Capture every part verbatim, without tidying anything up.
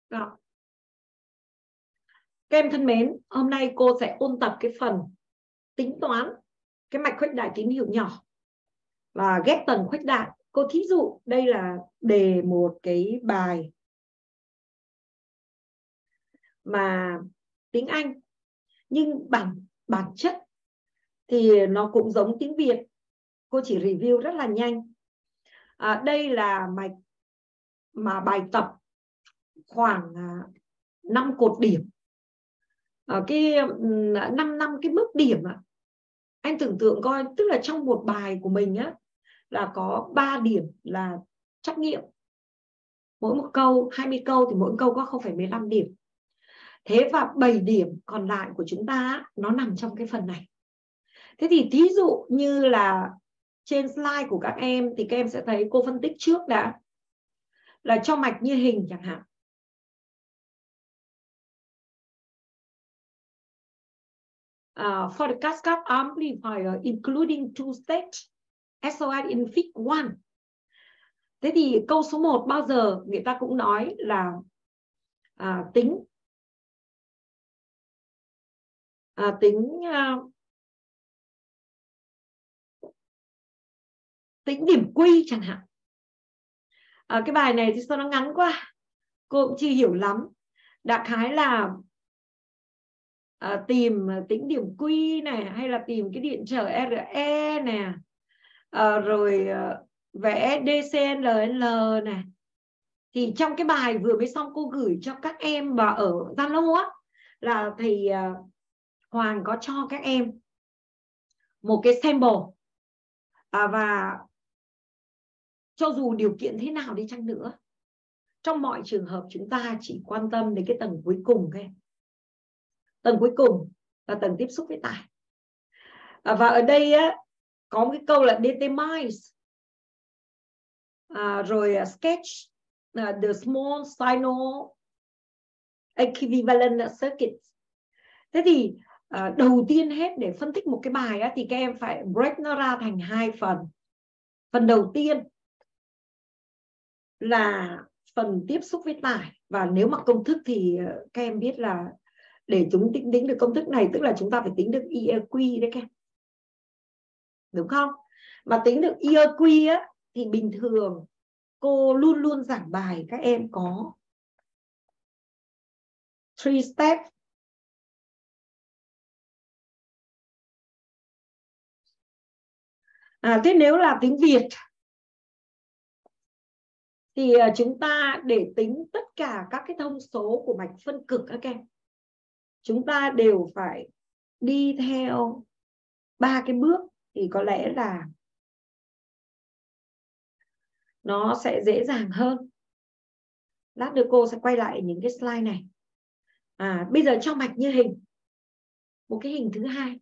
Đó. Các em thân mến, hôm nay cô sẽ ôn tập cái phần tính toán cái mạch khuếch đại tín hiệu nhỏ và ghép tầng khuếch đại. Cô thí dụ đây là đề một cái bài mà tiếng Anh, nhưng bản bản chất thì nó cũng giống tiếng Việt. Cô chỉ review rất là nhanh. À, đây là mạch mà bài tập khoảng năm cột điểm. Ở cái năm năm cái mức điểm ạ. Anh tưởng tượng coi, tức là trong một bài của mình á là có ba điểm là trắc nghiệm. Mỗi một câu, hai mươi câu thì mỗi câu có không phẩy mười lăm điểm. Thế và bảy điểm còn lại của chúng ta nó nằm trong cái phần này. Thế thì thí dụ như là trên slide của các em thì các em sẽ thấy cô phân tích trước đã. Là cho mạch như hình chẳng hạn. Uh, for the cascade amplifier including two stages S O S in fig one. Thế thì câu số một bao giờ người ta cũng nói là à, tính à, tính à, tính điểm quy chẳng hạn. À, cái bài này thì sao nó ngắn quá, cô cũng chưa hiểu lắm. Đại khái là à, tìm tính điểm quy này, hay là tìm cái điện trở R E nè, à, rồi à, vẽ D C L L này. Thì trong cái bài vừa mới xong cô gửi cho các em và ở Zalo á, là thầy uh, Hoàng có cho các em một cái sample. À, và cho dù điều kiện thế nào đi chăng nữa, trong mọi trường hợp chúng ta chỉ quan tâm đến cái tầng cuối cùng thôi. Tầng cuối cùng là tầng tiếp xúc với tải. À, và ở đây á, có một cái câu là determines à, rồi uh, sketch uh, the small signal equivalent circuit. Thế thì uh, đầu tiên hết để phân tích một cái bài á, thì các em phải break nó ra thành hai phần. Phần đầu tiên là phần tiếp xúc với tải. Và nếu mà công thức thì uh, các em biết là để chúng tính, tính được công thức này, tức là chúng ta phải tính được I E Q đấy các em. Đúng không? Mà tính được I E Q á, thì bình thường cô luôn luôn giảng bài các em có three step. À, thế nếu là tiếng Việt thì chúng ta để tính tất cả các cái thông số của mạch phân cực các em, chúng ta đều phải đi theo ba cái bước, thì có lẽ là nó sẽ dễ dàng hơn. Lát nữa cô sẽ quay lại những cái slide này. À, bây giờ cho mạch như hình, một cái hình thứ hai,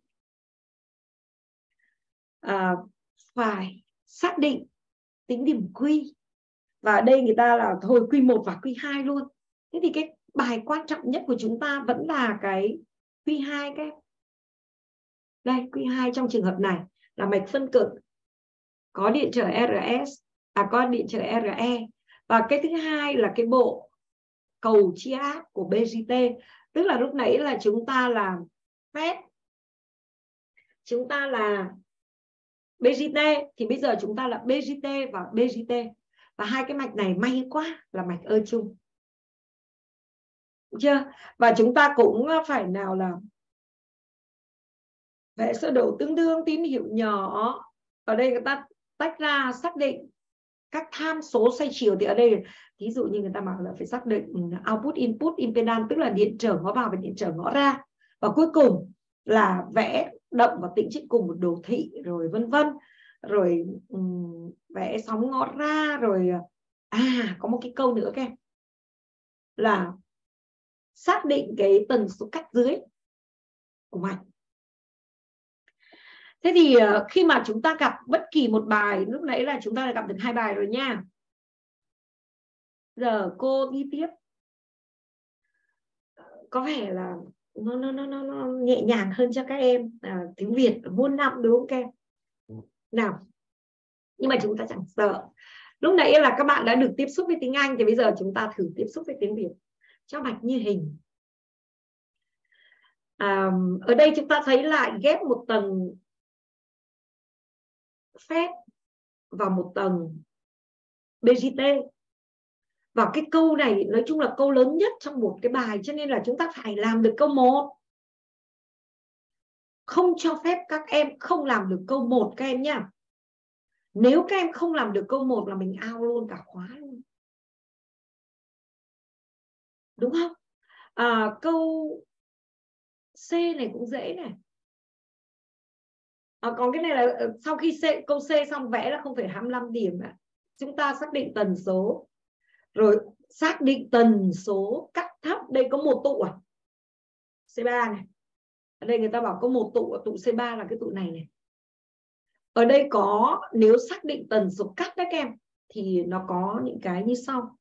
à, phải xác định tính điểm Q. Và ở đây người ta là thôi Q một và Q hai luôn. Thế thì cái bài quan trọng nhất của chúng ta vẫn là cái Q hai các em. Đây, Q hai trong trường hợp này là mạch phân cực có điện trở R S, à có điện trở R E. Và cái thứ hai là cái bộ cầu chia áp của B J T. Tức là lúc nãy là chúng ta làm phép, chúng ta là B J T, thì bây giờ chúng ta là B J T và B J T. Và hai cái mạch này may quá là mạch ơ chung. Được chưa? Và chúng ta cũng phải nào là vẽ sơ đồ tương đương tín hiệu nhỏ. Ở đây người ta tách ra xác định các tham số xoay chiều. Thì ở đây ví dụ như người ta bảo là phải xác định output input impedance, tức là điện trở ngõ vào và điện trở ngõ ra. Và cuối cùng là vẽ động và tĩnh trên cùng một đồ thị, rồi vân vân, rồi um, vẽ sóng ngõ ra, rồi à có một cái câu nữa các em là xác định cái tần số cắt dưới của mạch. Thế thì khi mà chúng ta gặp bất kỳ một bài, lúc nãy là chúng ta đã gặp được hai bài rồi nha. Giờ cô đi tiếp. Có vẻ là nó nó nó nó, nó nhẹ nhàng hơn cho các em. À, tiếng Việt muôn năm đúng không các em? Nào. Nhưng mà chúng ta chẳng sợ. Lúc nãy là các bạn đã được tiếp xúc với tiếng Anh, thì bây giờ chúng ta thử tiếp xúc với tiếng Việt. cho mạch như hình. À, ở đây chúng ta thấy lại ghép một tầng phép và một tầng bê giê tê. Và cái câu này nói chung là câu lớn nhất trong một cái bài, cho nên là chúng ta phải làm được câu một. Không cho phép các em không làm được câu một các em nhá. Nếu các em không làm được câu một là mình out luôn cả khóa luôn. Đúng không? À, câu C này cũng dễ này. À, còn cái này là sau khi C, câu C xong vẽ là không phải hai mươi lăm điểm ạ. Chúng ta xác định tần số. Rồi xác định tần số cắt thấp. Đây có một tụ à? C ba này. Ở đây người ta bảo có một tụ, tụ C ba là cái tụ này này. Ở đây có, nếu xác định tần số cắt đấy các em, thì nó có những cái như sau.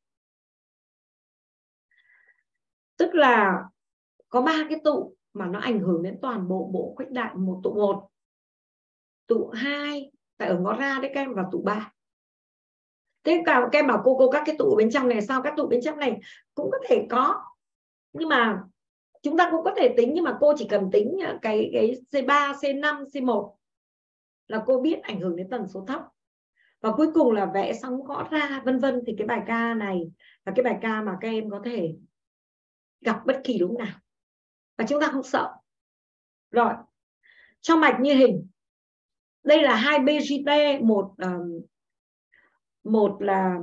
Tức là có ba cái tụ mà nó ảnh hưởng đến toàn bộ bộ khuếch đại. Một tụ một, tụ hai, tại ở ngõ ra đấy các em, và tụ ba. Thế cả các em bảo cô cô các cái tụ bên trong này sao? Các tụ bên trong này cũng có thể có, nhưng mà chúng ta cũng có thể tính, nhưng mà cô chỉ cần tính cái cái C ba, C năm, C một là cô biết ảnh hưởng đến tần số thấp. Và cuối cùng là vẽ xong gõ ra vân vân. Thì cái bài ca này là cái bài ca mà các em có thể gặp bất kỳ lúc nào và chúng ta không sợ. Rồi, trong mạch như hình, đây là hai bê giê tê, một um, một là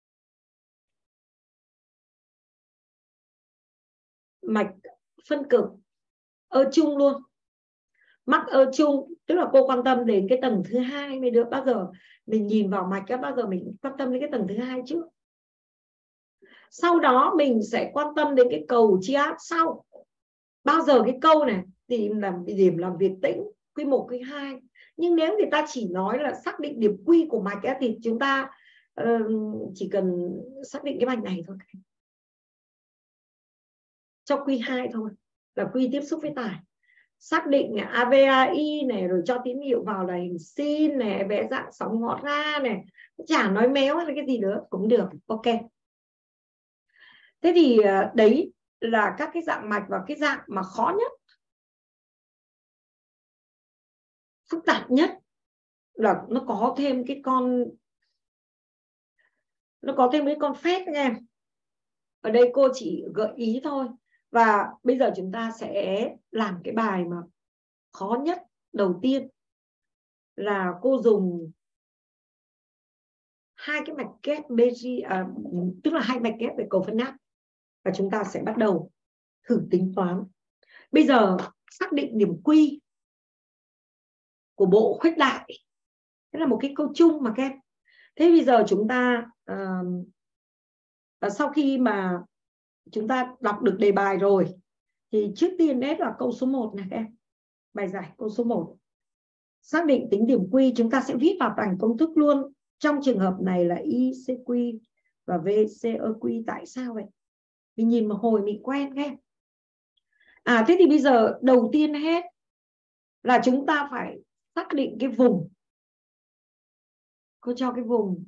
mạch phân cực ơ chung luôn, mắc ơ chung, tức là cô quan tâm đến cái tầng thứ hai. Mấy đứa bao giờ mình nhìn vào mạch các bao giờ mình quan tâm đến cái tầng thứ hai trước, sau đó mình sẽ quan tâm đến cái cầu chi áp sau. Bao giờ cái câu này tìm làm điểm làm việc tĩnh quy một, quy hai. Nhưng nếu người ta chỉ nói là xác định điểm quy của mạch ấy, thì chúng ta uh, chỉ cần xác định cái mạch này thôi, cho quy hai thôi, là quy tiếp xúc với tải. Xác định a vê a i này, rồi cho tín hiệu vào là hình sin này, vẽ dạng sóng ngõ ra này, chả nói méo hay là cái gì nữa cũng được. Ok. Thế thì đấy là các cái dạng mạch, và cái dạng mà khó nhất, phức tạp nhất là nó có thêm cái con nó có thêm cái con phép nha em. Ở đây cô chỉ gợi ý thôi. Và bây giờ chúng ta sẽ làm cái bài mà khó nhất. Đầu tiên là cô dùng hai cái mạch kép bê giê, à, tức là hai mạch kép về cầu phân áp, và chúng ta sẽ bắt đầu thử tính toán. Bây giờ xác định điểm quy của bộ khuếch đại, đó là một cái câu chung mà các em. Thế bây giờ chúng ta uh, và sau khi mà chúng ta đọc được đề bài rồi, thì trước tiên đấy là câu số một này các em. Bài giải câu số một. Xác định tính điểm quy, chúng ta sẽ viết vào bảng công thức luôn. Trong trường hợp này là I C Q và V C E Q. Tại sao vậy? Mình nhìn một hồi mình quen các em. À thế thì bây giờ đầu tiên hết là chúng ta phải xác định cái vùng. Cô cho cái vùng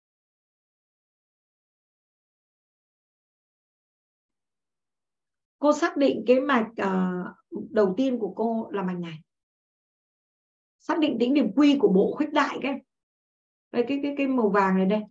cô xác định cái mạch uh, đầu tiên của cô là mạch này. Xác định tính điểm quy của bộ khuếch đại cái đây, cái cái cái màu vàng này đây.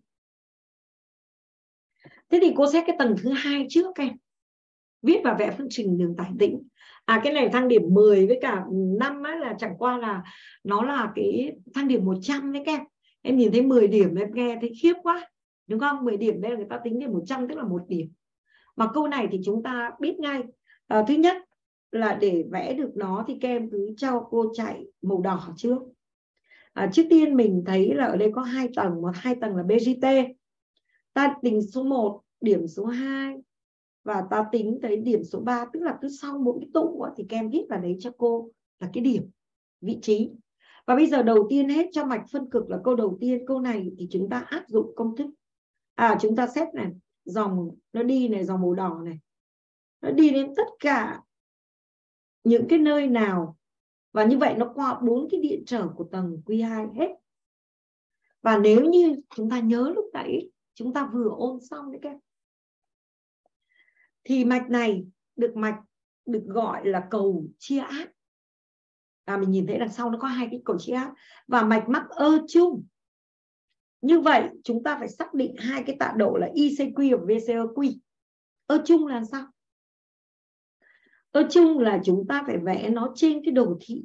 Thế thì cô xét cái tầng thứ hai trước cái viết và vẽ phương trình đường tải tĩnh. À cái này thang điểm mười với cả năm á, là chẳng qua là nó là cái thang điểm một trăm đấy các em. Em nhìn thấy mười điểm em nghe thấy khiếp quá, đúng không? mười điểm đây là người ta tính điểm một trăm, tức là một điểm. Mà câu này thì chúng ta biết ngay. À, thứ nhất là để vẽ được nó thì các em cứ cho cô chạy màu đỏ trước. À, trước tiên mình thấy là ở đây có hai tầng, một hai tầng là bê giê tê. Ta tính số một, điểm số hai, và ta tính tới điểm số ba, tức là cứ sau mỗi cái tụ thì các em viết vào đấy cho cô là cái điểm, vị trí. Và bây giờ đầu tiên hết cho mạch phân cực là câu đầu tiên. Câu này thì chúng ta áp dụng công thức. À chúng ta xét này, dòng nó đi này, dòng màu đỏ này, nó đi đến tất cả những cái nơi nào, và như vậy nó qua bốn cái điện trở của tầng quy hai hết. Và nếu như chúng ta nhớ lúc nãy chúng ta vừa ôn xong đấy các em, thì mạch này được mạch được gọi là cầu chia áp. À, mình nhìn thấy đằng sau nó có hai cái cầu chia áp và mạch mắc ơ chung. Như vậy chúng ta phải xác định hai cái tọa độ là i xê quy và vê xê e quy. Ơ chung là sao? Ơ chung là chúng ta phải vẽ nó trên cái đồ thị.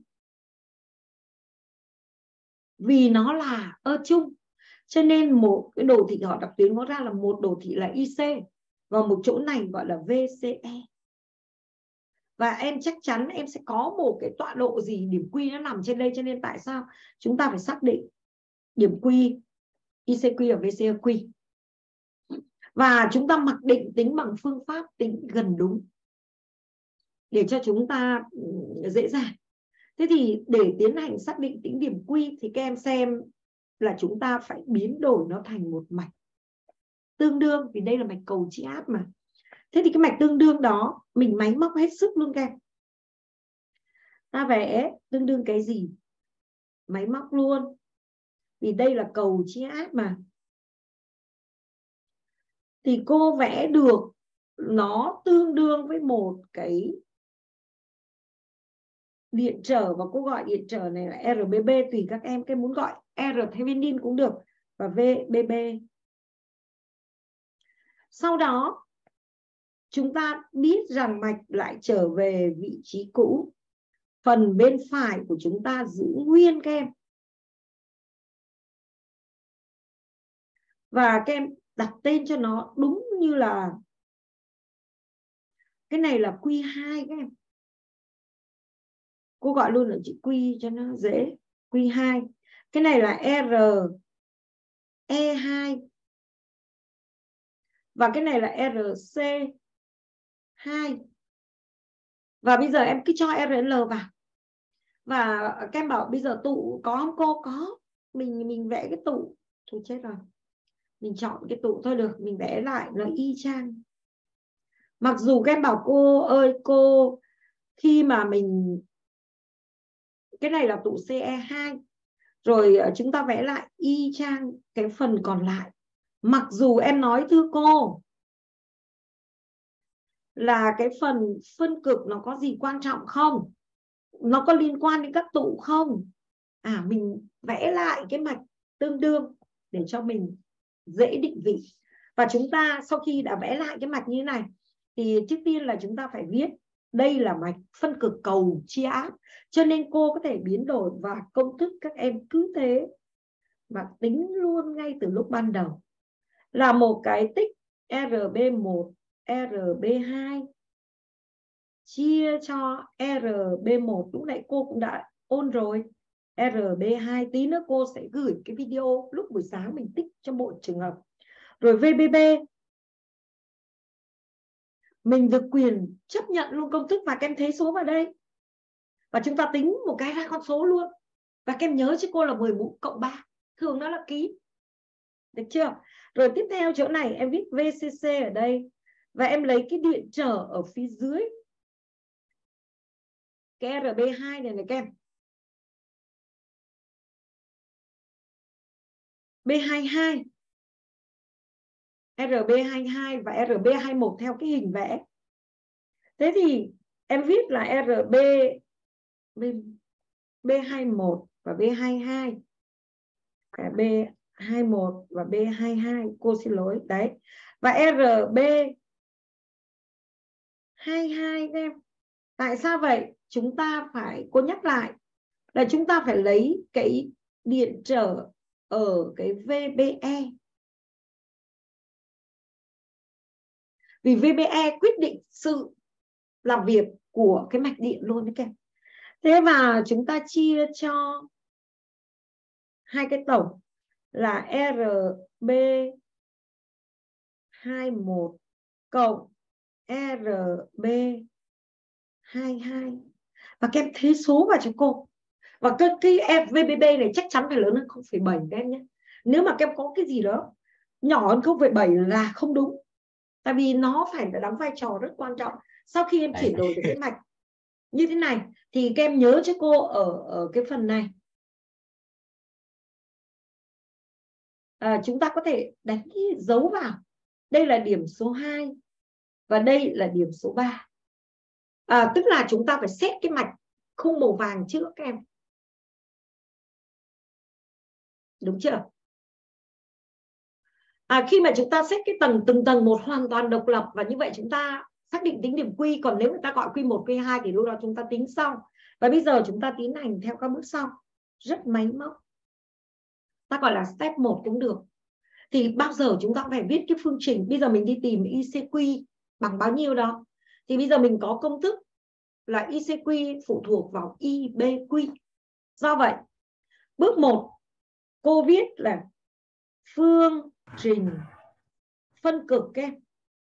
Vì nó là ơ chung cho nên một cái đồ thị họ đọc tiếng nó ra là một đồ thị là i xê và một chỗ này gọi là vê xê e. Và em chắc chắn em sẽ có một cái tọa độ gì, điểm quy nó nằm trên đây, cho nên tại sao chúng ta phải xác định điểm quy i xê quy và vê xê e quy. Và chúng ta mặc định tính bằng phương pháp tính gần đúng để cho chúng ta dễ dàng. Thế thì để tiến hành xác định tính điểm quy thì các em xem là chúng ta phải biến đổi nó thành một mạch tương đương, vì đây là mạch cầu chia áp mà. Thế thì cái mạch tương đương đó mình máy móc hết sức luôn các em. Ta vẽ tương đương cái gì? Máy móc luôn. Vì đây là cầu chia áp mà. Thì cô vẽ được nó tương đương với một cái điện trở, và cô gọi điện trở này là rờ bê bê, tùy các em, cái muốn gọi R Thevenin cũng được, và vê bê bê. Sau đó chúng ta biết rằng mạch lại trở về vị trí cũ. Phần bên phải của chúng ta giữ nguyên các em. Và các em đặt tên cho nó đúng như là cái này là quy hai các em. Cô gọi luôn là chữ Q cho nó dễ. quy hai. Cái này là R E hai. Và cái này là R C hai. Và bây giờ em cứ cho R L vào. Và các em bảo bây giờ tụ có không cô? Có. Mình mình vẽ cái tụ. Thôi chết rồi. Mình chọn cái tụ thôi được. Mình vẽ lại nó y chang. Mặc dù các em bảo cô ơi cô, khi mà mình, cái này là tụ C E hai, rồi chúng ta vẽ lại y chang cái phần còn lại. Mặc dù em nói thưa cô là cái phần phân cực nó có gì quan trọng không? Nó có liên quan đến các tụ không? À, mình vẽ lại cái mạch tương đương để cho mình dễ định vị. Và chúng ta sau khi đã vẽ lại cái mạch như thế này thì trước tiên là chúng ta phải viết đây là mạch phân cực cầu chia áp. Cho nên cô có thể biến đổi và công thức các em cứ thế và tính luôn ngay từ lúc ban đầu. Là một cái tích R B một, R B hai chia cho R B một. Lúc nãy cô cũng đã ôn rồi. R B hai, tí nữa cô sẽ gửi cái video lúc buổi sáng mình tích cho bộ trường hợp. Rồi V B B mình được quyền chấp nhận luôn công thức và các em thế số vào đây. Và chúng ta tính một cái ra con số luôn. Và các em nhớ cho cô là mười mũ cộng ba. Thường nó là ký. Được chưa? Rồi tiếp theo chỗ này em viết vê xê xê ở đây. Và em lấy cái điện trở ở phía dưới cái R B hai này này các em. B hai mươi hai. R B hai mươi hai và R B hai mươi mốt theo cái hình vẽ. Thế thì em viết là R B B, B hai mươi mốt và B hai mươi hai. Cả B hai mươi mốt và B hai mươi hai, cô xin lỗi đấy. Và R B hai mươi hai các em. Tại sao vậy? Chúng ta phải, cô nhắc lại là chúng ta phải lấy cái điện trở ở cái vê bê e. Vì vê bê e quyết định sự làm việc của cái mạch điện luôn đấy các em. Thế và chúng ta chia cho hai cái tổng là R B hai mươi mốt cộng R B hai mươi hai. Và các em thế số vào cho cô. Và cái, cái vê bê bê này chắc chắn phải lớn hơn không phẩy bảy các em nhé. Nếu mà các em có cái gì đó nhỏ hơn không phẩy bảy là không đúng. Tại vì nó phải đóng vai trò rất quan trọng. Sau khi em chuyển đổi được cái mạch như thế này thì các em nhớ cho cô ở, ở cái phần này. À, chúng ta có thể đánh dấu vào. Đây là điểm số hai và đây là điểm số ba. À, tức là chúng ta phải xét cái mạch khung màu vàng trước các em. Đúng chưa? À, khi mà chúng ta xét cái tầng từng tầng một hoàn toàn độc lập, và như vậy chúng ta xác định tính điểm quy. Còn nếu người ta gọi quy một, quy hai thì lúc đó chúng ta tính sau. Và bây giờ chúng ta tiến hành theo các bước sau, rất máy móc. Ta gọi là step một cũng được. Thì bao giờ chúng ta phải viết cái phương trình. Bây giờ mình đi tìm i xê quy bằng bao nhiêu đó. Thì bây giờ mình có công thức là i xê quy phụ thuộc vào i bê quy. Do vậy, bước một, cô viết là phương trình phân cực các em.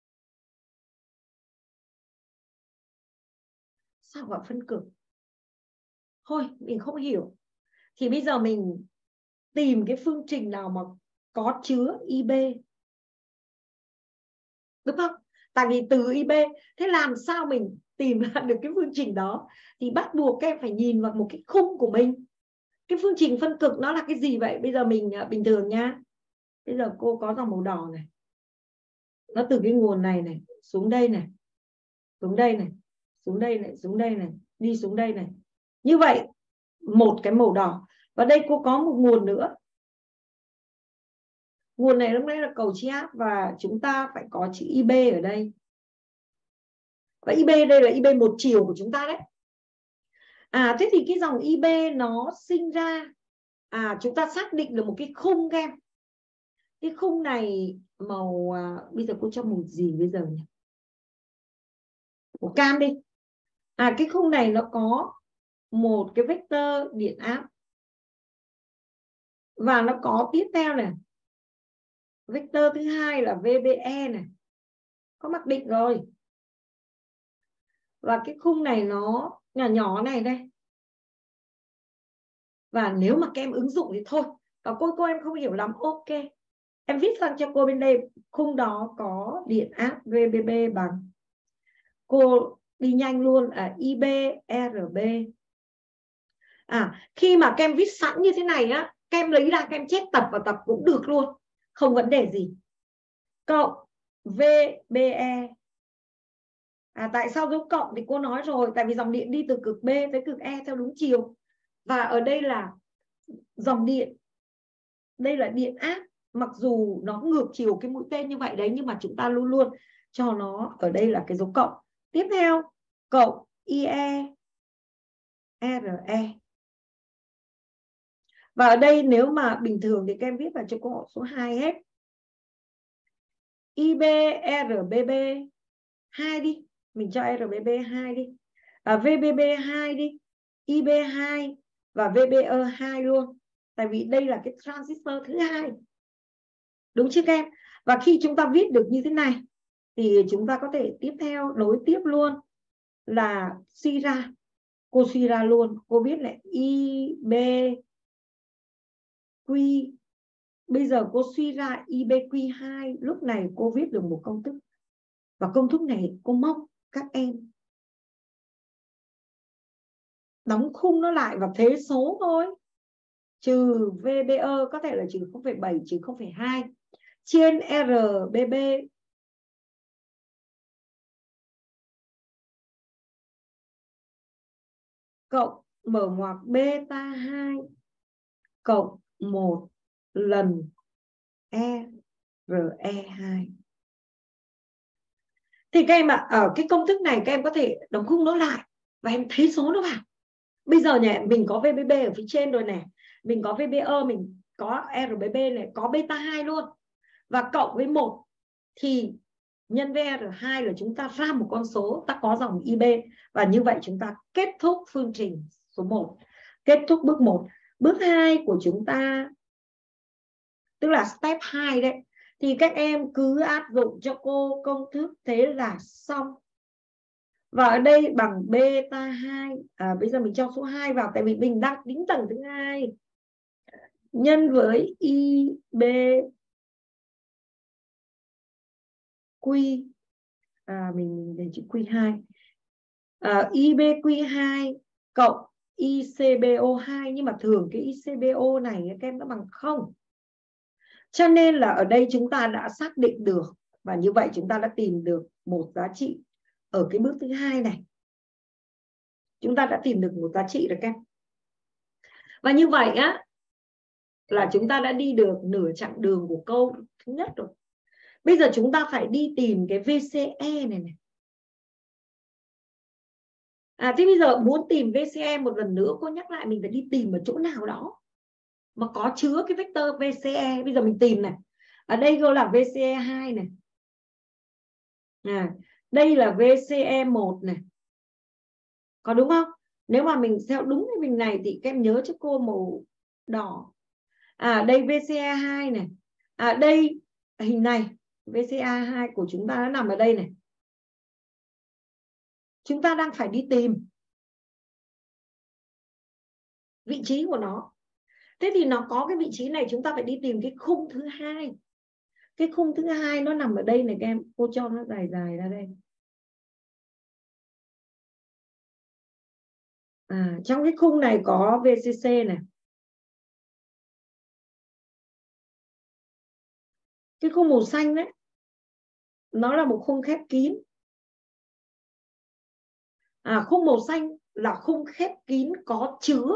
Sao gọi phân cực? Thôi, mình không hiểu. Thì bây giờ mình tìm cái phương trình nào mà có chứa i bê. Đúng không? Tại vì từ i bê, thế làm sao mình tìm ra được cái phương trình đó? Thì bắt buộc các em phải nhìn vào một cái khung của mình. Cái phương trình phân cực nó là cái gì vậy? Bây giờ mình bình thường nhá. Bây giờ cô có dòng màu đỏ này. Nó từ cái nguồn này này, xuống đây này. Xuống đây này, xuống đây này, xuống đây này, đi xuống đây này. Như vậy, một cái màu đỏ. Và đây cô có một nguồn nữa. Nguồn này lúc nãy là cầu chi áp, và chúng ta phải có chữ i bê ở đây. Và i bê đây là i bê một chiều của chúng ta đấy. À, thế thì cái dòng i bê nó sinh ra, à, chúng ta xác định được một cái khung các em. Cái khung này màu, à, bây giờ cô cho màu gì bây giờ nhỉ? Màu cam đi. À, cái khung này nó có một cái vector điện áp. Và nó có tiếp theo này. Vector thứ hai là vê bê e này. Có mặc định rồi. Và cái khung này nó nhỏ nhỏ này đây. Và nếu mà các em ứng dụng thì thôi. Và cô cô em không hiểu lắm, ok. Em viết sang cho cô bên đây. Khung đó có điện áp vê bê bê bằng. Cô đi nhanh luôn ở i bê rờ bê. À, khi mà các em viết sẵn như thế này á, các em lấy ra các em chép tập vào tập cũng được luôn. Không vấn đề gì. Cộng vê bê e. À, tại sao dấu cộng thì cô nói rồi. Tại vì dòng điện đi từ cực B tới cực E theo đúng chiều. Và ở đây là dòng điện. Đây là điện áp. Mặc dù nó ngược chiều cái mũi tên như vậy đấy, nhưng mà chúng ta luôn luôn cho nó ở đây là cái dấu cộng. Tiếp theo, cộng i e rờ e. Và ở đây nếu mà bình thường thì các em viết vào cho cô số hai hết. i bê rờ bê bê hai đi. Mình cho rờ bê bê hai đi. À, vê bê bê hai đi. i bê hai và vê bê e hai luôn. Tại vì đây là cái transistor thứ hai. Đúng chưa các em? Và khi chúng ta viết được như thế này thì chúng ta có thể tiếp theo nối tiếp luôn là suy ra. Cô suy ra luôn. Cô viết lại i bê quy. Bây giờ cô suy ra i bê quy hai. Lúc này cô viết được một công thức. Và công thức này cô mong các em đóng khung nó lại vào thế số thôi. Trừ vê bê e có thể là trừ không phẩy bảy, trừ không phẩy hai. Trên rờ bê bê cộng mở ngoặc beta hai cộng một lần rờ e hai. Thì các em ạ, ở cái công thức này các em có thể đóng khung nó lại và em thấy số nó vào. Bây giờ nhỉ, mình có vê bê bê ở phía trên rồi này, mình có vê bê e, mình có rờ bê bê này, có beta hai luôn. Và cộng với một thì nhân với rờ hai là chúng ta ra một con số, ta có dòng i bê. Và như vậy chúng ta kết thúc phương trình số một. Kết thúc bước một. Bước hai của chúng ta, tức là step hai đấy, thì các em cứ áp dụng cho cô công thức thế là xong. Và ở đây bằng beta hai. À, bây giờ mình cho số hai vào, tại vì mình đang tính tầng thứ hai. Nhân với i bê quy. À, mình để chữ quy hai. À, i bê quy hai cộng i xê bê o hai. Nhưng mà thường cái i xê bê o này các em nó bằng không. Cho nên là ở đây chúng ta đã xác định được Và như vậy chúng ta đã tìm được một giá trị ở cái bước thứ hai này. Chúng ta đã tìm được một giá trị rồi các em. Và như vậy á là chúng ta đã đi được nửa chặng đường của câu thứ nhất rồi. Bây giờ chúng ta phải đi tìm cái vê xê e này này. À, thế bây giờ muốn tìm vê xê e một lần nữa, cô nhắc lại mình phải đi tìm ở chỗ nào đó mà có chứa cái vector vê xê e. Bây giờ mình tìm này. Ở đây cô là vê xê e hai này. À, đây là vê xê e một này. Có đúng không? Nếu mà mình theo đúng cái hình này thì các em nhớ cho cô màu đỏ. À, đây vê xê e hai này. À, đây hình này vê xê e hai của chúng ta nó nằm ở đây này. Chúng ta đang phải đi tìm vị trí của nó. Thế thì nó có cái vị trí này, chúng ta phải đi tìm cái khung thứ hai. Cái khung thứ hai nó nằm ở đây này các em. Cô cho nó dài dài ra đây. À, trong cái khung này có vê xê xê này. Cái khung màu xanh đấy, nó là một khung khép kín. À, khung màu xanh là khung khép kín có chứa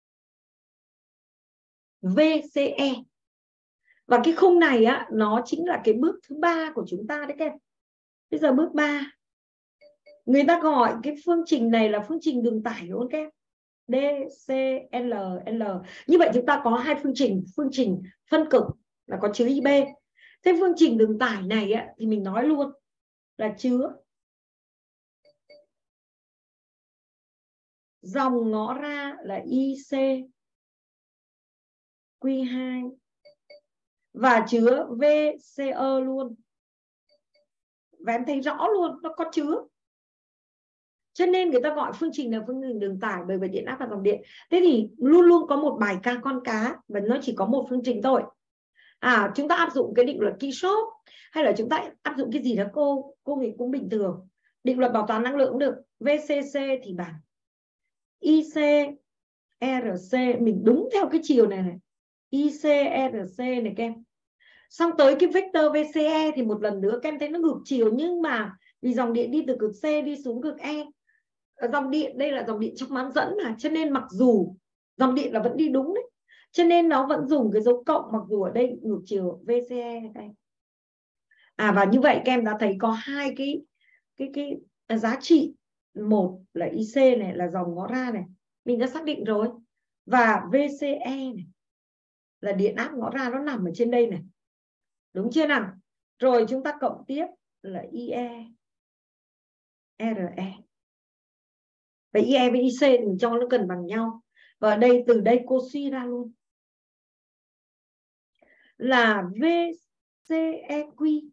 vê xê e. Và cái khung này á, nó chính là cái bước thứ ba của chúng ta đấy các em. Bây giờ bước ba, người ta gọi cái phương trình này là phương trình đường tải đúng không các em? D, C, L, L. Như vậy chúng ta có hai phương trình. Phương trình phân cực là có chứa i bê. Thế phương trình đường tải này á, thì mình nói luôn là chứa dòng ngõ ra là i xê quy hai và chứa vê xê e luôn. Và em thấy rõ luôn, nó có chứa. Cho nên người ta gọi phương trình là phương trình đường tải bởi vì điện áp và dòng điện. Thế thì luôn luôn có một bài ca con cá và nó chỉ có một phương trình thôi. À, chúng ta áp dụng cái định luật Kirchhoff hay là chúng ta áp dụng cái gì đó cô cô nghĩ cũng bình thường. Định luật bảo toàn năng lượng cũng được. vê xê xê thì bằng i xê rờ xê, mình đúng theo cái chiều này này. i xê rờ xê này các em. Xong tới cái vector vê xê e thì một lần nữa các em thấy nó ngược chiều, nhưng mà vì dòng điện đi từ cực C đi xuống cực E. Dòng điện đây là dòng điện trong bán dẫn mà, cho nên mặc dù dòng điện là vẫn đi đúng đấy, cho nên nó vẫn dùng cái dấu cộng mặc dù ở đây ngược chiều vê xê e đây. À, và như vậy các em đã thấy có hai cái cái cái giá trị. Một là i xê này là dòng ngõ ra này, mình đã xác định rồi. Và vê xê e này là điện áp ngõ ra, nó nằm ở trên đây này. Đúng chưa nào? Rồi chúng ta cộng tiếp là i e rờ e. Và i e với i xê thì mình cho nó gần bằng nhau. Và ở đây từ đây cô suy ra luôn là vê xê e quy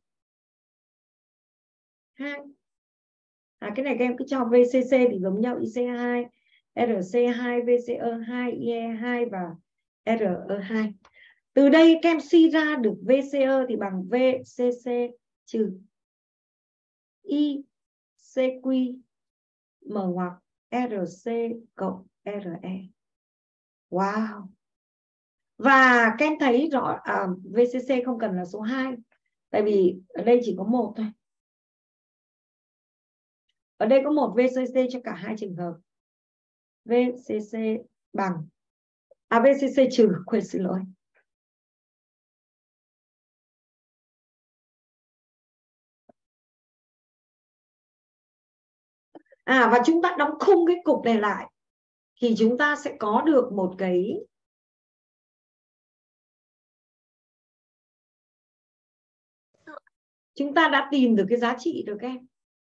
hai. À, cái này các em cứ cho vê xê xê thì giống nhau, i xê hai, rờ xê hai, vê xê e hai, i e hai và rờ e hai. Từ đây các em suy ra được vê xê e thì bằng vê xê xê trừ i xê quy mở ngoặc rờ xê cộng rờ e. Wow. Và các em thấy rõ à, vê xê xê không cần là số hai, tại vì ở đây chỉ có một thôi. Ở đây có một vê xê xê cho cả hai trường hợp. vê xê xê bằng à vê xê xê trừ, quên xin lỗi. À, và chúng ta đóng khung cái cục này lại thì chúng ta sẽ có được một cái chúng ta đã tìm được cái giá trị được em.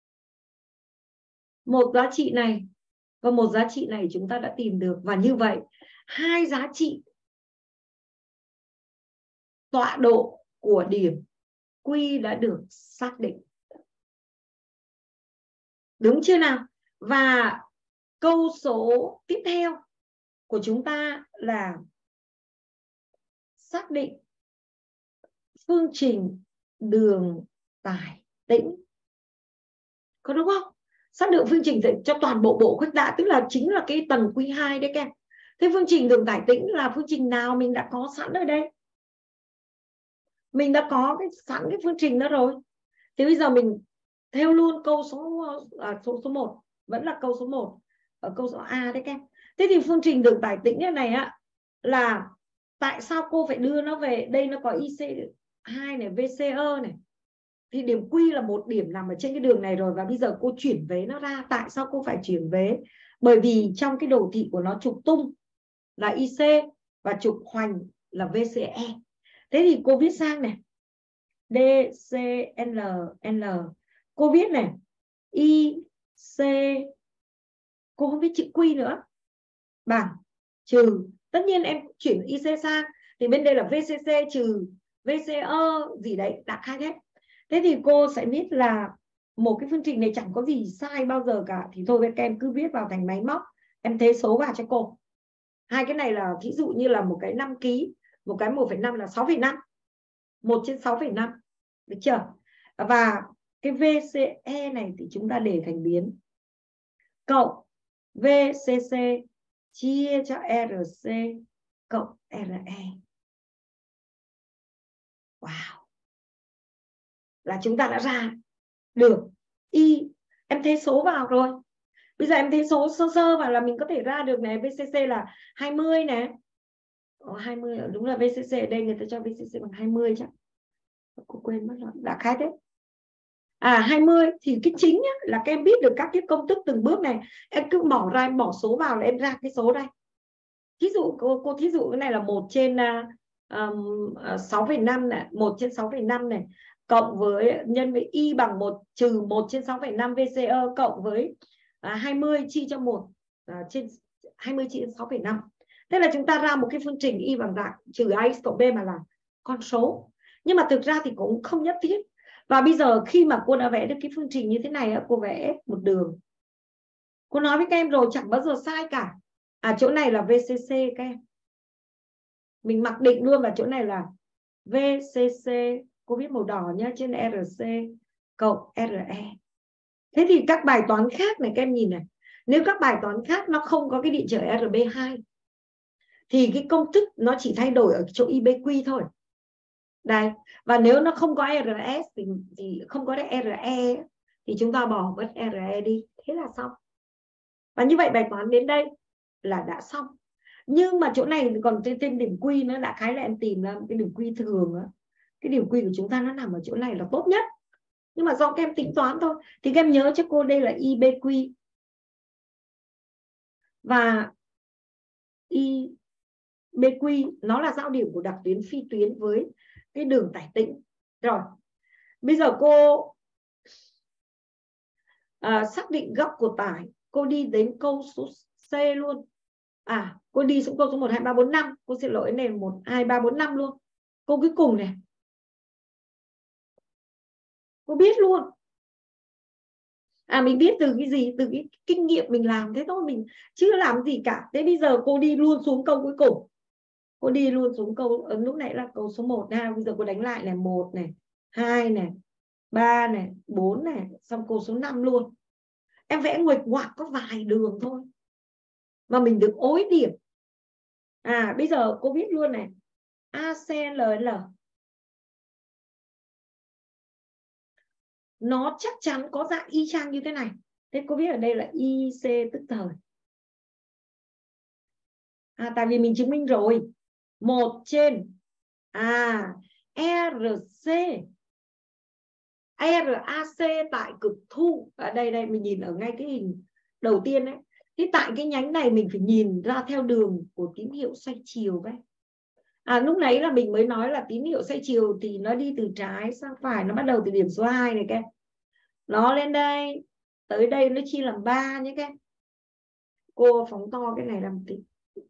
Một giá trị này và một giá trị này chúng ta đã tìm được. Và như vậy hai giá trị tọa độ của điểm Q đã được xác định. Đúng chưa nào? Và câu số tiếp theo của chúng ta là xác định phương trình đường tải tĩnh. Có đúng không? Xác định phương trình cho toàn bộ bộ khuếch đại, tức là chính là cái tầng Q hai đấy các em. Thế phương trình đường tải tĩnh là phương trình nào? Mình đã có sẵn ở đây. Mình đã có cái sẵn cái phương trình đó rồi. Thì bây giờ mình theo luôn câu số à, số số một, vẫn là câu số một ở câu số A đấy các em. Thế thì phương trình đường tải tĩnh này á là tại sao cô phải đưa nó về đây, nó có i xê hai này, vê xê e này, thì điểm Q là một điểm nằm ở trên cái đường này rồi, và bây giờ cô chuyển vế nó ra. Tại sao cô phải chuyển vế? Bởi vì trong cái đồ thị của nó trục tung là i xê và trục hoành là vê xê e. Thế thì cô viết sang này D C N N, cô viết này i xê, cô không viết chữ Q nữa, bằng trừ, tất nhiên em chuyển i xê sang thì bên đây là vê xê xê trừ vê xê e gì đấy, đã khai hết. Thế thì cô sẽ viết là một cái phương trình này chẳng có gì sai bao giờ cả, thì thôi các em cứ viết vào thành máy móc, em thế số vào cho cô. Hai cái này là ví dụ như là một cái năm ký, một cái một phẩy năm là sáu phẩy năm, một trên sáu phẩy năm, được chưa? Và cái vê xê e này thì chúng ta để thành biến cộng vê xê xê chia cho rờ xê cộng rờ e. Wow, là chúng ta đã ra được y. Em thế số vào rồi, bây giờ em thế số sơ sơ vào là mình có thể ra được này. vê xê xê là hai mươi này. Ồ, hai mươi, đúng là vê xê xê ở đây người ta cho vê xê xê bằng hai mươi chắc. Cô quên mất rồi, đã khai thế. À hai mươi thì cái chính nhá, là các em biết được các cái công thức từng bước này, em cứ bỏ ra, em bỏ số vào là em ra cái số đây. Thí dụ cô, cô thí dụ cái này là một trên um, sáu phẩy năm này, một trên sáu phẩy năm này, cộng với nhân với y bằng một trừ một trên sáu phẩy năm vê xê e cộng với à, hai mươi chia cho một à, trên hai mươi chia trên sáu phẩy năm. Thế là chúng ta ra một cái phương trình y bằng dạng trừ ax cộng b mà là con số. Nhưng mà thực ra thì cũng không nhất thiết. Và bây giờ khi mà cô đã vẽ được cái phương trình như thế này, cô vẽ một đường. Cô nói với các em rồi, chẳng bao giờ sai cả. À chỗ này là vê xê xê các em. Mình mặc định luôn vào chỗ này là vê xê xê, cô viết màu đỏ nhá, trên rờ xê cộng rờ e. Thế thì các bài toán khác này các em nhìn này, nếu các bài toán khác nó không có cái điện trở rờ bê hai thì cái công thức nó chỉ thay đổi ở chỗ i bê quy thôi. Đây, và nếu nó không có rờ ét thì, thì không có rờ e thì chúng ta bỏ mất rờ e đi, thế là xong. Và như vậy bài toán đến đây là đã xong. Nhưng mà chỗ này còn trên, trên điểm Q nó đã khái là em tìm ra cái điểm Q thường đó. Cái điểm Q của chúng ta nó nằm ở chỗ này là tốt nhất. Nhưng mà do các em tính toán thôi. Thì các em nhớ cho cô đây là i bê quy. Và i bê quy nó là giao điểm của đặc tuyến phi tuyến với cái đường tải tĩnh. Rồi, bây giờ cô à, xác định góc của tải. Cô đi đến câu số C luôn. À, cô đi xuống câu số một, hai, ba, bốn, năm. Cô xin lỗi này, một, hai, ba, bốn, năm luôn. Câu cuối cùng này. Cô biết luôn. À mình biết từ cái gì? Từ cái kinh nghiệm mình làm thế thôi, mình chưa làm gì cả. Thế bây giờ cô đi luôn xuống câu cuối cùng. Cô đi luôn xuống câu, lúc nãy là câu số một ha, bây giờ cô đánh lại này, một này, hai này, ba này, bốn này, xong câu số năm luôn. Em vẽ nguệch ngoạc có vài đường thôi mà mình được ối điểm. À bây giờ cô viết luôn này, a xê lờ lờ nó chắc chắn có dạng y chang như thế này. Thế cô viết ở đây là i xê tức thời. À tại vì mình chứng minh rồi. Một trên à rờ xê rờ a xê tại cực thu. Ở đây đây mình nhìn ở ngay cái hình đầu tiên đấy. Thế tại cái nhánh này mình phải nhìn ra theo đường của tín hiệu xoay chiều đấy. À lúc nãy là mình mới nói là tín hiệu xoay chiều thì nó đi từ trái sang phải, nó bắt đầu từ điểm số hai này các. Nó lên đây, tới đây nó chia làm ba nhé các. Cô phóng to cái này làm tí.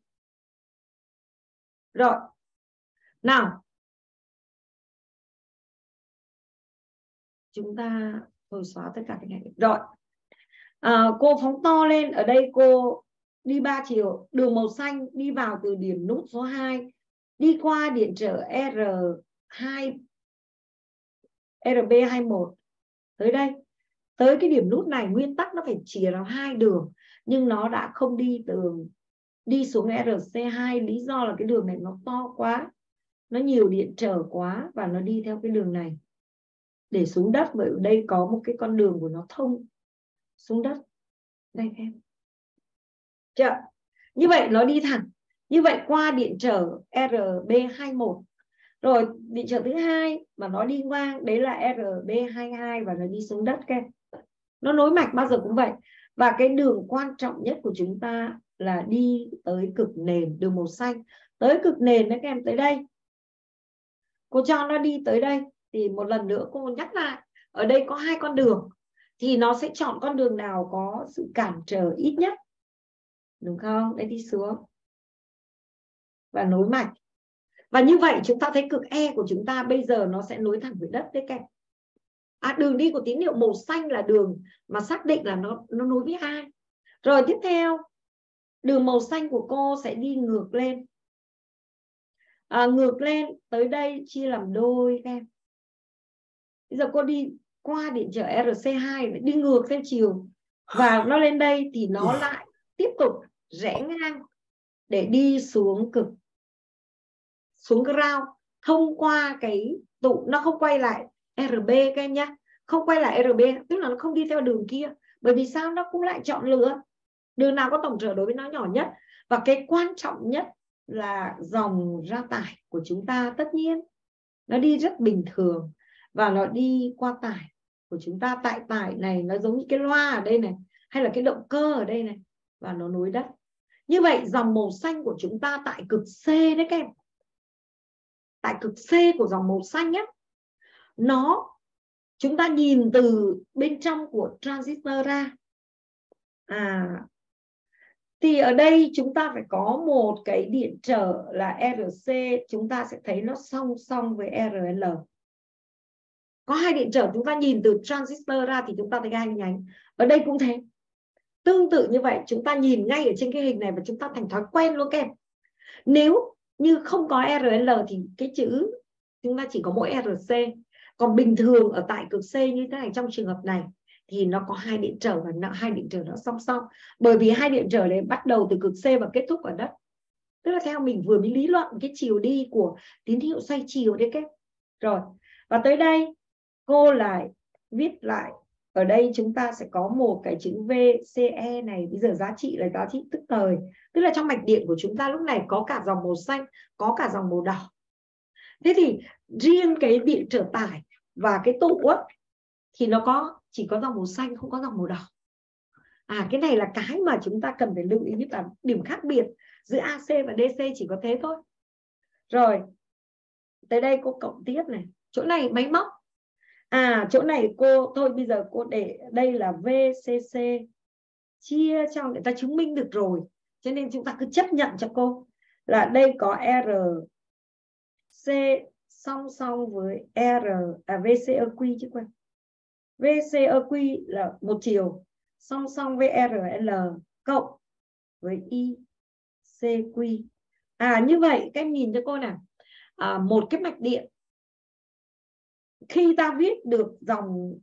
Rồi. Nào. Chúng ta thôi xóa tất cả cái này. Rồi. À, cô phóng to lên, ở đây cô đi ba chiều, đường màu xanh đi vào từ điểm nút số hai, đi qua điện trở rờ hai, rờ bê hai mươi mốt tới đây, tới cái điểm nút này nguyên tắc nó phải chia vào hai đường, nhưng nó đã không đi từ đi xuống rờ xê hai, lý do là cái đường này nó to quá, nó nhiều điện trở quá và nó đi theo cái đường này. để xuống đất, bởi ở đây có một cái con đường của nó thông xuống đất. Đây em. Chưa? Như vậy nó đi thẳng. Như vậy qua điện trở R B hai mốt. Rồi điện trở thứ hai mà nó đi ngang đấy là R B hai hai và nó đi xuống đất các em. Nó nối mạch bao giờ cũng vậy. Và cái đường quan trọng nhất của chúng ta là đi tới cực nền, đường màu xanh. Tới cực nền đấy các em, tới đây. Cô cho nó đi tới đây. Thì một lần nữa cô nhắc lại, ở đây có hai con đường. Thì nó sẽ chọn con đường nào có sự cản trở ít nhất. Đúng không? Đây đi xuống. Và nối mạch. Và như vậy chúng ta thấy cực E của chúng ta bây giờ nó sẽ nối thẳng với đất đấy các em. À, đường đi của tín hiệu màu xanh là đường mà xác định là nó, nó nối với ai. Rồi tiếp theo, đường màu xanh của cô sẽ đi ngược lên. À, ngược lên tới đây chia làm đôi các em. Bây giờ cô đi qua điện trở R C hai đi ngược theo chiều. Và nó lên đây thì nó lại tiếp tục rẽ ngang để đi xuống cực, xuống ground, thông qua cái tụ, nó không quay lại R B các em nhé. Không quay lại R B, tức là nó không đi theo đường kia. Bởi vì sao? Nó cũng lại chọn lựa đường nào có tổng trở đối với nó nhỏ nhất. Và cái quan trọng nhất là dòng ra tải của chúng ta tất nhiên nó đi rất bình thường. Và nó đi qua tải của chúng ta. Tại tải này nó giống như cái loa ở đây này, hay là cái động cơ ở đây này. Và nó nối đất. Như vậy dòng màu xanh của chúng ta tại cực C đấy các em. Tại cực C của dòng màu xanh á, nó chúng ta nhìn từ bên trong của transistor ra. À, thì ở đây chúng ta phải có một cái điện trở là R C, chúng ta sẽ thấy nó song song với R L. Có hai điện trở, chúng ta nhìn từ transistor ra thì chúng ta thấy hai nhánh. Ở đây cũng thế. Tương tự như vậy, chúng ta nhìn ngay ở trên cái hình này và chúng ta thành thói quen luôn các em. Nếu như không có R L thì cái chữ chúng ta chỉ có mỗi R C. Còn bình thường ở tại cực C như thế này, trong trường hợp này thì nó có hai điện trở và hai điện trở nó song song. Bởi vì hai điện trở này bắt đầu từ cực C và kết thúc ở đất. Tức là theo mình vừa mới lý luận cái chiều đi của tín hiệu xoay chiều đấy các. Rồi, và tới đây cô lại viết lại. Ở đây chúng ta sẽ có một cái chữ V C E này. Bây giờ giá trị là giá trị tức thời. Tức là trong mạch điện của chúng ta lúc này có cả dòng màu xanh, có cả dòng màu đỏ. Thế thì riêng cái điện trở tải và cái tụ á, thì nó có chỉ có dòng màu xanh, không có dòng màu đỏ. À, cái này là cái mà chúng ta cần phải lưu ý nhất, là điểm khác biệt giữa A C và D C chỉ có thế thôi. Rồi, tới đây cô cộng tiếp này. Chỗ này máy móc. À, chỗ này cô, thôi bây giờ cô để đây là V C C chia cho người ta chứng minh được rồi. Cho nên chúng ta cứ chấp nhận cho cô là đây có R C song song với R, à V C E Q chứ quên. V C E Q là một chiều song song với R L cộng với I C Q. À, như vậy các em nhìn cho cô nào. À, một cái mạch điện khi ta viết được dòng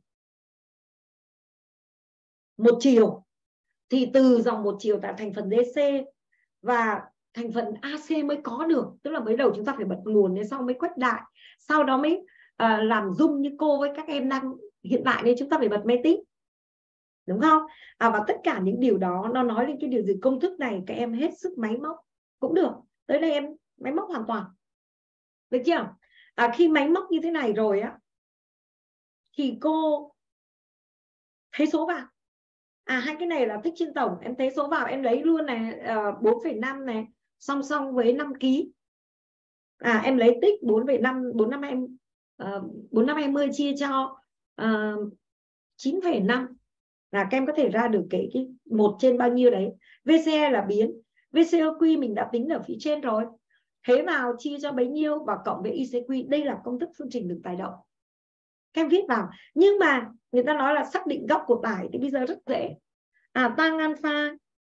một chiều thì từ dòng một chiều tạo thành phần D C và thành phần A C mới có được. Tức là mới đầu chúng ta phải bật nguồn đến sau mới khuếch đại, sau đó mới uh, làm zoom như cô với các em đang hiện tại nên chúng ta phải bật máy tính, đúng không? À, và tất cả những điều đó nó nói lên cái điều gì, công thức này các em hết sức máy móc cũng được. Tới đây em máy móc hoàn toàn, được chưa? À, khi máy móc như thế này rồi á thì cô thấy số vào. À, hai cái này là tích trên tổng, em thấy số vào em lấy luôn này, uh, bốn phẩy năm này song song với năm ký. À, em lấy tích bốn phẩy năm, bốn năm em uh, bốn năm hai mươi chia cho uh, chín phẩy năm là các em có thể ra được cái cái một trên bao nhiêu đấy. V C E là biến, V C E Q mình đã tính ở phía trên rồi, thế vào chia cho bấy nhiêu và cộng với I C Q. Đây là công thức phương trình được tải động, các em viết vào. Nhưng mà người ta nói là xác định góc của tải thì bây giờ rất dễ. À, tăng alpha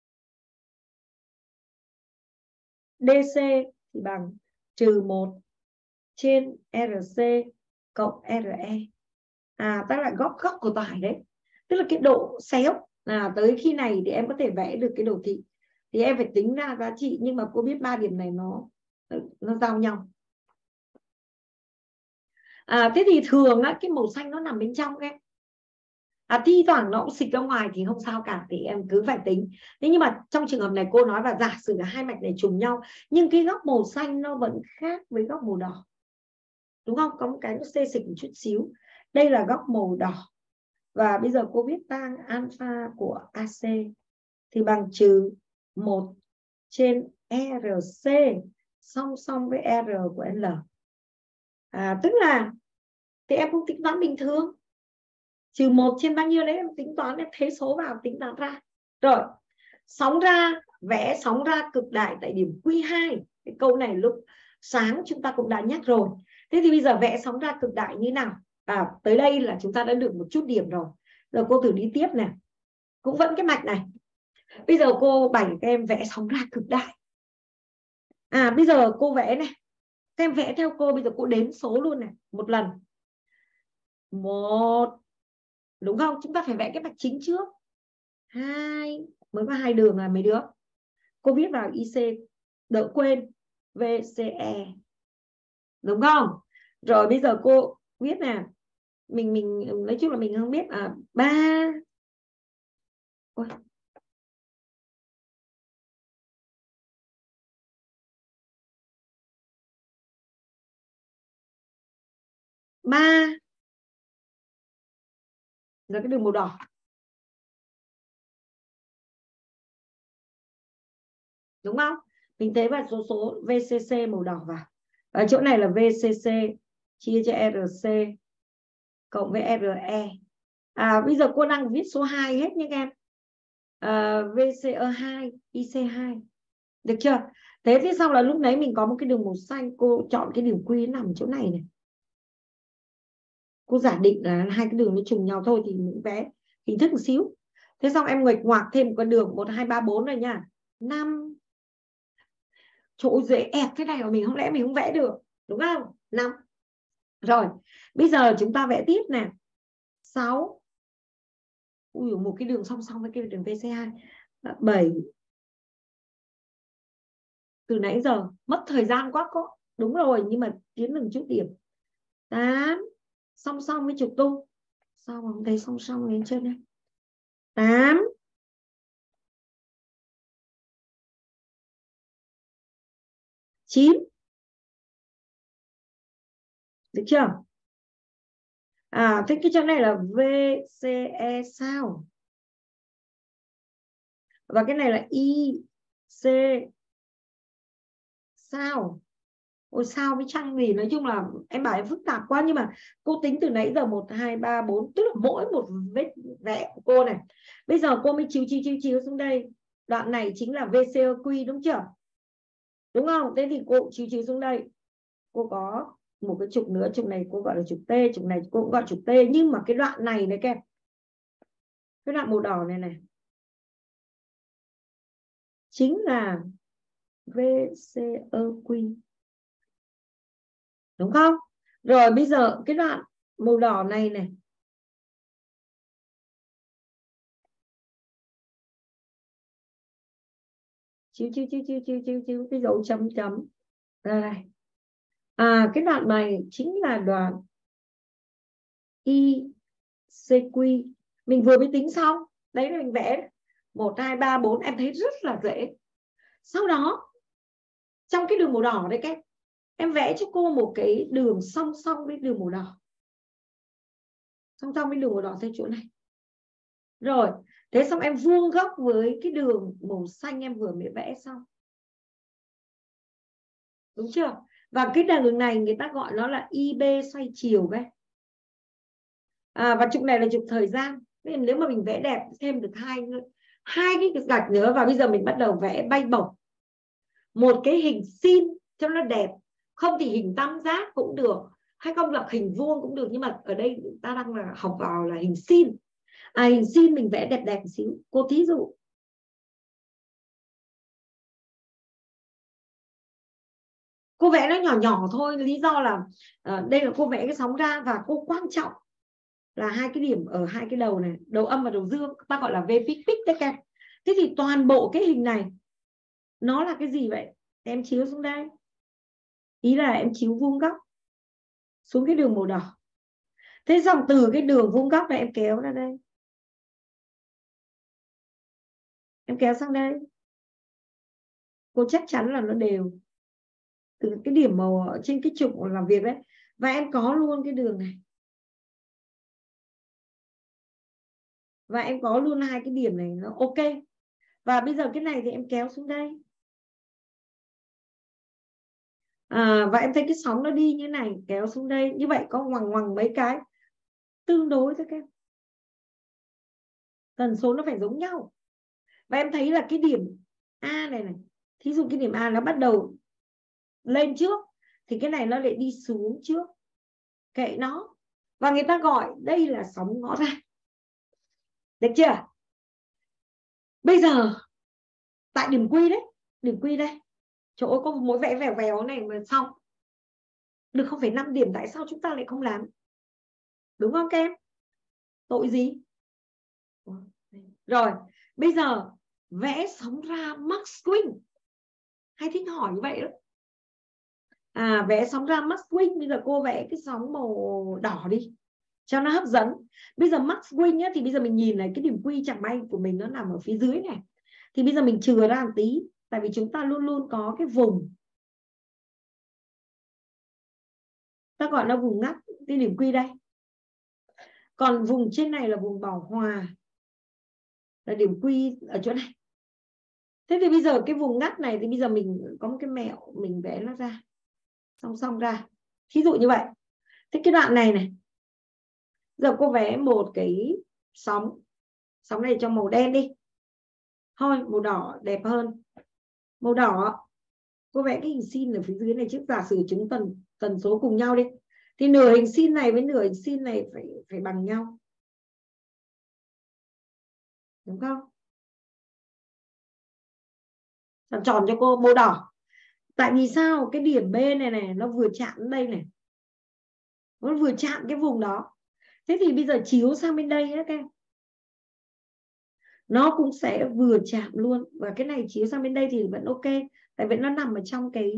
D C thì bằng trừ một trên R C cộng R E. À, ta là góc góc của tải đấy, tức là cái độ xéo. À, tới khi này thì em có thể vẽ được cái đồ thị, thì em phải tính ra giá trị, nhưng mà cô biết ba điểm này nó nó giao nhau. À, thế thì thường á, cái màu xanh nó nằm bên trong em. À, thi thoảng nó cũng xịt ra ngoài thì không sao cả, thì em cứ phải tính. Thế nhưng mà trong trường hợp này cô nói là giả sử là hai mạch này trùng nhau nhưng cái góc màu xanh nó vẫn khác với góc màu đỏ, đúng không? Có một cái nó xê xịch một chút xíu. Đây là góc màu đỏ, và bây giờ cô viết tang alpha của a xê thì bằng trừ một trên rờ xê song song với R của L. À, tức là thì em không tính toán bình thường, trừ một trên bao nhiêu đấy em tính toán, em thế số vào tính toán ra. Rồi, sóng ra, vẽ sóng ra cực đại tại điểm Q hai. Cái câu này lúc sáng chúng ta cũng đã nhắc rồi. Thế thì bây giờ vẽ sóng ra cực đại như nào? À, tới đây là chúng ta đã được một chút điểm rồi. Rồi cô thử đi tiếp này. Cũng vẫn cái mạch này. Bây giờ cô bày các em vẽ sóng ra cực đại. À, bây giờ cô vẽ này. Các em vẽ theo cô, bây giờ cô đếm số luôn này. Một lần. Một. Đúng không? Chúng ta phải vẽ cái mạch chính trước. Hai. Mới có hai đường là mấy đứa. Cô viết vào i xê. Đỡ quên. vê xê e. Đúng không? Rồi bây giờ cô viết nè. Mình mình nói chung là mình không biết. À, ba. Ôi. Ba. Rồi cái đường màu đỏ. Đúng không? Mình thấy vào số số vê xê xê màu đỏ vào. Ở chỗ này là vê xê xê chia cho rờ xê cộng với rờ e. À, bây giờ cô đang viết số hai hết nhé các em. À, vê xê e hai, i xê hai. Được chưa? Thế thì xong là lúc nãy mình có một cái đường màu xanh, cô chọn cái điểm Q nằm ở chỗ này này. Cô giả định là hai cái đường nó trùng nhau thôi thì mình vẽ hình thức một xíu. Thế xong em nguệch ngoạc thêm một con đường một hai ba bốn này nha. năm. Chỗ dễ ẹt thế này mà mình không lẽ mình không vẽ được, đúng không? năm. Rồi, bây giờ chúng ta vẽ tiếp nè. sáu. Ui, một cái đường song song với cái đường vê xê hai. bảy. Từ nãy giờ mất thời gian quá có. Đúng rồi, nhưng mà tiến từng chút điểm. tám. Song song với trục tu. Sao mà không thấy song song đến trên đây? tám. chín. Được chưa? À, thế cái chỗ này là vê xê e sao? Và cái này là i xê sao? Ôi sao với chăng gì, nói chung là em bảo em phức tạp quá, nhưng mà cô tính từ nãy giờ một hai ba bốn, tức là mỗi một vết vẽ của cô này. Bây giờ cô mới chiếu chiếu chiếu chiếu xuống đây. Đoạn này chính là vê xê quy đúng chưa? Đúng không? Thế thì cô chiếu chiếu xuống đây. Cô có một cái trục nữa, trục này cô gọi là trục T, trục này cô cũng gọi trục T, nhưng mà cái đoạn này này các em, cái đoạn màu đỏ này này chính là vê xê quy. Đúng không? Rồi bây giờ cái đoạn màu đỏ này này chiếu chiếu chiếu chiếu chiếu chiếu chiếu cái dấu chấm chấm ra đây. À, cái đoạn này chính là đoạn i xê quy. Mình vừa mới tính xong. Đấy là mình vẽ một hai ba bốn, em thấy rất là dễ. Sau đó trong cái đường màu đỏ đấy các em vẽ cho cô một cái đường song song với đường màu đỏ. Song song với đường màu đỏ theo chỗ này. Rồi, thế xong em vuông góc với cái đường màu xanh em vừa mới vẽ xong. Đúng chưa? Và cái đường này người ta gọi nó là i bê xoay chiều đấy. À, và trục này là trục thời gian. Nên nếu mà mình vẽ đẹp thêm được hai hai cái gạch nữa, và bây giờ mình bắt đầu vẽ bay bổng. Một cái hình sin cho nó đẹp. Không thì hình tam giác cũng được, hay không là hình vuông cũng được, nhưng mà ở đây ta đang là học vào là hình sin. À, hình sin mình vẽ đẹp đẹp một xíu. Cô thí dụ cô vẽ nó nhỏ nhỏ thôi, lý do là uh, đây là cô vẽ cái sóng ra, và cô quan trọng là hai cái điểm ở hai cái đầu này, đầu âm và đầu dương, ta gọi là V pic pic đấy các em. Thế thì toàn bộ cái hình này nó là cái gì vậy? Em chiếu xuống đây, ý là em chiếu vuông góc. xuống cái đường màu đỏ. Thế xong từ cái đường vuông góc này em kéo ra đây, em kéo sang đây, cô chắc chắn là nó đều từ cái điểm màu ở trên cái trục làm việc đấy. Và em có luôn cái đường này, và em có luôn hai cái điểm này, nó ok. Và bây giờ cái này thì em kéo xuống đây, à, và em thấy cái sóng nó đi như này, kéo xuống đây như vậy, có ngoằng ngoằng mấy cái tương đối thôi các em, tần số nó phải giống nhau. Và em thấy là cái điểm A này này, thí dụ cái điểm A nó bắt đầu lên trước thì cái này nó lại đi xuống trước, kệ nó. Và người ta gọi đây là sóng ngõ ra, được chưa? Bây giờ tại điểm Q đấy, điểm Q đây, chỗ có mỗi vẽ vèo vèo này mà xong được không phẩy năm điểm, tại sao chúng ta lại không làm? Đúng không các em? Tội gì? Rồi bây giờ vẽ sóng ra Max Swing, hay thích hỏi như vậy đó. À, vẽ sóng ra Max Swing, bây giờ cô vẽ cái sóng màu đỏ đi cho nó hấp dẫn. Bây giờ Max Swing á, thì bây giờ mình nhìn này, cái điểm Q chẳng may của mình nó nằm ở phía dưới này, thì bây giờ mình chừa ra một tí, tại vì chúng ta luôn luôn có cái vùng, ta gọi là vùng ngắt cái điểm Q đây, còn vùng trên này là vùng bảo hòa, là điểm Q ở chỗ này. Thế thì bây giờ cái vùng ngắt này thì bây giờ mình có một cái mẹo, mình vẽ nó ra song song ra, thí dụ như vậy. Thế cái đoạn này này, giờ cô vẽ một cái sóng, sóng này cho màu đen đi, thôi màu đỏ đẹp hơn. Màu đỏ cô vẽ cái hình sin ở phía dưới này trước, giả sử chúng tần tần số cùng nhau đi, thì nửa hình sin này với nửa hình sin này phải phải bằng nhau, đúng không? Tròn tròn cho cô màu đỏ. Tại vì sao? Cái điểm B này này nó vừa chạm đến đây này, nó vừa chạm cái vùng đó. Thế thì bây giờ chiếu sang bên đây ấy, các em, nó cũng sẽ vừa chạm luôn. Và cái này chiếu sang bên đây thì vẫn ok, tại vì nó nằm ở trong cái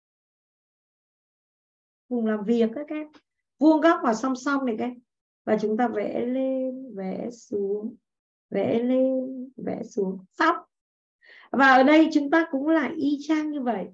vùng làm việc các em. Vuông góc và song song này các em. Và chúng ta vẽ lên, vẽ xuống, vẽ lên, vẽ xuống, xong. Và ở đây chúng ta cũng là y chang như vậy.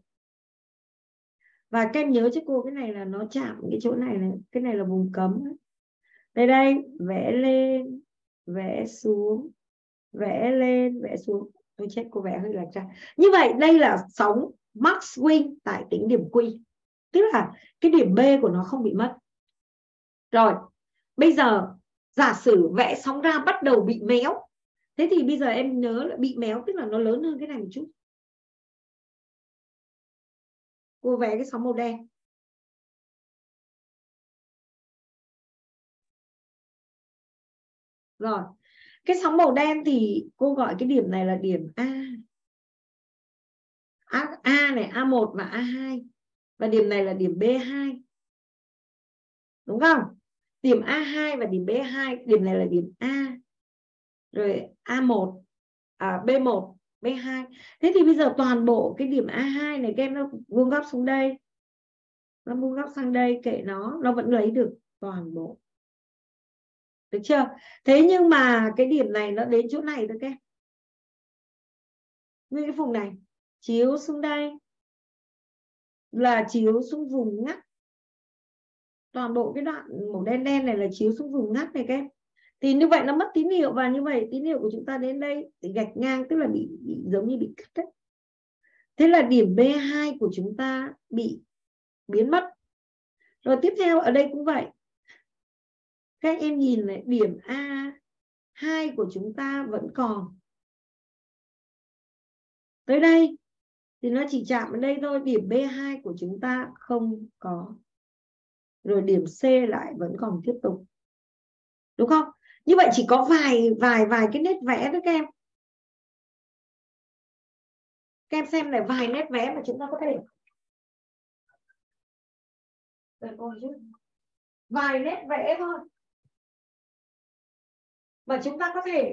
Và các em nhớ cho cô cái này là nó chạm cái chỗ này này, cái này là vùng cấm. Đây đây, vẽ lên, vẽ xuống, vẽ lên, vẽ xuống. Tôi chết, cô vẽ hơi lệch ra. Như vậy đây là sóng Max Swing tại tính điểm Q, tức là cái điểm B của nó không bị mất. Rồi bây giờ giả sử vẽ sóng ra bắt đầu bị méo, thế thì bây giờ em nhớ là bị méo tức là nó lớn hơn cái này một chút. Cô vẽ cái sóng màu đen, rồi cái sóng màu đen thì cô gọi cái điểm này là điểm A. A, A này, A một và A hai. Và điểm này là điểm B hai. Đúng không? Điểm A hai và điểm B hai, điểm này là điểm A. Rồi A một, à, B một, B hai. Thế thì bây giờ toàn bộ cái điểm A hai này các em nó vuông góc xuống đây, nó vuông góc sang đây, kệ nó, nó vẫn lấy được toàn bộ. Được chưa? Thế nhưng mà cái điểm này nó đến chỗ này thôi các em. Nguyên cái vùng này chiếu xuống đây là chiếu xuống vùng ngắt. Toàn bộ cái đoạn màu đen đen này là chiếu xuống vùng ngắt này các em. Thì như vậy nó mất tín hiệu, và như vậy tín hiệu của chúng ta đến đây thì gạch ngang, tức là bị, bị giống như bị cắt đấy. Thế là điểm B hai của chúng ta bị biến mất. Rồi tiếp theo ở đây cũng vậy. Các em nhìn này, điểm A hai của chúng ta vẫn còn. Tới đây thì nó chỉ chạm ở đây thôi, điểm B hai của chúng ta không có. Rồi điểm C lại vẫn còn tiếp tục. Đúng không? Như vậy chỉ có vài vài vài cái nét vẽ thôi các em. Các em xem này, vài nét vẽ mà chúng ta có thể vài nét vẽ thôi mà chúng ta có thể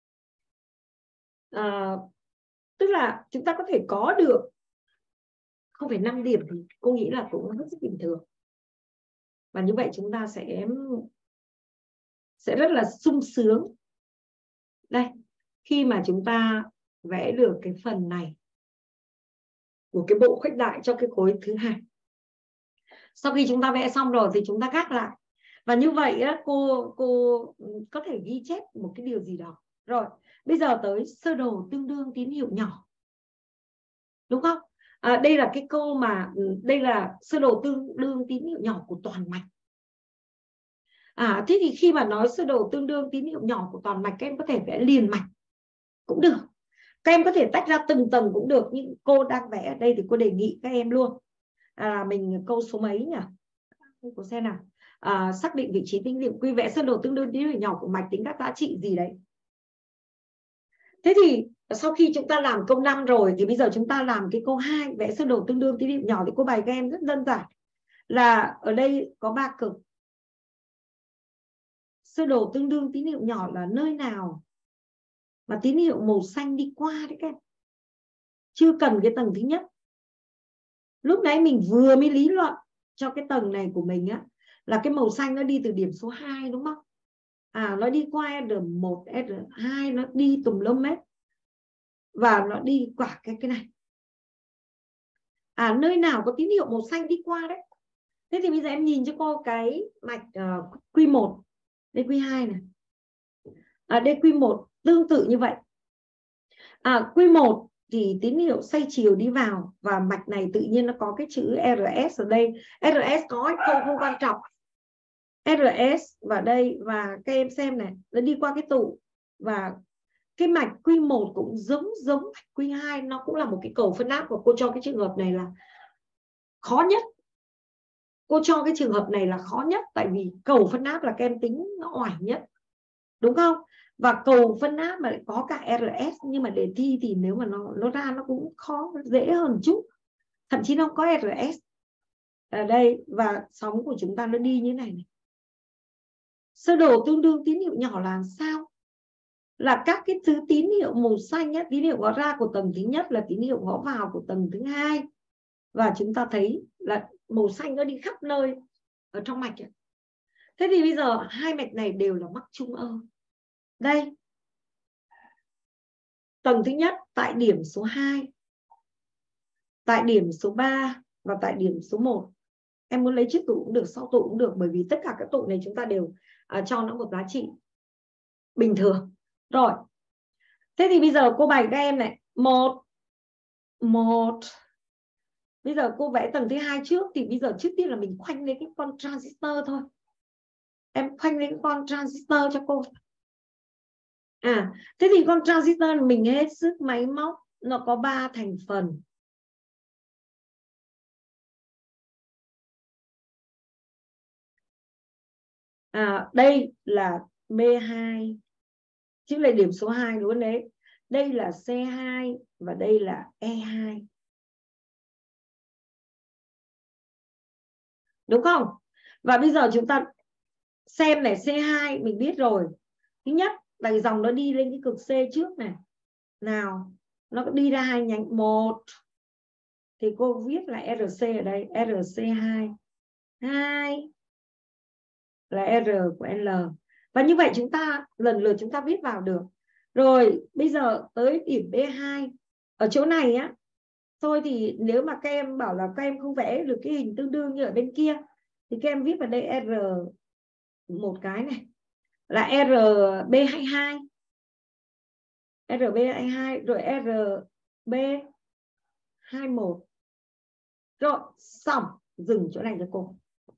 à, tức là chúng ta có thể có được không phẩy năm điểm thì cô nghĩ là cũng rất, rất bình thường. Và như vậy chúng ta sẽ sẽ rất là sung sướng. Đây, khi mà chúng ta vẽ được cái phần này của cái bộ khuếch đại cho cái khối thứ hai. Sau khi chúng ta vẽ xong rồi thì chúng ta gác lại. Và như vậy á, cô cô có thể ghi chép một cái điều gì đó. Rồi, bây giờ tới sơ đồ tương đương tín hiệu nhỏ. Đúng không? À, đây là cái câu mà đây là sơ đồ tương đương tín hiệu nhỏ của toàn mạch. À, thế thì khi mà nói sơ đồ tương đương tín hiệu nhỏ của toàn mạch, các em có thể vẽ liền mạch cũng được. Các em có thể tách ra từng tầng cũng được, nhưng cô đang vẽ ở đây thì cô đề nghị các em luôn. À, mình câu số mấy nhỉ? Cô xem nào. À, xác định vị trí tính điểm quy, vẽ sơ đồ tương đương tín hiệu nhỏ của mạch, tính các giá trị gì đấy. Thế thì sau khi chúng ta làm câu năm rồi thì bây giờ chúng ta làm cái câu hai, vẽ sơ đồ tương đương tín hiệu nhỏ. Thì cô bài các em rất đơn giản là ở đây có ba cực. Sơ đồ tương đương tín hiệu nhỏ là nơi nào mà tín hiệu màu xanh đi qua đấy các em. Chưa cần cái tầng thứ nhất. Lúc nãy mình vừa mới lý luận cho cái tầng này của mình á, là cái màu xanh nó đi từ điểm số hai đúng không? À, nó đi qua R một, R hai, nó đi tùm lum hết. Và nó đi quả cái cái này. À, nơi nào có tín hiệu màu xanh đi qua đấy. Thế thì bây giờ em nhìn cho cô cái mạch uh, quy một, đây quy hai này. À, đây quy một tương tự như vậy. À, quy một thì tín hiệu xoay chiều đi vào, và mạch này tự nhiên nó có cái chữ R S ở đây. R S có hay không không quan trọng. R S vào đây, và các em xem này, nó đi qua cái tụ, và cái mạch quy một cũng giống giống mạch quy hai, nó cũng là một cái cầu phân áp, của cô cho cái trường hợp này là khó nhất. Cô cho cái trường hợp này là khó nhất, tại vì cầu phân áp là các em tính nó oải nhất. Đúng không? Và cầu phân áp mà lại có cả R S, nhưng mà đề thi thì nếu mà nó nó ra nó cũng khó, dễ hơn chút. Thậm chí nó có R S ở đây, và sóng của chúng ta nó đi như này này. Sơ đồ tương đương tín hiệu nhỏ là sao? Là các cái thứ tín hiệu màu xanh á, tín hiệu có ra của tầng thứ nhất là tín hiệu có vào của tầng thứ hai. Và chúng ta thấy là màu xanh nó đi khắp nơi ở trong mạch ấy. Thế thì bây giờ hai mạch này đều là mắc trung ơ. Đây, tầng thứ nhất tại điểm số hai, tại điểm số ba và tại điểm số một. Em muốn lấy trước tụ cũng được, sau tụ cũng được, bởi vì tất cả các tụ này chúng ta đều uh, cho nó một giá trị bình thường. Rồi. Thế thì bây giờ cô bày các em này, một một. Bây giờ cô vẽ tầng thứ hai trước, thì bây giờ trước tiên là mình khoanh lên cái con transistor thôi. Em khoanh lên cái con transistor cho cô. À, thế thì con transistor mình hết sức máy móc, nó có ba thành phần. À, đây là B hai, chứ là điểm số hai luôn đấy. Đây là C hai và đây là E hai. Đúng không? Và bây giờ chúng ta xem này, C hai mình biết rồi. Thứ nhất là dòng nó đi lên cái cực C trước này. Nào, nó đi ra hai nhánh. Một thì cô viết là R C ở đây, R C hai. Hai là R của L. Và như vậy chúng ta lần lượt chúng ta viết vào được. Rồi bây giờ tới điểm B hai. Ở chỗ này á, thôi thì nếu mà các em bảo là các em không vẽ được cái hình tương đương như ở bên kia, thì các em viết vào đây R một cái này là R B hai hai. R B hai hai rồi R B hai một. Rồi, xong, dừng chỗ này cho cô.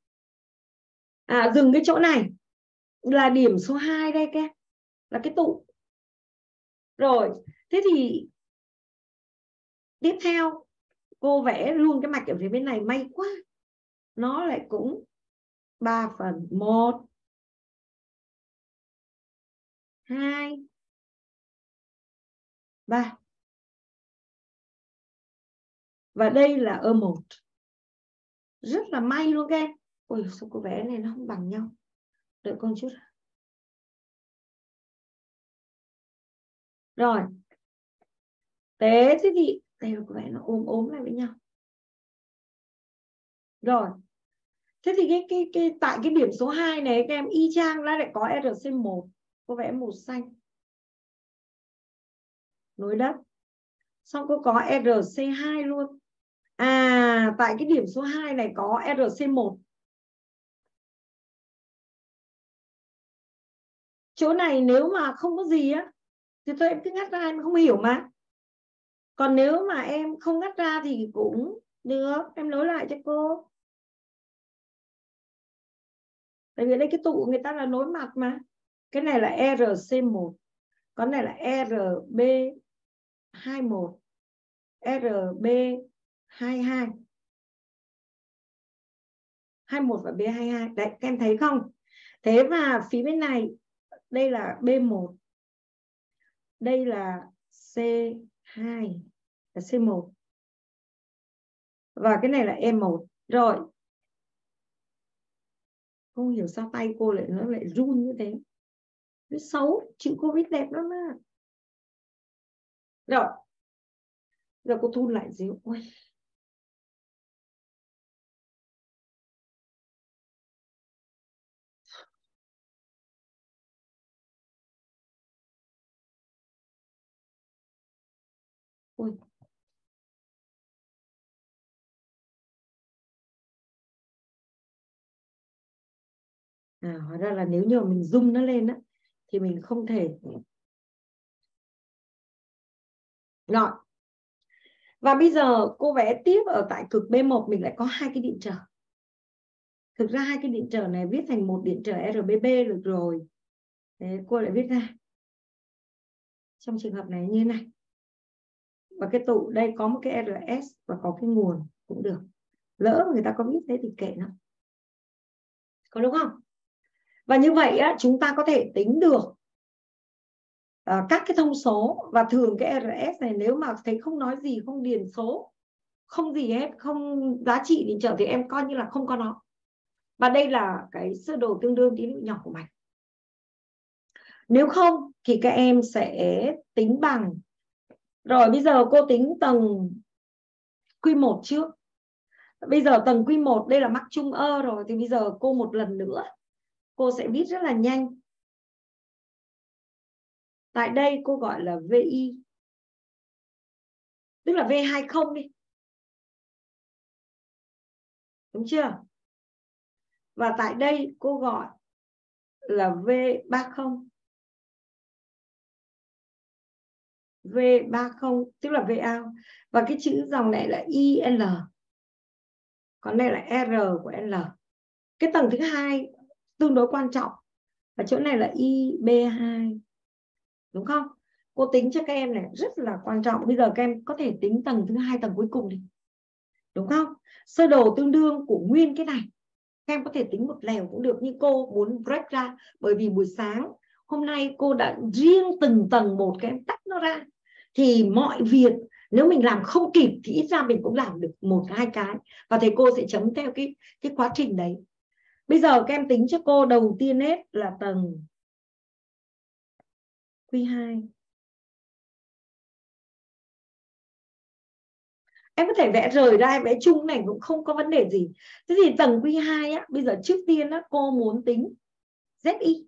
À, dừng cái chỗ này là điểm số hai đây các, là cái tụ. Rồi, thế thì tiếp theo cô vẽ luôn cái mạch ở phía bên này, may quá. Nó lại cũng ba phần. Một, hai, ba. Và đây là ơ một. Rất là may luôn các em. Ôi, sao cô vẽ này nó không bằng nhau. Đợi con chút. Rồi. Thế, thế thì đây là cô vẽ nó ôm ốm lại với nhau. Rồi. Thế thì cái cái cái tại cái điểm số hai này các em y chang lại lại có rờ xê một, cô vẽ màu xanh. Nối đất. Xong cô có rờ xê hai luôn. À, tại cái điểm số hai này có rờ xê một. Chỗ này nếu mà không có gì á thì thôi em cứ ngắt ra, em không hiểu mà. Còn nếu mà em không ngắt ra thì cũng được, em nối lại cho cô. Tại vì đây cái tụ người ta là nối mặt mà. Cái này là rờ xê một, còn này là rờ bê hai mốt, rờ bê hai hai. hai mốt và bê hai hai. Đấy, các em thấy không? Thế và phía bên này, đây là bê một, đây là xê hai, là xê một. Và cái này là e một. Rồi. Không hiểu sao tay cô lại nó lại run như thế. Nó xấu, chữ cô viết đẹp lắm á. Rồi. Giờ cô thu lại gì? Ôi. Ôi. À, hóa ra là nếu như mà mình zoom nó lên á thì mình không thể. Rồi. Và bây giờ cô vẽ tiếp ở tại cực bê một mình lại có hai cái điện trở. Thực ra hai cái điện trở này viết thành một điện trở rờ bê bê được rồi. Thế cô lại viết ra. Trong trường hợp này như thế này. Và cái tụ đây có một cái rờ ét và có cái nguồn cũng được. Lỡ người ta có viết thế thì kệ nó. Có đúng không? Và như vậy á, chúng ta có thể tính được uh, các cái thông số. Và thường cái rờ ét này nếu mà thấy không nói gì, không điền số, không gì hết, không giá trị điện trở thì em coi như là không có nó. Và đây là cái sơ đồ tương đương tín hiệu nhỏ của mạch. Nếu không thì các em sẽ tính bằng. Rồi bây giờ cô tính tầng quy một trước. Bây giờ tầng quy một đây là mắc chung ơ rồi. Thì bây giờ cô một lần nữa cô sẽ viết rất là nhanh. Tại đây cô gọi là vê i, tức là vê hai mươi đi. Đúng chưa? Và tại đây cô gọi là vê ba mươi. vê ba mươi tức là vê out. Và cái chữ dòng này là i lờ. Còn đây là R của L. Cái tầng thứ hai tương đối quan trọng. Và chỗ này là i bê hai. Đúng không? Cô tính cho các em này rất là quan trọng. Bây giờ các em có thể tính tầng thứ hai, tầng cuối cùng đi. Đúng không? Sơ đồ tương đương của nguyên cái này. Các em có thể tính một lèo cũng được. Nhưng cô muốn break ra. Bởi vì buổi sáng hôm nay cô đã riêng từng tầng một các em tách nó ra. Thì mọi việc nếu mình làm không kịp thì ít ra mình cũng làm được một hai cái. Và thầy cô sẽ chấm theo cái, cái quá trình đấy. Bây giờ các em tính cho cô đầu tiên hết là tầng quy hai. Em có thể vẽ rời ra, vẽ chung này cũng không có vấn đề gì. Thế thì tầng quy hai á, bây giờ trước tiên á, cô muốn tính zê i.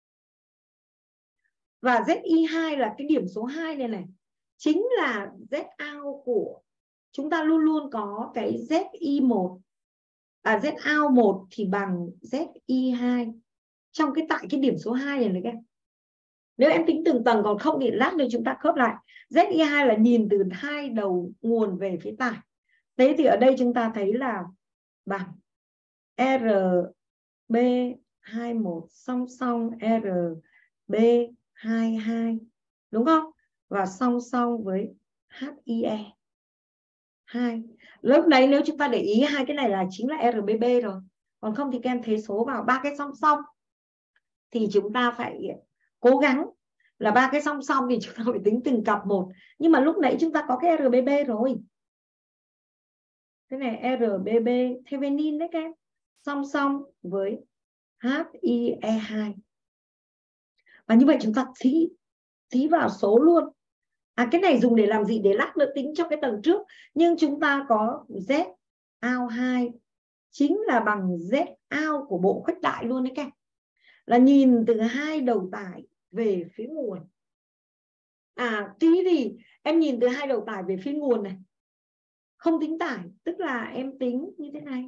Và zê i hai là cái điểm số hai này này. Chính là Z out của chúng ta luôn luôn có cái zê i một. À, Z out một thì bằng zê i hai. Trong cái tại cái điểm số hai này này các em. Nếu em tính từng tầng, còn không thì lát nữa chúng ta khớp lại. zê i hai là nhìn từ hai đầu nguồn về phía tải. Thế thì ở đây chúng ta thấy là bằng rờ bê hai mốt song song rờ bê hai hai. Đúng không? Và song song với hát i e hai. Lúc đấy nếu chúng ta để ý hai cái này là chính là rờ bê bê rồi. Còn không thì các em thế số vào ba cái song song. Thì chúng ta phải cố gắng là ba cái song song thì chúng ta phải tính từng cặp một. Nhưng mà lúc nãy chúng ta có cái rờ bê bê rồi. Cái này rờ bê bê Thevenin đấy các em. Song song với hát i e hai. Và như vậy chúng ta thí, thí vào số luôn. À, cái này dùng để làm gì? Để lát nữa tính cho cái tầng trước. Nhưng chúng ta có Z out hai chính là bằng Z out của bộ khuếch đại luôn đấy các em. Là nhìn từ hai đầu tải về phía nguồn. À, tí thì em nhìn từ hai đầu tải về phía nguồn này. Không tính tải, tức là em tính như thế này.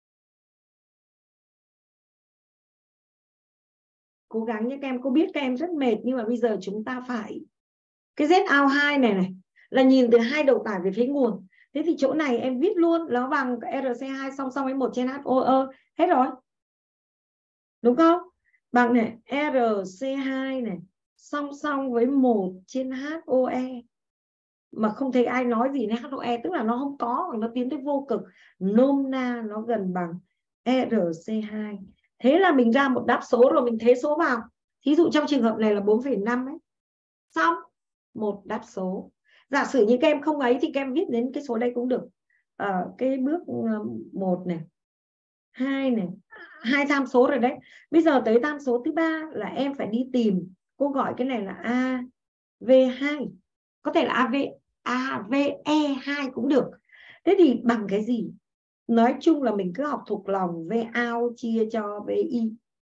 Cố gắng nhé các em, cô biết các em rất mệt nhưng mà bây giờ chúng ta phải. Cái Z out hai này này là nhìn từ hai đầu tải về phía nguồn. Thế thì chỗ này em viết luôn nó bằng R C hai song song với một trên H O E. Hết rồi. Đúng không? Bằng này R C hai này song song với một trên H O E. Mà không thấy ai nói gì đến H O E, tức là nó không có, nó tiến tới vô cực. Nôm na nó gần bằng R C hai. Thế là mình ra một đáp số rồi, mình thế số vào. Thí dụ trong trường hợp này là bốn phẩy năm ấy. Xong, một đáp số. Giả sử như các em không ấy thì các em viết đến cái số đây cũng được. Ở cái bước một này, hai này, hai tham số rồi đấy. Bây giờ tới tham số thứ ba là em phải đi tìm. Cô gọi cái này là A V hai. Có thể là A V A V E hai cũng được. Thế thì bằng cái gì? Nói chung là mình cứ học thuộc lòng. V out chia cho V I.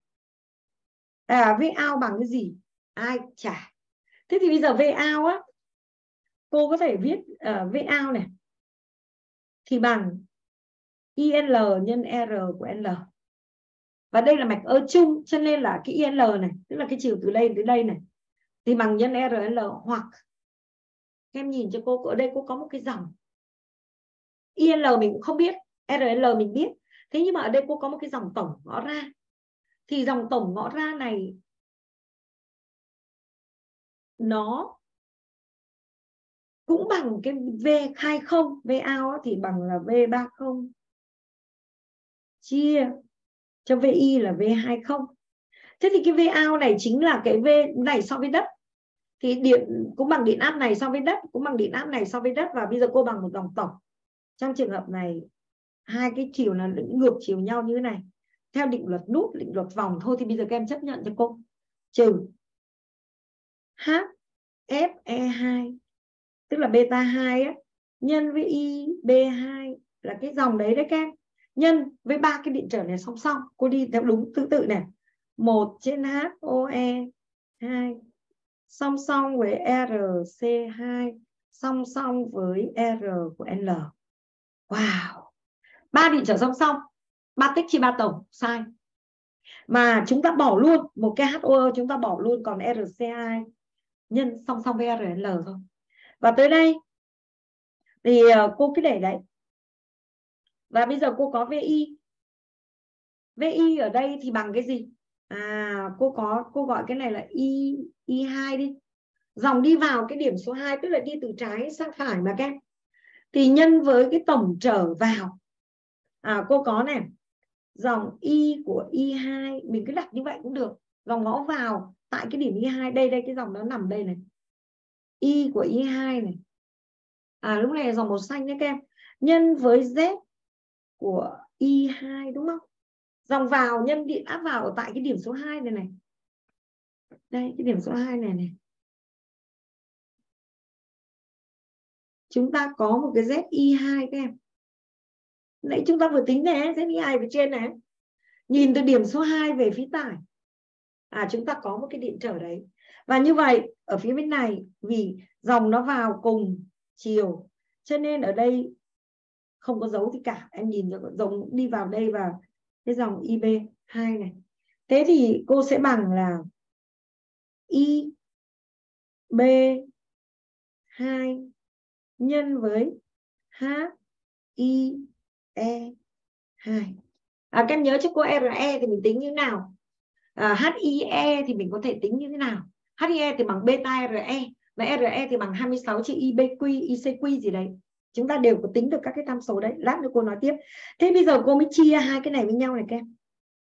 À, V out bằng cái gì? Ai chả. Thế thì bây giờ V out á, cô có thể viết uh, V out này thì bằng I L nhân R của L. Và đây là mạch ơ chung, cho nên là cái I L này, tức là cái chiều từ đây đến đây này, thì bằng nhân R L. Hoặc em nhìn cho cô, ở đây cô có một cái dòng I L mình cũng không biết, R L mình biết. Thế nhưng mà ở đây cô có một cái dòng tổng ngõ ra. Thì dòng tổng ngõ ra này nó cũng bằng cái V hai mươi, V out thì bằng là V ba mươi chia cho V I là V hai mươi. Thế thì cái V out này chính là cái V này so với đất. Thì điện cũng bằng điện áp này so với đất, cũng bằng điện áp này so với đất. Và bây giờ cô bằng một dòng tổng. Trong trường hợp này, hai cái chiều là ngược chiều nhau như thế này. Theo định luật nút, định luật vòng thôi thì bây giờ các em chấp nhận cho cô. Trừ H F E hai, tức là beta hai á, nhân với I B hai là cái dòng đấy đấy các em. Nhân với ba cái điện trở này song song. Cô đi theo đúng thứ tự này. một trên H O E hai song song với R C hai song song với R của L. Wow. Ba điện trở song song. Ba tích chia ba tổng. Sai. Mà chúng ta bỏ luôn. Một cái H O E chúng ta bỏ luôn. Còn R C hai nhân song song với R L thôi. Và tới đây thì cô cứ để đấy. Và bây giờ cô có V I. V I ở đây thì bằng cái gì? À, cô có cô gọi cái này là I I hai đi. Dòng đi vào cái điểm số hai, tức là đi từ trái sang phải mà các em. Thì nhân với cái tổng trở vào. À, cô có này. Dòng I của I hai, mình cứ đặt như vậy cũng được. Dòng ngõ vào tại cái điểm I hai, đây đây cái dòng nó nằm đây này. I của I hai này. À, lúc này là dòng màu xanh đấy các em. Nhân với Z của I hai đúng không? Dòng vào nhân điện áp vào ở tại cái điểm số hai này này. Đây, cái điểm số hai này này. Chúng ta có một cái Z I hai các em. Nãy chúng ta vừa tính này, Z I hai về trên này. Nhìn từ điểm số hai về phía tải. À, chúng ta có một cái điện trở đấy. Và như vậy, ở phía bên này, vì dòng nó vào cùng chiều, cho nên ở đây không có dấu gì cả. Em nhìn dòng đi vào đây và cái dòng I B hai này. Thế thì cô sẽ bằng là I B hai nhân với H I E hai. À, các em nhớ cho cô R E thì mình tính như thế nào? À, H I E thì mình có thể tính như thế nào? H I E thì bằng beta R E. Và R E thì bằng hai mươi sáu chia I B Q, I C Q gì đấy. Chúng ta đều có tính được các cái tham số đấy. Lát nữa cô nói tiếp. Thế bây giờ cô mới chia hai cái này với nhau này các em.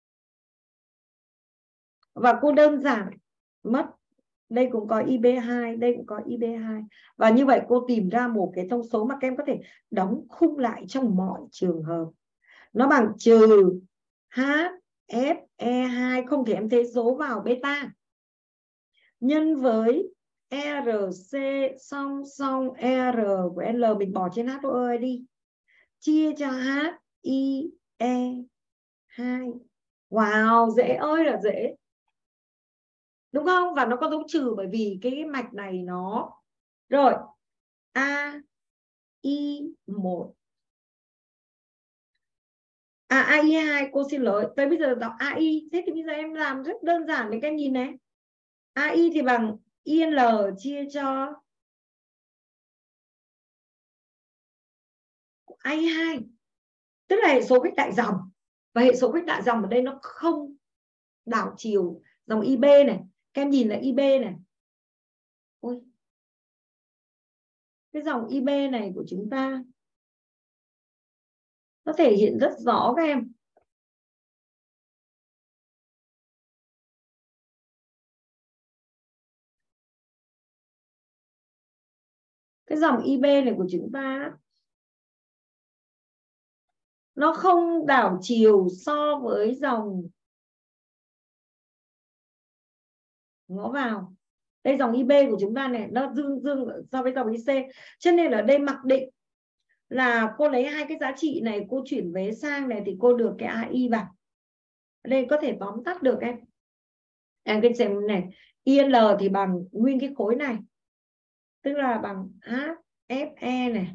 Và cô đơn giản mất. Đây cũng có I B hai, đây cũng có I B hai. Và như vậy cô tìm ra một cái thông số mà các em có thể đóng khung lại trong mọi trường hợp. Nó bằng trừ H F E hai, không thể em thế số vào beta. Nhân với R C song song R của L, mình bỏ trên H O E đi. Chia cho H I E hai. Wow, dễ ơi là dễ. Đúng không? Và nó có dấu trừ bởi vì cái mạch này nó. Rồi. A I một. À A I hai, cô xin lỗi. Tới bây giờ đọc A I. Thế thì bây giờ em làm rất đơn giản để các em nhìn này. A I thì bằng I N chia cho A I hai. Tức là hệ số khuếch đại dòng. Và hệ số khuếch đại dòng ở đây nó không đảo chiều dòng I B này. Các em nhìn là I B này. Ôi. Cái dòng I B này của chúng ta nó thể hiện rất rõ các em. Cái dòng I B này của chúng ta nó không đảo chiều so với dòng ngó vào. Đây dòng I B của chúng ta này nó dương dương so với dòng I C. Cho nên ở đây mặc định là cô lấy hai cái giá trị này cô chuyển vế sang này thì cô được cái A I vào. Ở đây có thể tóm tắt được em. Em cái xem này, I L thì bằng nguyên cái khối này. Tức là bằng H F E này.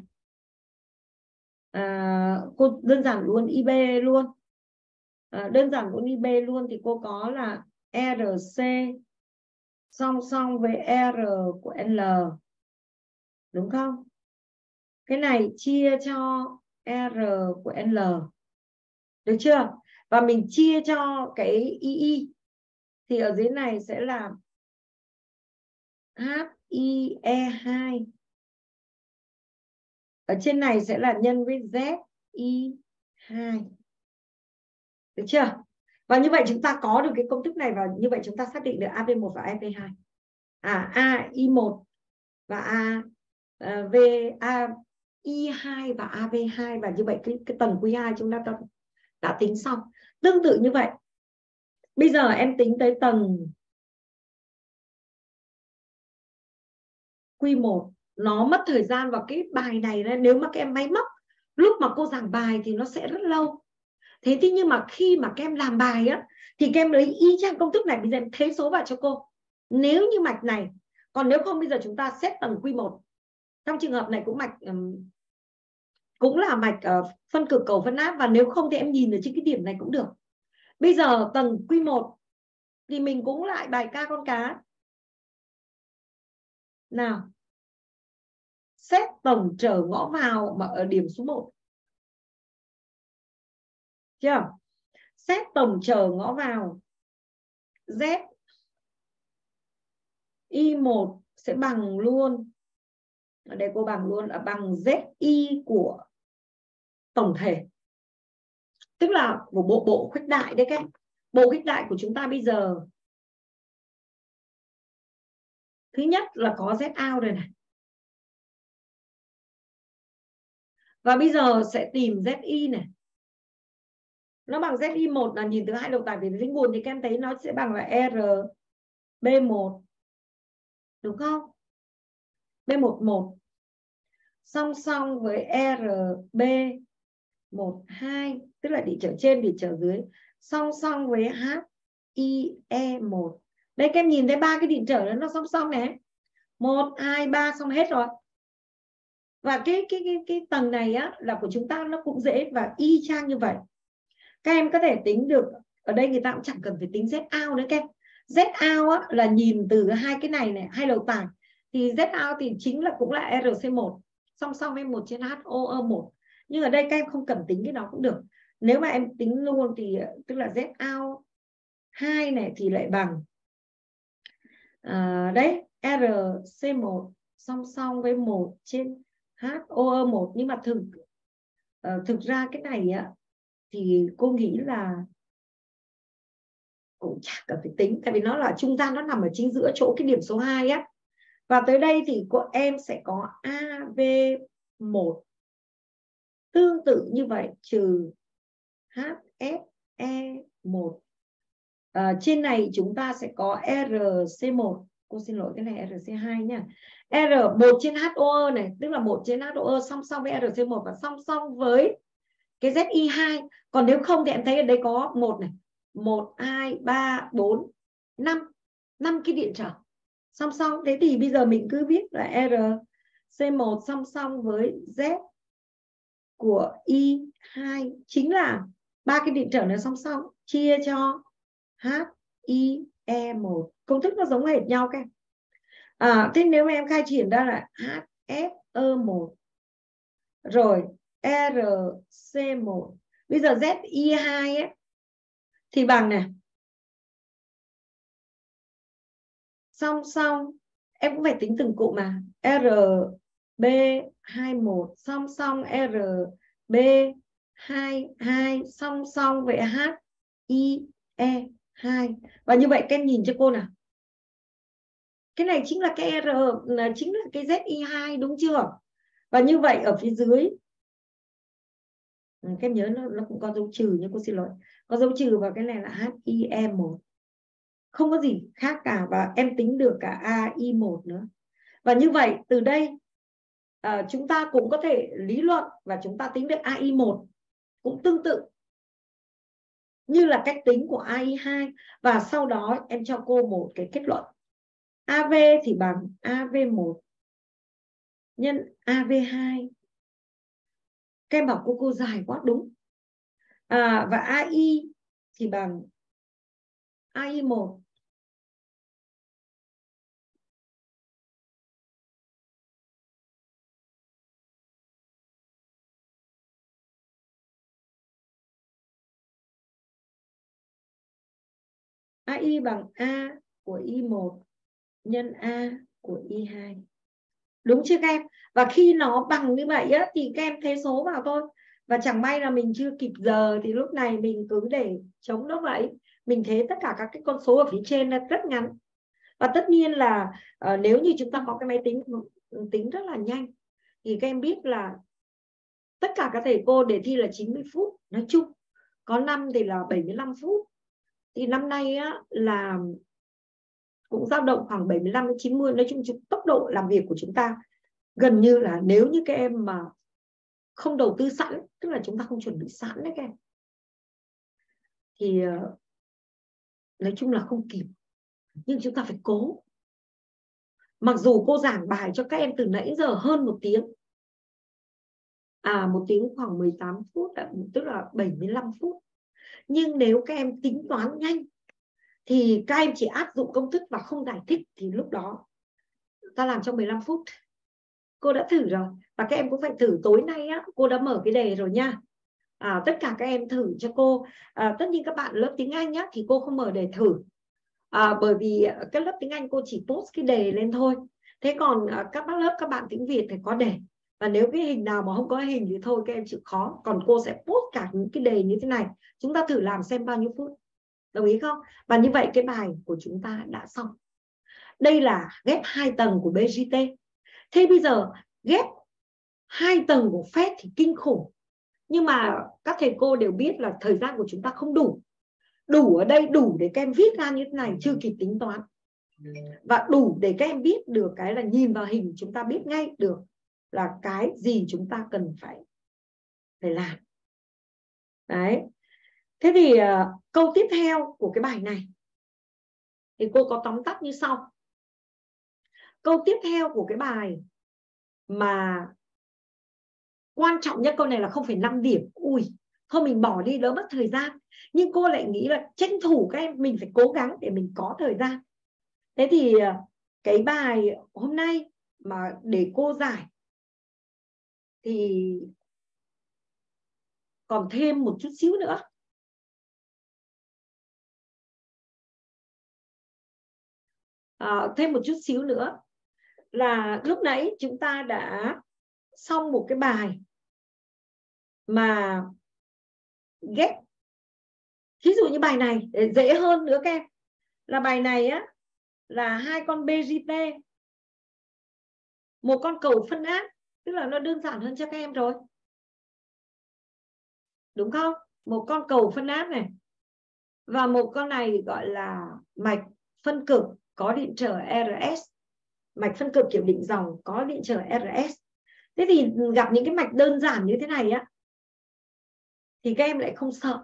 À, cô đơn giản luôn I B luôn. À, đơn giản luôn I B luôn thì cô có là R C song song với R của L. Đúng không? Cái này chia cho R của L. Được chưa? Và mình chia cho cái I I thì ở dưới này sẽ là H I E hai. Ở trên này sẽ là nhân với Z I hai. Được chưa? Và như vậy chúng ta có được cái công thức này và như vậy chúng ta xác định được A V một và A V hai. À A I một và A uh, V A I hai và A V hai, và như vậy cái cái tầng Q hai chúng ta đã, đã tính xong. Tương tự như vậy. Bây giờ em tính tới tầng Q một. Nó mất thời gian vào cái bài này, nếu mà các em máy móc lúc mà cô giảng bài thì nó sẽ rất lâu. Thế thì nhưng mà khi mà các em làm bài á thì các em lấy y chang công thức này, bây giờ em thế số vào cho cô. Nếu như mạch này, còn nếu không bây giờ chúng ta xét tầng Q một. Trong trường hợp này cũng mạch um, cũng là mạch uh, phân cực cầu phân áp, và nếu không thì em nhìn ở trên cái điểm này cũng được. Bây giờ tầng Q một thì mình cũng lại bài ca con cá. Nào. Xét tổng trở ngõ vào mà ở điểm số một. Chưa? Xét tổng trở ngõ vào Z I một sẽ bằng luôn, ở đây cô bằng luôn là bằng Z I của tổng thể. Tức là của bộ bộ khuếch đại đấy các. Bộ khuếch đại của chúng ta bây giờ thứ nhất là có Z out đây này. Và bây giờ sẽ tìm Z I này. Nó bằng Z I một là nhìn từ hai đầu tải về dính nguồn thì các em thấy nó sẽ bằng là R B một. Đúng không? B một một song song với R B một hai, tức là địa trở trên địa trở dưới, song song với H I E một. Đây các em nhìn thấy ba cái điện trở đó nó song song này. một hai ba xong hết rồi. Và cái cái cái cái tầng này á là của chúng ta nó cũng dễ và y chang như vậy. Các em có thể tính được, ở đây người ta cũng chẳng cần phải tính Z out nữa các em. Z out á, là nhìn từ hai cái này này, hai đầu tải. Thì Z out thì chính là cũng là R C một song song với một trên H O E một. Nhưng ở đây các em không cần tính cái đó cũng được. Nếu mà em tính luôn thì tức là Z out hai này thì lại bằng à, đấy R C một song song với một trên H O E một. Nhưng mà thực uh, thực ra cái này á thì cô nghĩ là cũng chẳng cần phải tính, tại vì nó là trung gian, nó nằm ở chính giữa chỗ cái điểm số hai á. Và tới đây thì cô em sẽ có A V một tương tự như vậy trừ H F E một. À, trên này chúng ta sẽ có R C một. Cô xin lỗi, cái này R C hai nhá. R một trên H O E này, tức là một trên H O E song song với R C một và song song với cái Z I hai. Còn nếu không thì em thấy ở đây có một này, một, hai, ba, bốn, năm, năm cái điện trở song song. Thế thì bây giờ mình cứ viết là R C một song song với Z của I hai, chính là ba cái điện trở này song song chia cho H I E một. Công thức nó giống hệt nhau các em. À, thế nếu mà em khai triển ra là H F E một rồi R C một, bây giờ Z I hai ấy thì bằng này, song song em cũng phải tính từng cụm mà, R B hai một song song R B hai hai song song với H I E hai. Và như vậy các em nhìn cho cô nào, cái này chính là cái R, chính là cái Z I hai đúng chưa? Và như vậy ở phía dưới các em nhớ nó, nó cũng có dấu trừ, nhưng cô xin lỗi, có dấu trừ vào cái này là H I E một, không có gì khác cả, và em tính được cả A I một nữa. Và như vậy từ đây à, chúng ta cũng có thể lý luận và chúng ta tính được A I một cũng tương tự như là cách tính của A I hai. Và sau đó em cho cô một cái kết luận, A V thì bằng A V một nhân A V hai. Các em bảo cô cô dài quá, đúng. À, và A I thì bằng A I một A I bằng A của I một nhân A của I hai. Đúng chưa các em? Và khi nó bằng như vậy á, thì các em thế số vào thôi. Và chẳng may là mình chưa kịp giờ thì lúc này mình cứ để chống nó vậy. Mình thế tất cả các cái con số ở phía trên là rất ngắn. Và tất nhiên là uh, nếu như chúng ta có cái máy tính tính rất là nhanh thì các em biết là tất cả các thầy cô đề thi là chín mươi phút nói chung. Có năm thì là bảy mươi lăm phút. Thì năm nay á, là cũng dao động khoảng bảy mươi lăm đến chín mươi. Nói chung tốc độ làm việc của chúng ta gần như là nếu như các em mà không đầu tư sẵn, tức là chúng ta không chuẩn bị sẵn đấy các em, thì nói chung là không kịp. Nhưng chúng ta phải cố. Mặc dù cô giảng bài cho các em từ nãy giờ hơn một tiếng, à một tiếng khoảng mười tám phút, tức là bảy mươi lăm phút, nhưng nếu các em tính toán nhanh thì các em chỉ áp dụng công thức và không giải thích thì lúc đó ta làm trong mười lăm phút. Cô đã thử rồi, và các em cũng phải thử. Tối nay á, cô đã mở cái đề rồi nha. À, tất cả các em thử cho cô. À, tất nhiên các bạn lớp tiếng Anh á, thì cô không mở đề thử. À, bởi vì các lớp tiếng Anh cô chỉ post cái đề lên thôi. Thế còn à, các bác lớp các bạn tiếng Việt thì có đề. Và nếu cái hình nào mà không có hình thì thôi các em chịu khó. Còn cô sẽ post cả những cái đề như thế này. Chúng ta thử làm xem bao nhiêu phút. Đồng ý không? Và như vậy cái bài của chúng ta đã xong. Đây là ghép hai tầng của bê giê tê. Thế bây giờ ghép hai tầng của phép thì kinh khủng. Nhưng mà các thầy cô đều biết là thời gian của chúng ta không đủ. Đủ ở đây đủ để các em viết ra như thế này, chưa kịp tính toán. Và đủ để các em biết được cái là nhìn vào hình chúng ta biết ngay được là cái gì chúng ta cần phải phải làm. Đấy. Thế thì uh, câu tiếp theo của cái bài này thì cô có tóm tắt như sau. Câu tiếp theo của cái bài mà quan trọng nhất, câu này là không phẩy năm điểm. Ui, thôi mình bỏ đi đỡ mất thời gian. Nhưng cô lại nghĩ là tranh thủ các em mình phải cố gắng để mình có thời gian. Thế thì cái bài hôm nay mà để cô giải thì còn thêm một chút xíu nữa. À, thêm một chút xíu nữa là lúc nãy chúng ta đã xong một cái bài mà ghép. Ví dụ như bài này để dễ hơn nữa các em, là bài này á là hai con bê giê tê, một con cầu phân áp, tức là nó đơn giản hơn cho các em rồi, đúng không? Một con cầu phân áp này và một con này gọi là mạch phân cực có điện trở rờ ét, mạch phân cực kiểu định dòng có điện trở rờ ét. Thế thì gặp những cái mạch đơn giản như thế này á thì các em lại không sợ.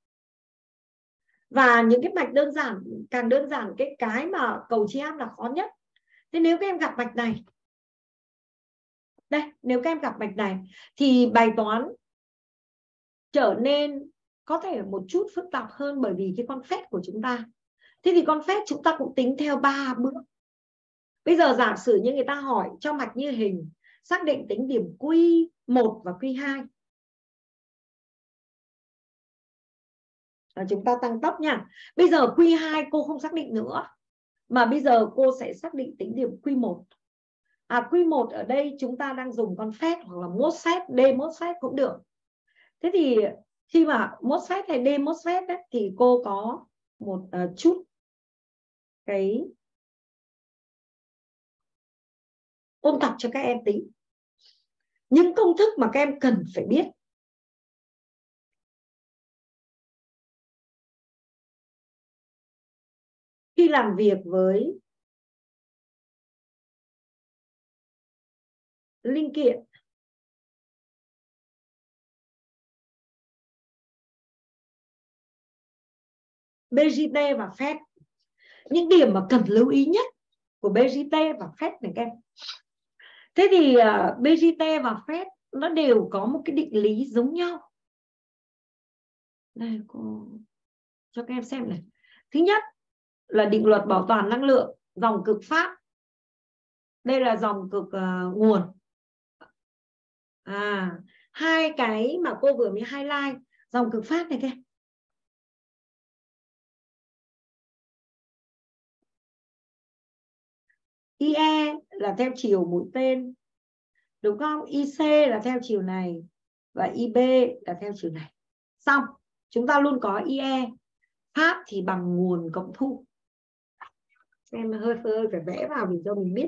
Và những cái mạch đơn giản, càng đơn giản cái cái mà cầu chi áp là khó nhất. Thế nếu các em gặp mạch này, đây, nếu các em gặp mạch này thì bài toán trở nên có thể một chút phức tạp hơn, bởi vì cái con phép của chúng ta. Thế thì con phép chúng ta cũng tính theo ba bước. Bây giờ giả sử như người ta hỏi cho mạch như hình, xác định tính điểm Q một và Q hai. À, chúng ta tăng tốc nha. Bây giờ Q hai cô không xác định nữa, mà bây giờ cô sẽ xác định tính điểm Q một. À, Q một ở đây chúng ta đang dùng con phép hoặc là MOSFET, D-MOSFET cũng được. Thế thì khi mà MOSFET hay D-MOSFET ấy, thì cô có một uh, chút cái ôn tập cho các em tí. Những công thức mà các em cần phải biết. Khi làm việc với linh kiện bê giê tê và phép, những điểm mà cần lưu ý nhất của bê giê tê và phép này các em. Thế thì uh, bê giê tê và phép nó đều có một cái định lý giống nhau. Đây cô cho các em xem này. Thứ nhất là định luật bảo toàn năng lượng, dòng cực phát. Đây là dòng cực uh, nguồn. À, hai cái mà cô vừa mới highlight, dòng cực phát này các em. i e là theo chiều mũi tên, đúng không? i xê là theo chiều này và i bê là theo chiều này. Xong, chúng ta luôn có i e. Phát thì bằng nguồn cộng thu. Em hơi hơi phải vẽ vào để cho mình biết.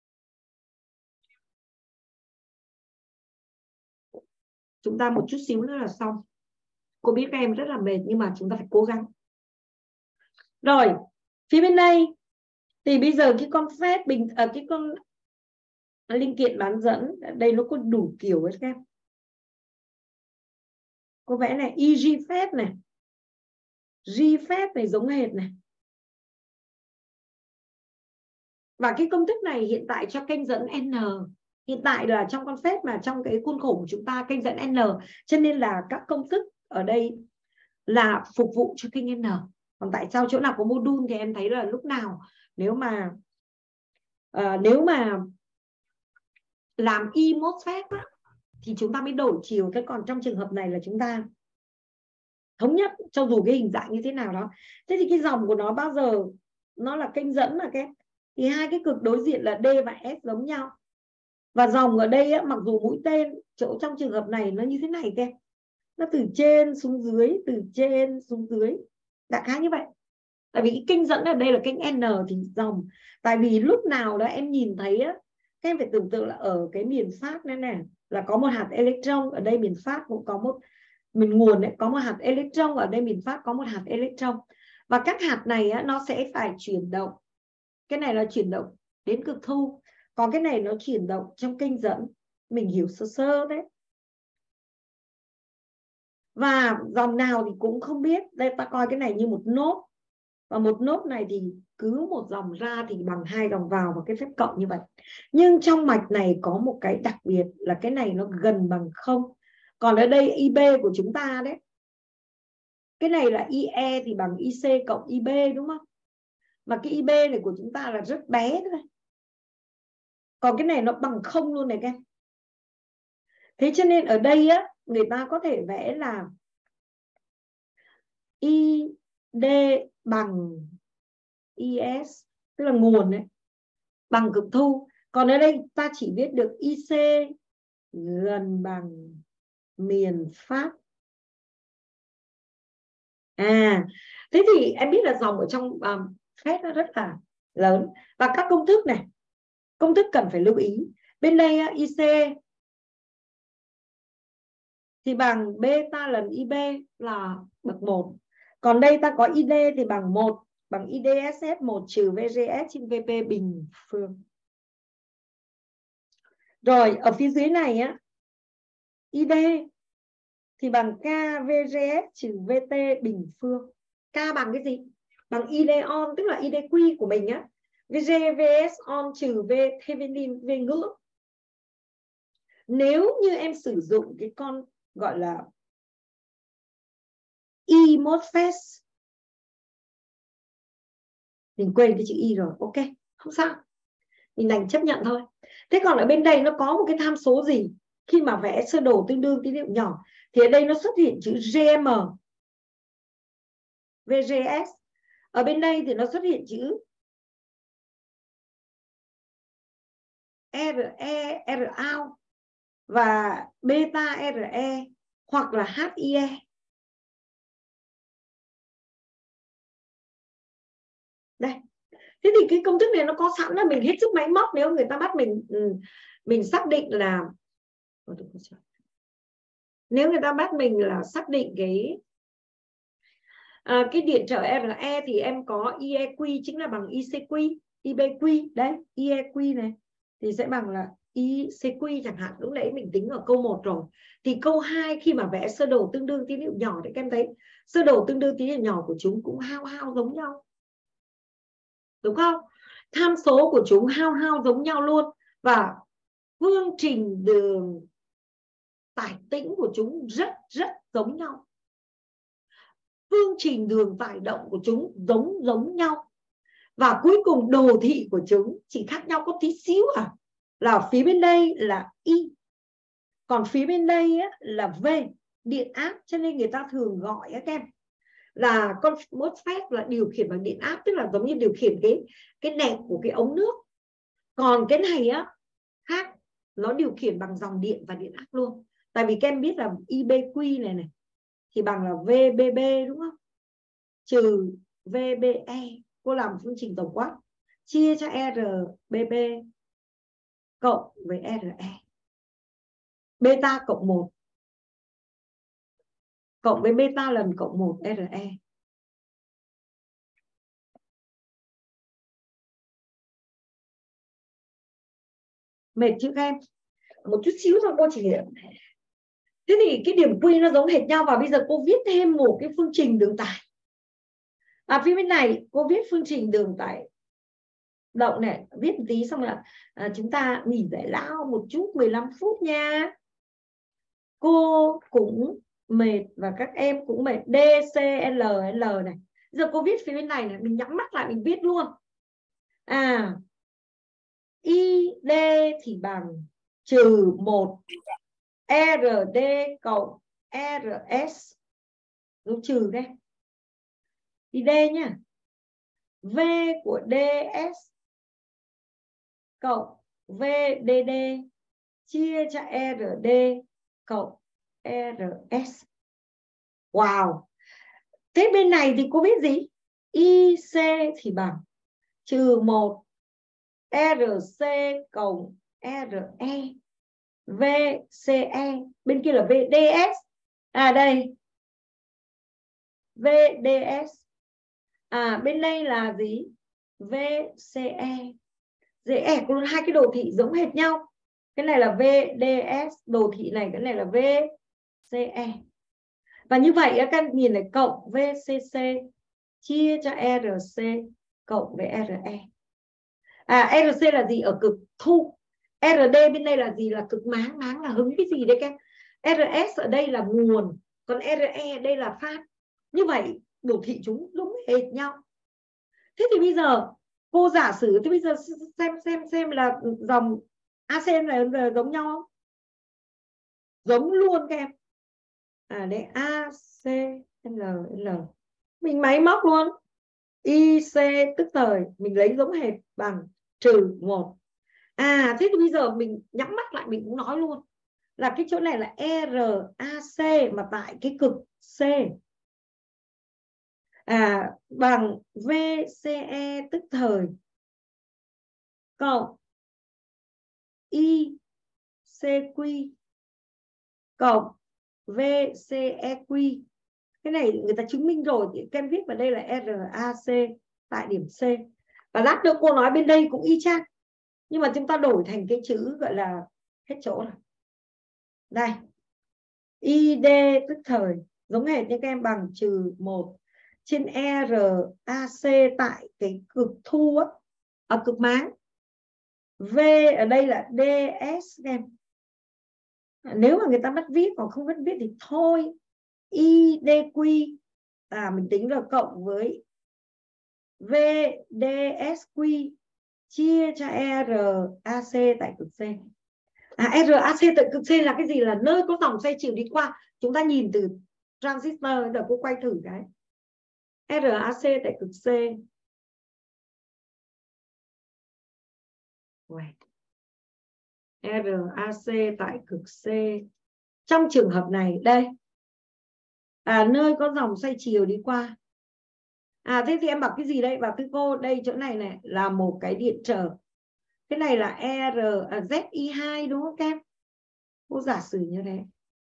Chúng ta một chút xíu nữa là xong. Cô biết các em rất là mệt nhưng mà chúng ta phải cố gắng. Rồi, phía bên đây thì bây giờ cái con phép bình ở à, cái con linh kiện bán dẫn đây nó có đủ kiểu hết các em. Cô vẽ này i giê phép này, G phép này giống hệt này. Và cái công thức này hiện tại cho kênh dẫn N. Hiện tại là trong con phép mà trong cái khuôn khổ của chúng ta kênh dẫn N, cho nên là các công thức ở đây là phục vụ cho kênh N. Còn tại sao chỗ nào có module thì em thấy là lúc nào nếu mà uh, nếu mà làm y MOSFET á, thì chúng ta mới đổi chiều. Cái còn trong trường hợp này là chúng ta thống nhất cho dù cái hình dạng như thế nào đó. Thế thì cái dòng của nó bao giờ nó là kênh dẫn mà cái thì hai cái cực đối diện là D và S giống nhau. Và dòng ở đây á, mặc dù mũi tên chỗ trong trường hợp này nó như thế này kìa, nó từ trên xuống dưới, từ trên xuống dưới, đại khái như vậy. Tại vì cái kênh dẫn ở đây là kênh N thì dòng. Tại vì lúc nào đó em nhìn thấy á, các em phải tưởng tượng là ở cái miền phát này này là có một hạt electron, ở đây miền phát cũng có một miền nguồn ấy, có một hạt electron, ở đây miền phát có một hạt electron. Và các hạt này á, nó sẽ phải chuyển động. Cái này là chuyển động đến cực thu, còn cái này nó chuyển động trong kênh dẫn. Mình hiểu sơ sơ đấy. Và dòng nào thì cũng không biết. Đây ta coi cái này như một nốt. Và một nốt này thì cứ một dòng ra thì bằng hai dòng vào và cái phép cộng như vậy. Nhưng trong mạch này có một cái đặc biệt là cái này nó gần bằng không. Còn ở đây i bê của chúng ta đấy, cái này là i e thì bằng i xê cộng i bê đúng không? Mà cái i bê này của chúng ta là rất bé thôi. Còn cái này nó bằng không luôn này các em. Thế cho nên ở đây á, người ta có thể vẽ là i đê bằng i ét, tức là nguồn đấy, bằng cực thu. Còn ở đây ta chỉ biết được i xê gần bằng miền phát. À, thế thì em biết là dòng ở trong um, phép nó rất là lớn. Và các công thức này, công thức cần phải lưu ý. Bên đây i xê thì bằng beta lần i bê là bậc một. Còn đây ta có i đê thì bằng một, bằng i đê ét ét một trừ vê giê ét trên vê pê bình phương. Rồi ở phía dưới này á, i đê thì bằng K V G S trừ V T bình phương. K bằng cái gì? Bằng I D on, tức là I D Q của mình á. V G V S on trừ V Thevenin V ngưỡng. Nếu như em sử dụng cái con gọi là I MOSFET, mình quên cái chữ I rồi, ok, không sao, mình đành chấp nhận thôi. Thế còn ở bên đây nó có một cái tham số gì? Khi mà vẽ sơ đồ tương đương tín hiệu nhỏ thì ở đây nó xuất hiện chữ G M, V G S. Ở bên đây thì nó xuất hiện chữ R E, R out và beta R E hoặc là H I E. Đây. Thế thì cái công thức này nó có sẵn là mình hết sức máy móc. Nếu người ta bắt mình mình xác định là nếu người ta bắt mình là xác định cái à, cái điện trở R E thì em có I E Q chính là bằng I C Q, I B Q đấy, I E Q này thì sẽ bằng là I C Q chẳng hạn. Lúc nãy mình tính ở câu một rồi. Thì câu hai khi mà vẽ sơ đồ tương đương tín hiệu nhỏ thì các em thấy sơ đồ tương đương tín hiệu nhỏ của chúng cũng hao hao giống nhau, đúng không? Tham số của chúng hao hao giống nhau luôn, và phương trình đường tải tĩnh của chúng rất rất giống nhau. Phương trình đường tải động của chúng giống giống nhau. Và cuối cùng đồ thị của chúng chỉ khác nhau có tí xíu à. Là phía bên đây là I, còn phía bên đây á, là V, điện áp. Cho nên người ta thường gọi các em là con MOSFET là điều khiển bằng điện áp, tức là giống như điều khiển cái cái nẹp của cái ống nước. Còn cái này á khác, nó điều khiển bằng dòng điện và điện áp luôn. Tại vì các em biết là I B Q này này thì bằng là V B B đúng không? Trừ V B E, cô làm phương trình tổng quát chia cho R B B cộng với R E. Beta cộng một cộng với beta lần cộng một R E. Mệt chứ các em? Một chút xíu thôi cô chỉ hiểu. Thế thì cái điểm Q nó giống hệt nhau, và bây giờ cô viết thêm một cái phương trình đường tải. À, phía bên này cô viết phương trình đường tải động này, viết một tí xong là à, chúng ta nghỉ giải lao một chút mười lăm phút nha. Cô cũng mệt và các em cũng mệt. D, C, L, L này. Giờ cô viết phía bên này này, mình nhắm mắt lại mình viết luôn. À, I D thì bằng trừ một R D cộng R S. Dấu trừ đây. I D nhá. V của D S cộng V D D chia cho R D cộng R S. Wow. Thế bên này thì cô biết gì? I C thì bằng trừ một R C cộng R E V C E. Bên kia là V D S. À đây V D S. À bên đây là gì? V C E. Dễ ẻ luôn, hai cái đồ thị giống hệt nhau. Cái này là V D S, đồ thị này, cái này là V C E. Và như vậy các em nhìn này, cộng V C C chia cho R C cộng với R E. À, R C là gì? Ở cực thu. R D bên đây là gì? Là cực máng. Máng là hứng cái gì đấy các em? R S ở đây là nguồn, còn R E đây là phát. Như vậy đồ thị chúng giống hệt nhau. Thế thì bây giờ cô giả sử, thế bây giờ xem xem xem là dòng A C này giống nhau không? Giống luôn các em. À đây A C L L. Mình máy móc luôn. I C tức thời mình lấy giống hệt bằng trừ một. À thế thì bây giờ mình nhắm mắt lại mình cũng nói luôn là cái chỗ này là R A C mà tại cái cực C. À bằng V C E tức thời cộng I C Q cộng V C E Q. Cái này người ta chứng minh rồi thì các em viết vào đây là R A C tại điểm C. Và lát nữa cô nói bên đây cũng y chang, nhưng mà chúng ta đổi thành cái chữ gọi là hết chỗ này. Đây i đê tức thời giống hệt như các em bằng trừ một trên R A C tại cái cực thu á, ở cực máng. V ở đây là đê ét các em. Nếu mà người ta bắt viết còn không bắt viết thì thôi. I đê quy à mình tính là cộng với V đê ét quy chia cho R A C tại cực C. À, R A C tại cực C là cái gì? Là nơi có dòng xoay chiều đi qua. Chúng ta nhìn từ transistor, giờ cô quay thử cái. R A C tại cực C. R A C tại cực C. Trong trường hợp này đây, à, nơi có dòng xoay chiều đi qua. À thế thì em bảo cái gì đây? Bảo thưa cô đây chỗ này này là một cái điện trở. Cái này là R à, Z I hai đúng không các em? Cô giả sử như thế.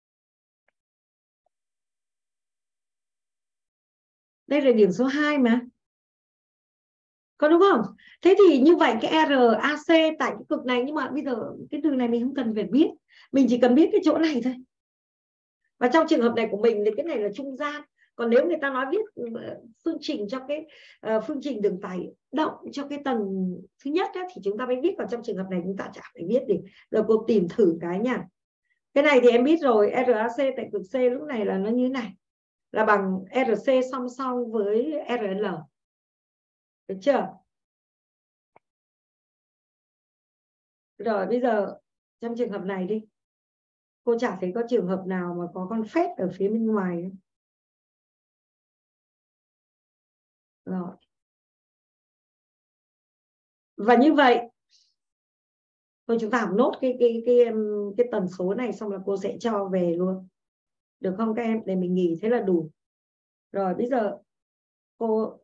Đây là điểm số hai mà. Có đúng không? Thế thì như vậy cái R A C tại cái cực này, nhưng mà bây giờ cái từ này mình không cần phải biết. Mình chỉ cần biết cái chỗ này thôi. Và trong trường hợp này của mình thì cái này là trung gian. Còn nếu người ta nói viết phương trình cho cái uh, phương trình đường tải động cho cái tầng thứ nhất ấy, thì chúng ta mới viết. Vào trong trường hợp này chúng ta chả phải viết đi. Rồi cô tìm thử cái nha. Cái này thì em biết rồi, R A C tại cực C lúc này là nó như thế này. Là bằng R C song song với R L. Được chưa? Rồi bây giờ trong trường hợp này đi. Cô chả thấy có trường hợp nào mà có con phép ở phía bên ngoài ấy. Rồi. Và như vậy thôi chúng ta học nốt cái cái cái cái tần số này xong là cô sẽ cho về luôn. Được không các em? Để mình nghỉ thế là đủ. Rồi bây giờ cô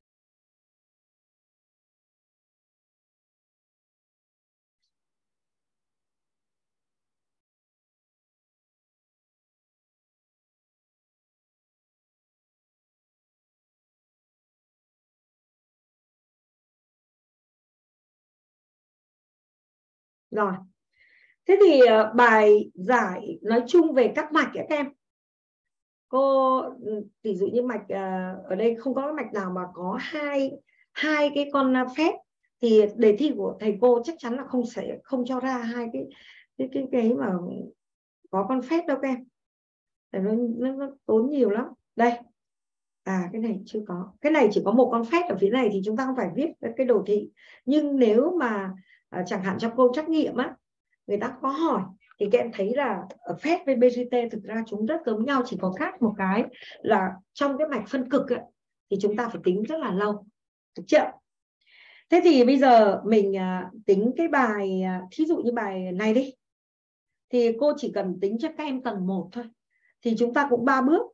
rồi. Thế thì uh, bài giải nói chung về các mạch các em. Cô ví dụ như mạch uh, ở đây không có mạch nào mà có hai hai cái con phép thì đề thi của thầy cô chắc chắn là không sẽ không cho ra hai cái cái cái cái mà có con phép đâu các em. Nó, nó, nó tốn nhiều lắm. Đây. À cái này chưa có. Cái này chỉ có một con phép ở phía này thì chúng ta không phải viết cái đồ thị. Nhưng nếu mà à, chẳng hạn trong câu trắc nghiệm á, người ta có hỏi thì các em thấy là phép với bê giê tê thực ra chúng rất giống nhau, chỉ có khác một cái là trong cái mạch phân cực ấy, thì chúng ta phải tính rất là lâu. Được chưa? Thế thì bây giờ mình à, tính cái bài à, thí dụ như bài này đi. Thì cô chỉ cần tính cho các em tầng một thôi. Thì chúng ta cũng ba bước.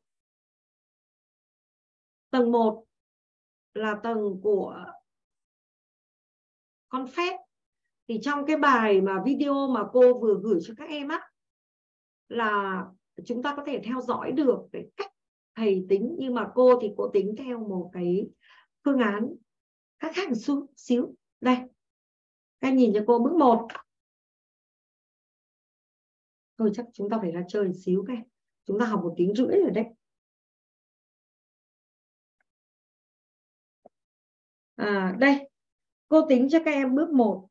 Tầng một là tầng của con phép. Thì trong cái bài mà video mà cô vừa gửi cho các em á, là chúng ta có thể theo dõi được cái cách thầy tính. Nhưng mà cô thì cô tính theo một cái phương án khác khác một chút xíu. Đây, các em nhìn cho cô bước một. Thôi chắc chúng ta phải ra chơi một xíu cái. Chúng ta học một tiếng rưỡi rồi đấy. À, đây, cô tính cho các em bước một.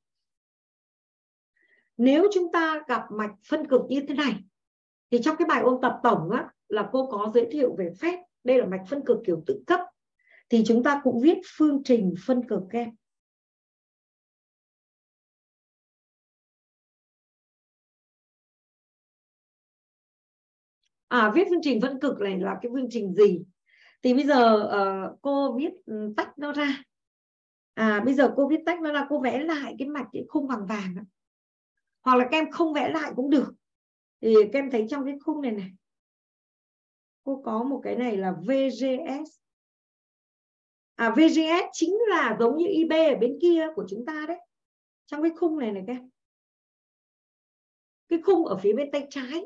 Nếu chúng ta gặp mạch phân cực như thế này, thì trong cái bài ôn tập tổng á, là cô có giới thiệu về phép. Đây là mạch phân cực kiểu tự cấp. Thì chúng ta cũng viết phương trình phân cực em. À, viết phương trình phân cực này là cái phương trình gì? Thì bây giờ uh, cô viết tách nó ra. À, bây giờ cô viết tách nó ra, cô vẽ lại cái mạch cái khung vàng vàng. Hoặc là các em không vẽ lại cũng được. Thì các em thấy trong cái khung này này, cô có một cái này là vê giê ét. À, vê giê ét chính là giống như i bê ở bên kia của chúng ta đấy. Trong cái khung này này các em. Cái khung ở phía bên tay trái.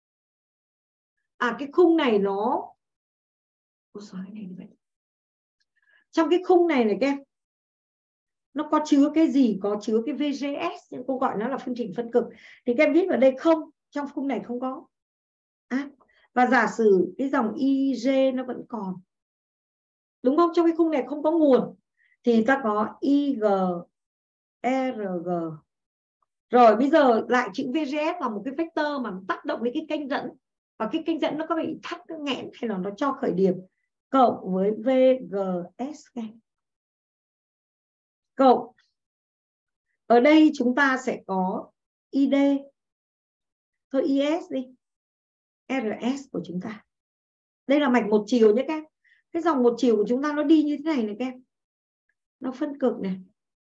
À, cái khung này nó... Cô xóa cái này như vậy. Trong cái khung này này các em, nó có chứa cái gì? Có chứa cái vê giê ét, cô gọi nó là phương trình phân cực. Thì các em viết vào đây không, trong khung này không có. À, Và giả sử cái dòng i giê nó vẫn còn, đúng không? Trong cái khung này không có nguồn thì ta có i giê rờ giê. Rồi bây giờ lại chữ vê giê ét là một cái vector mà tác động đến cái kênh dẫn, và cái kênh dẫn nó có bị thắt, nó nghẽn hay là nó cho khởi điểm, cộng với vê giê ét cộng. Ở đây chúng ta sẽ có i đê, thôi i ét đi, rờ ét của chúng ta. Đây là mạch một chiều nhé các em. Cái dòng một chiều của chúng ta nó đi như thế này này các em. Nó phân cực này.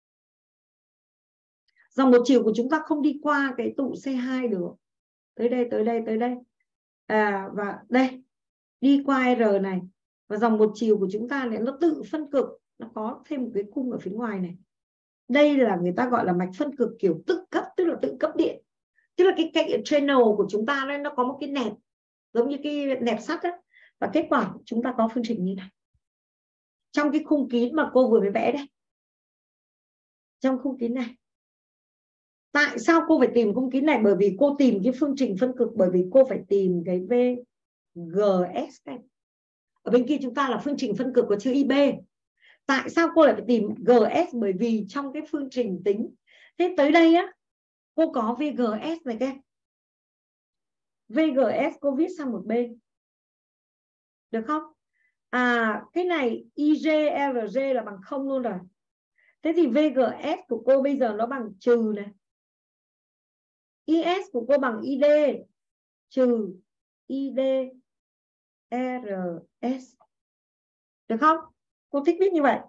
Dòng một chiều của chúng ta không đi qua cái tụ xê hai được. Tới đây, tới đây, tới đây. À, và đây. Đi qua R này. Và dòng một chiều của chúng ta này nó tự phân cực. Nó có thêm một cái cung ở phía ngoài này. Đây là người ta gọi là mạch phân cực kiểu tự cấp, tức là tự cấp điện. Tức là cái, cái channel của chúng ta đây nó có một cái nẹp, giống như cái nẹp sắt đó. Và kết quả chúng ta có phương trình như này. Trong cái khung kín mà cô vừa mới vẽ đây. Trong khung kín này. Tại sao cô phải tìm khung kín này? Bởi vì cô tìm cái phương trình phân cực, bởi vì cô phải tìm cái vê giê ét này. Ở bên kia chúng ta là phương trình phân cực của chữ i bê. Tại sao cô lại phải tìm giê ét? Bởi vì trong cái phương trình tính. Thế tới đây á, cô có vê giê ét này các em. vê giê ét cô viết sang một bên. Được không? À, cái này i giê rờ giê là bằng không luôn rồi. Thế thì vê giê ét của cô bây giờ nó bằng trừ này. i ét của cô bằng i đê trừ i đê rờ ét. Được không? Cô thích viết như vậy.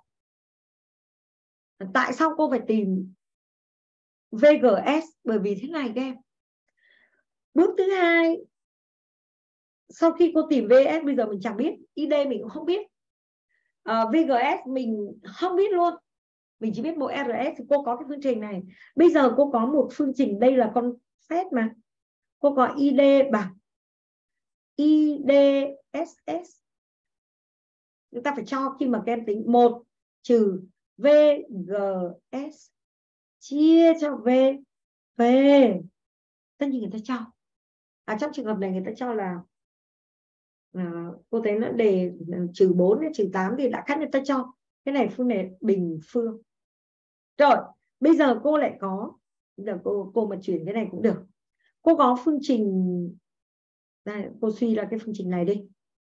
Tại sao cô phải tìm vê giê ét? Bởi vì thế này các em. Bước thứ hai, sau khi cô tìm vê giê ét bây giờ mình chẳng biết, i đê mình cũng không biết, à, vê giê ét mình không biết luôn, mình chỉ biết mỗi rờ ét. Thì cô có cái phương trình này. Bây giờ cô có một phương trình, đây là con phép mà. Cô có i đê bằng i đê ét ét. Chúng ta phải cho khi mà các em tính một trừ vê giê ét chia cho V. V. Tất nhiên người ta cho. À, trong trường hợp này người ta cho là à, cô thấy nó đề trừ bốn hay trừ tám thì đã cắt người ta cho. Cái này phương này bình phương. Rồi, bây giờ cô lại có, bây giờ cô, cô mà chuyển cái này cũng được. Cô có phương trình, đây, cô suy ra cái phương trình này đi.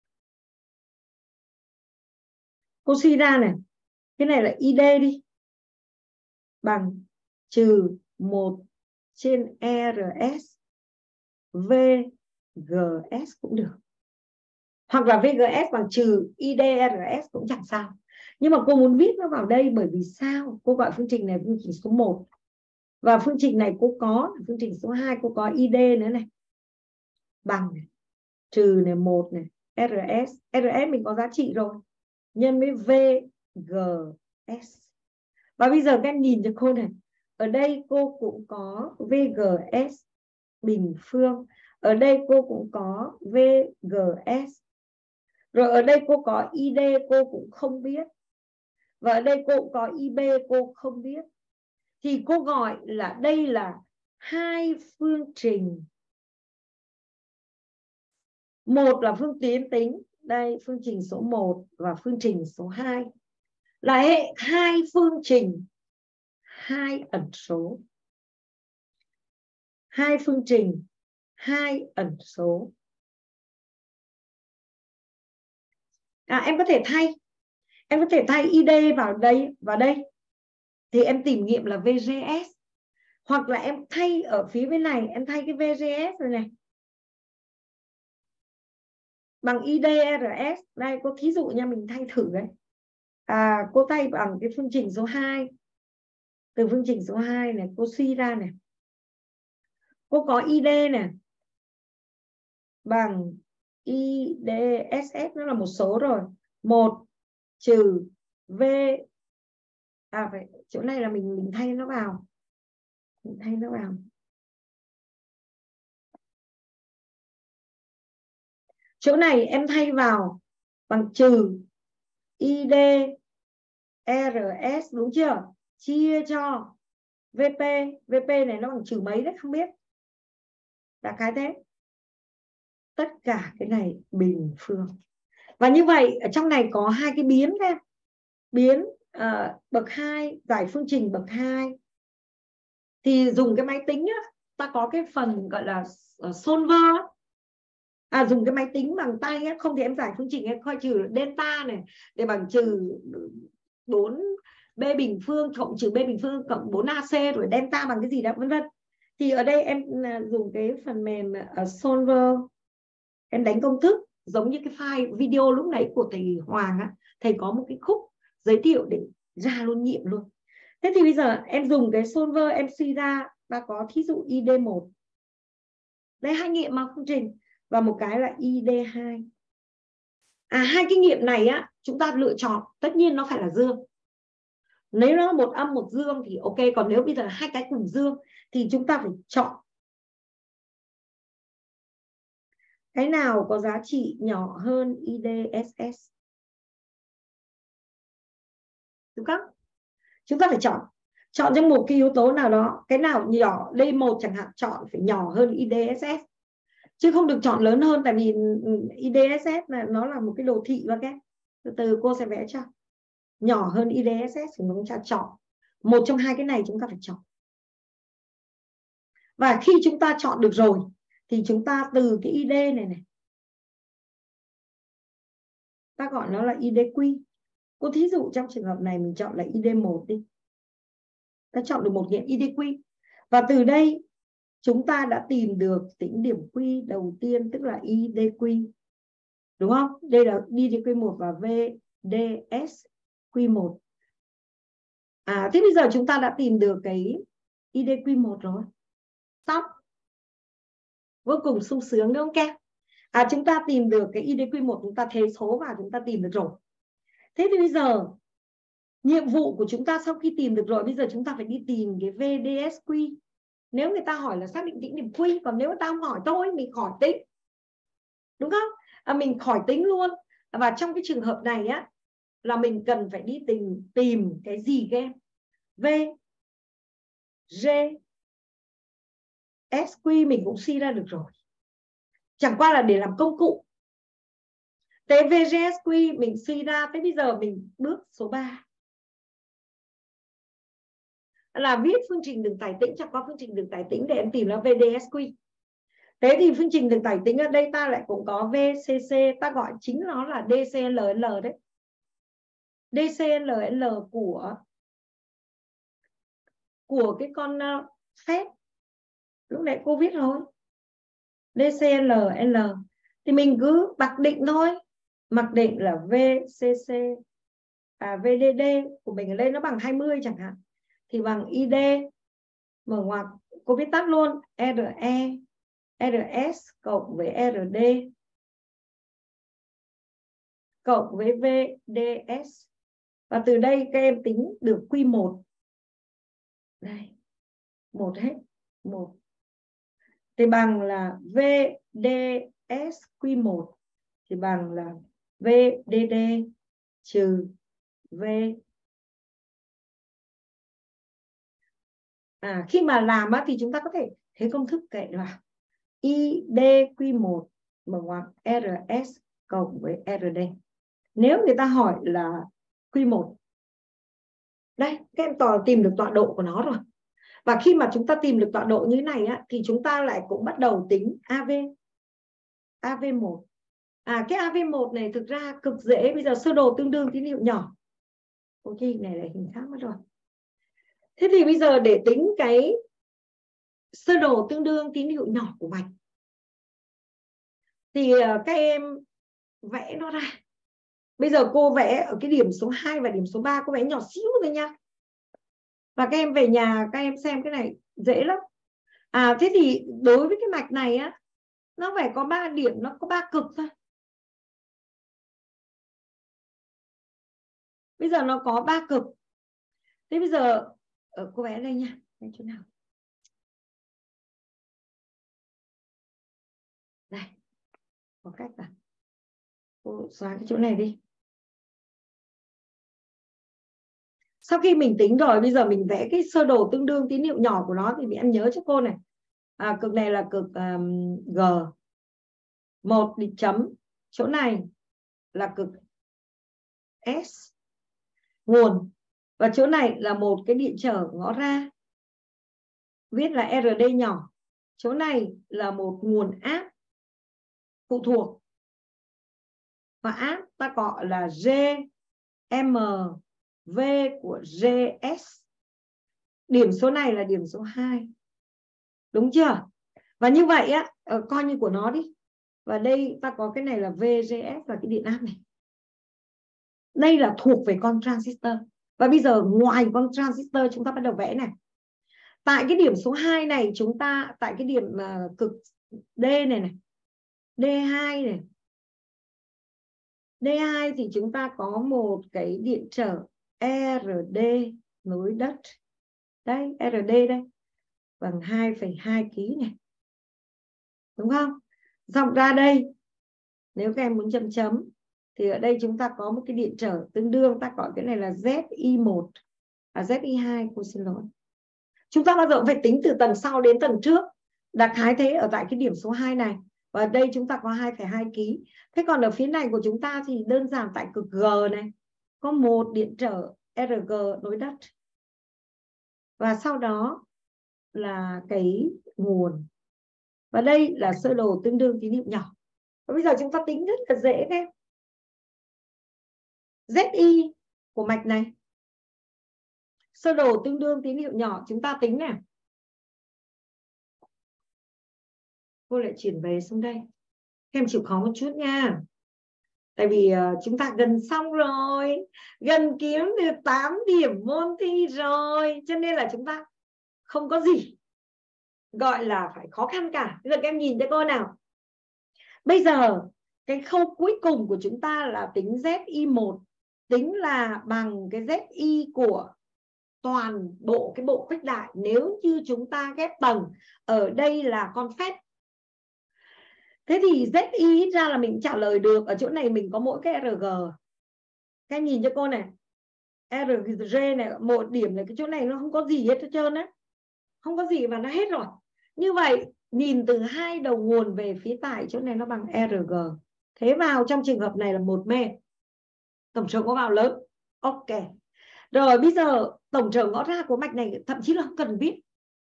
Cô suy ra này, cái này là i đê đi, bằng trừ một trên rờ ét vê giê ét cũng được. Hoặc là vê giê ét bằng trừ i đê rờ ét cũng chẳng sao. Nhưng mà cô muốn viết nó vào đây bởi vì sao? Cô gọi phương trình này phương trình số một. Và phương trình này cô có, phương trình số hai cô có i đê nữa này. Bằng này, trừ này một này, rờ ét. rờ ét mình có giá trị rồi. Nhân với vê giê ét. Và bây giờ các em nhìn cho cô này. Ở đây cô cũng có vê giê ét bình phương. Ở đây cô cũng có vê giê ét. Rồi ở đây cô có i đê cô cũng không biết. Và ở đây cô cũng có i bê cô không biết. Thì cô gọi là đây là hai phương trình. Một là phương tuyến tính. Đây phương trình số một và phương trình số hai. Là hệ hai phương trình. Hai ẩn số. Hai phương trình. Hai ẩn số. À, em có thể thay. Em có thể thay i đê vào đây, vào đây. Thì em tìm nghiệm là vê giê ét. Hoặc là em thay ở phía bên này, em thay cái vê giê ét rồi này. Bằng i đê rờ ét. Đây, cô thí dụ nha, mình thay thử đấy. À, cô thay bằng cái phương trình số hai. Từ phương trình số hai này, cô suy ra này. Cô có i đê này. Bằng i đê ét ét, nó là một số rồi. một trừ V. À, phải, chỗ này là mình mình thay nó vào. Mình thay nó vào. Chỗ này em thay vào bằng trừ i đê rờ ét, đúng chưa? Chia cho vê pê. vê pê này nó bằng trừ mấy đấy, không biết. Là cái thế. tất cả cái này bình phương. Và như vậy ở trong này có hai cái biến em. Biến uh, bậc hai, giải phương trình bậc hai. Thì dùng cái máy tính á, ta có cái phần gọi là uh, solver. À, dùng cái máy tính bằng tay á, không thì em giải phương trình em coi trừ delta này để bằng trừ bốn b bình phương cộng trừ b bình phương cộng bốn a c rồi delta bằng cái gì đó vân vân. Thì ở đây em dùng cái phần mềm uh, solver, em đánh công thức giống như cái file video lúc nãy của thầy Hoàng á, thầy có một cái khúc giới thiệu để ra luôn nghiệm luôn. Thế thì bây giờ em dùng cái solver em suy ra ta có thí dụ i đê một. Đây hai nghiệm mà phương trình và một cái là i đê hai. À, hai cái nghiệm này á chúng ta lựa chọn, tất nhiên nó phải là dương. Nếu nó một âm một dương thì ok, còn nếu bây giờ hai cái cùng dương thì chúng ta phải chọn cái nào có giá trị nhỏ hơn i đê ét ét. Đúng không? Chúng ta phải chọn chọn trong một cái yếu tố nào đó, cái nào nhỏ D một chẳng hạn, chọn phải nhỏ hơn i đê ét ét chứ không được chọn lớn hơn, tại vì i đê ét ét là nó là một cái đồ thị và cái từ từ cô sẽ vẽ cho. Nhỏ hơn i đê ét ét thì chúng ta chọn một trong hai cái này, chúng ta phải chọn. Và khi chúng ta chọn được rồi thì chúng ta từ cái i đê này này, ta gọi nó là i đê quy. Cô thí dụ trong trường hợp này mình chọn là i đê một đi. Ta chọn được một nghiệm i đê quy. Và từ đây chúng ta đã tìm được tính điểm quy đầu tiên, tức là i đê quy. Đúng không? Đây là i đê quy một và vê đê ét quy một. À, thế bây giờ chúng ta đã tìm được cái i đê quy một rồi. Stop. Vô cùng sung sướng đúng không các? À, chúng ta tìm được cái i đê quy một, chúng ta thế số và chúng ta tìm được rồi. Thế thì bây giờ nhiệm vụ của chúng ta sau khi tìm được rồi, bây giờ chúng ta phải đi tìm cái vê đê ét quy. Nếu người ta hỏi là xác định tính điểm quy, còn nếu người ta không hỏi thôi mình khỏi tính. Đúng không? À, mình khỏi tính luôn. Và trong cái trường hợp này á là mình cần phải đi tìm tìm cái gì các em? V, G, S quy mình cũng suy ra được rồi. Chẳng qua là để làm công cụ. Thế vê giê ét quy mình suy ra, thế bây giờ mình bước số ba. Là viết phương trình đường tải tĩnh, chẳng qua phương trình đường tải tĩnh để em tìm là vê đê ét quy. Thế thì phương trình đường tải tĩnh ở đây ta lại cũng có vê xê xê, ta gọi chính nó là đê xê lờ lờ đấy. đê xê lờ lờ của của cái con uh, phép lúc nãy cô viết rồi. đê xê lờ lờ thì mình cứ mặc định thôi. Mặc định là vê xê xê à, vê đê đê của mình ở đây nó bằng hai mươi chẳng hạn, thì bằng i đê mở ngoặc, cô viết tắt luôn, rờ e rờ ét cộng với rờ đê cộng với vê đê ét. Và từ đây các em tính được quy một. Đây, một hết, một. Thì bằng là vê đê ét quy một thì bằng là vê đê đê trừ V. À, khi mà làm á, thì chúng ta có thể thế công thức kệ là i đê quy một mở ngoặc rờ ét cộng với rờ đê. Nếu người ta hỏi là quy một, đây các em tò tìm được tọa độ của nó rồi. Và khi mà chúng ta tìm được tọa độ như thế này á, thì chúng ta lại cũng bắt đầu tính a vê. a vê một. À, cái a vê một này thực ra cực dễ. Bây giờ sơ đồ tương đương tín hiệu nhỏ. Ok, này là hình khác mất rồi. Thế thì bây giờ để tính cái sơ đồ tương đương tín hiệu nhỏ của mạch thì các em vẽ nó ra. Bây giờ cô vẽ ở cái điểm số hai và điểm số ba, cô vẽ nhỏ xíu thôi nha. Và các em về nhà các em xem cái này dễ lắm. À, thế thì đối với cái mạch này á, nó phải có ba điểm, nó có ba cực thôi. Bây giờ nó có ba cực. Thế bây giờ ở cô vẽ đây nha, vẽ chỗ nào? Đây, có cách là cô xóa cái chỗ này đi. Sau khi mình tính rồi, bây giờ mình vẽ cái sơ đồ tương đương tín hiệu nhỏ của nó thì em nhớ cho cô này. À, cực này là cực um, G. một điểm chấm, chỗ này là cực S nguồn, và chỗ này là một cái điện trở ngõ ra, viết là rờ đê nhỏ. Chỗ này là một nguồn áp phụ thuộc, và áp ta gọi là giê em vê của giê ét. Điểm số này là điểm số hai. Đúng chưa? Và như vậy á, coi như của nó đi. Và đây ta có cái này là vê giê ét là cái điện áp này. Đây là thuộc về con transistor. Và bây giờ ngoài con transistor chúng ta bắt đầu vẽ này. Tại cái điểm số hai này chúng ta, tại cái điểm uh, cực D này này, đê hai này, đê hai thì chúng ta có một cái điện trở rờ đê nối đất. Đây, rờ đê đây, bằng hai phẩy hai ki này. Đúng không? Dòng ra đây, nếu các em muốn chấm chấm, thì ở đây chúng ta có một cái điện trở tương đương, ta gọi cái này là Z I một, à Z I hai, cô xin lỗi. Chúng ta bao giờ phải tính từ tầng sau đến tầng trước. Đặc khái thế ở tại cái điểm số hai này. Và đây chúng ta có hai phẩy hai ki. Thế còn ở phía này của chúng ta thì đơn giản tại cực G này, có một điện trở rờ giê nối đất. Và sau đó là cái nguồn. Và đây là sơ đồ tương đương tín hiệu nhỏ. Và bây giờ chúng ta tính rất là dễ đấy. Z I của mạch này, sơ đồ tương đương tín hiệu nhỏ, chúng ta tính này. Cô lại chuyển về xuống đây. Em chịu khó một chút nha. Tại vì uh, chúng ta gần xong rồi, gần kiếm được tám điểm môn thi rồi, cho nên là chúng ta không có gì gọi là phải khó khăn cả. Bây giờ các em nhìn cho cô nào. Bây giờ cái khâu cuối cùng của chúng ta là tính Z I một, tính là bằng cái Z I của toàn bộ cái bộ khuếch đại nếu như chúng ta ghép tầng. Ở đây là con phép. Thế thì Z I ít ra là mình trả lời được. Ở chỗ này mình có mỗi cái rờ giê. Các em nhìn cho cô này, rờ giê này, một điểm này, cái chỗ này nó không có gì hết hết trơn á, không có gì và nó hết rồi. Như vậy nhìn từ hai đầu nguồn về phía tại, chỗ này nó bằng rờ giê. Thế vào trong trường hợp này là một mê, tổng trở ngõ vào lớn. Ok. Rồi bây giờ tổng trở ngõ ra của mạch này thậm chí là không cần viết.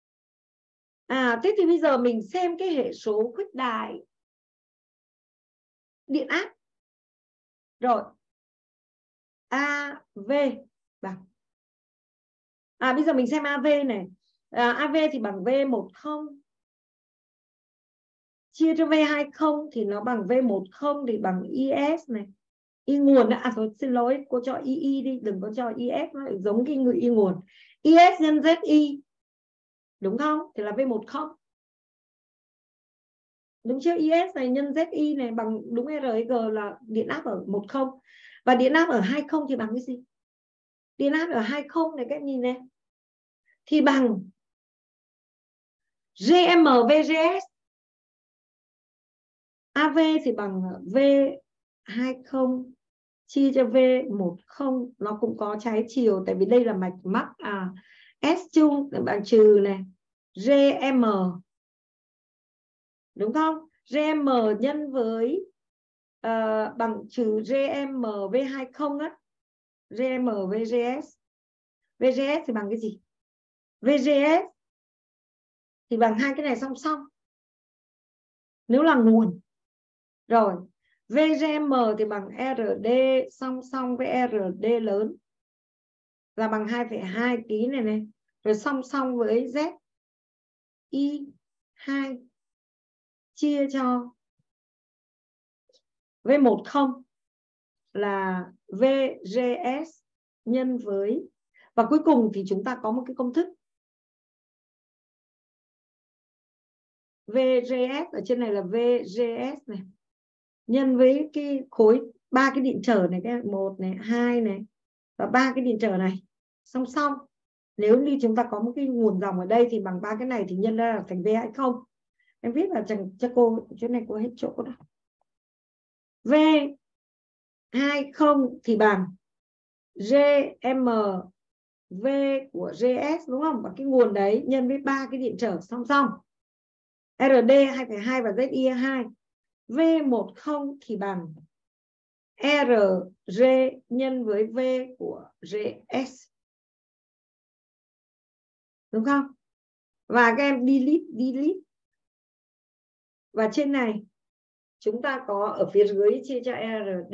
À thế thì bây giờ mình xem cái hệ số khuếch đại điện áp. Rồi a vê bằng, à bây giờ mình xem a vê này, à, a vê thì bằng vê mười chia cho vê hai mươi thì nó bằng vê mười thì bằng i ét này. I nguồn, à thôi xin lỗi, cô cho i i đi, đừng có cho i ét, nó giống cái người i nguồn. i ét nhân Z I, đúng không? Thì là vê mười. Đúng chưa? i ét này nhân Z I này bằng đúng rờ giê là điện áp ở mười. Và điện áp ở hai mươi thì bằng cái gì? Điện áp ở hai mươi này các em nhìn này, thì bằng giê em vê giê ét. a vê thì bằng V hai mươi chia cho V mười, nó cũng có trái chiều tại vì đây là mạch mắc à S chung bằng trừ này giê em, đúng không? giê em nhân với uh, bằng trừ giê em vê hai mươi á, giê em vê giê ét. vê giê ét thì bằng cái gì? vê giê ét thì bằng hai cái này song song nếu là nguồn. Rồi vê giê em thì bằng rờ đê song song với rờ đê lớn là bằng hai phẩy hai ki này này, rồi song song với Z I hai chia cho V mười là vê giê ét nhân với, và cuối cùng thì chúng ta có một cái công thức vê giê ét ở trên này là vê giê ét này nhân với cái khối ba cái điện trở này, cái một này, hai này và ba cái điện trở này song song. Nếu như chúng ta có một cái nguồn dòng ở đây thì bằng ba cái này thì nhân ra là thành V hai mươi. Em viết vào cho cô chỗ này, cô hết chỗ đó. V hai mươi thì bằng giê em vê của giê ét, đúng không? Và cái nguồn đấy nhân với ba cái điện trở song song rờ đê hai phẩy hai và Z I hai. V một không thì bằng R G nhân với V của G S. Đúng không? Và các em delete, delete. Và trên này chúng ta có ở phía dưới chia cho R D.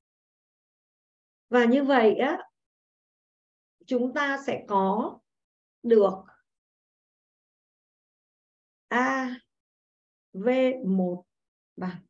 Và như vậy á, chúng ta sẽ có được A V một bằng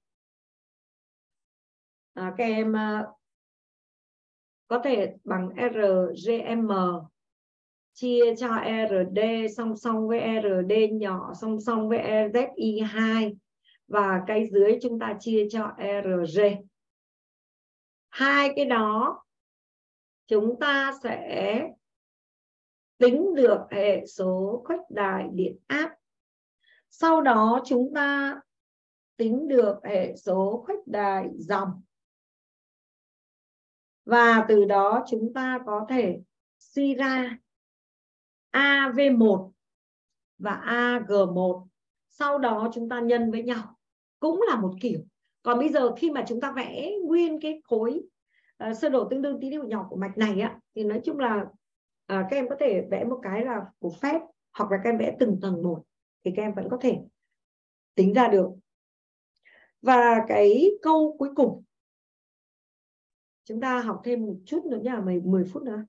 à, các em uh, có thể bằng R G M chia cho R D song song với R D nhỏ song song với Z I hai, và cái dưới chúng ta chia cho R G. Hai cái đó chúng ta sẽ tính được hệ số khuếch đại điện áp. Sau đó chúng ta tính được hệ số khuếch đại dòng. Và từ đó chúng ta có thể suy ra A V một và A G một. Sau đó chúng ta nhân với nhau. Cũng là một kiểu. Còn bây giờ khi mà chúng ta vẽ nguyên cái khối uh, sơ đồ tương đương tín hiệu nhỏ của mạch này á, thì nói chung là uh, các em có thể vẽ một cái là của phép, hoặc là các em vẽ từng tầng một, thì các em vẫn có thể tính ra được. Và cái câu cuối cùng, chúng ta học thêm một chút nữa nhá, mười phút nữa.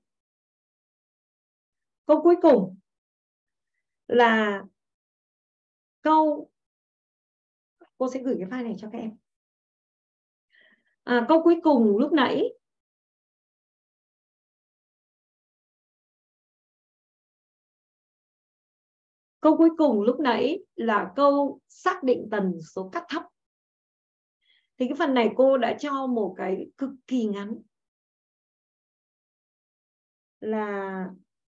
Câu cuối cùng là câu, cô sẽ gửi cái file này cho các em. À, câu cuối cùng lúc nãy Câu cuối cùng lúc nãy là câu xác định tần số cắt thấp. Thì cái phần này cô đã cho một cái cực kỳ ngắn là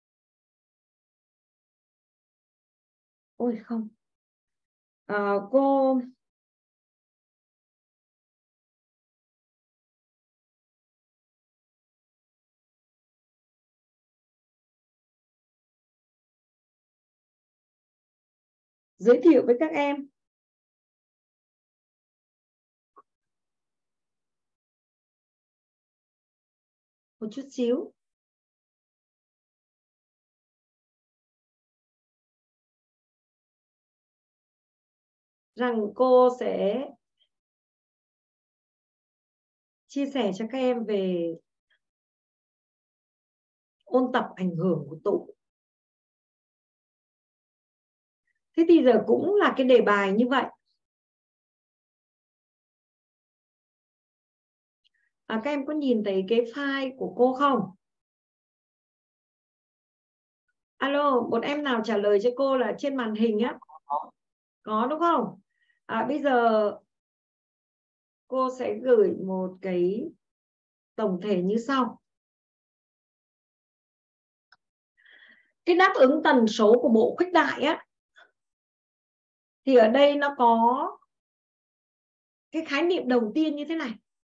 ôi không à, cô giới thiệu với các em một chút xíu. Rằng cô sẽ chia sẻ cho các em về ôn tập ảnh hưởng của tụ. Thế thì giờ cũng là cái đề bài như vậy. À, các em có nhìn thấy cái file của cô không? Alo, một em nào trả lời cho cô là trên màn hình á. Có đúng không? À, bây giờ cô sẽ gửi một cái tổng thể như sau. Cái đáp ứng tần số của bộ khuếch đại á, thì ở đây nó có cái khái niệm đầu tiên như thế này,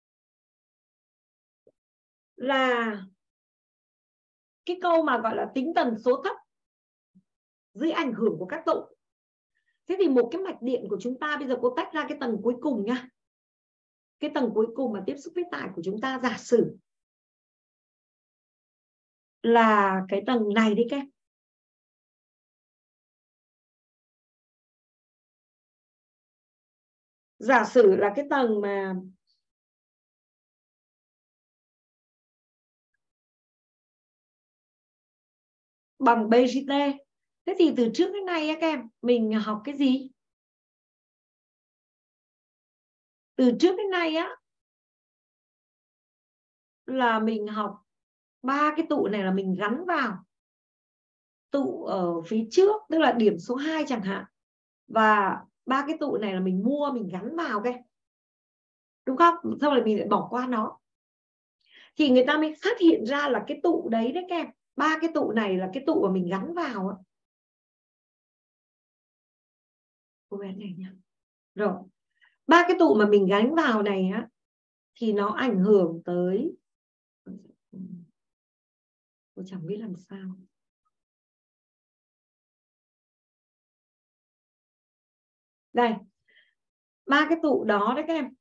là cái câu mà gọi là tính tần số thấp dưới ảnh hưởng của các tụ. Thế thì một cái mạch điện của chúng ta, bây giờ cô tách ra cái tầng cuối cùng nha. Cái tầng cuối cùng mà tiếp xúc với tải của chúng ta, giả sử là cái tầng này đi các em. Giả sử là cái tầng mà bằng B G T. Thế thì từ trước đến nay các em, mình học cái gì? Từ trước đến nay á, là mình học ba cái tụ này là mình gắn vào tụ ở phía trước, tức là điểm số hai chẳng hạn. Và ba cái tụ này là mình mua, mình gắn vào cái. Đúng không? Sau rồi mình lại bỏ qua nó. Thì người ta mới phát hiện ra là cái tụ đấy đấy các em. Ba cái tụ này là cái tụ mà mình gắn vào á. Cô bé này nhá. Rồi. Ba cái tụ mà mình gắn vào này á, thì nó ảnh hưởng tới, tôi chẳng biết làm sao. Đây. ba cái tụ đó đấy các em.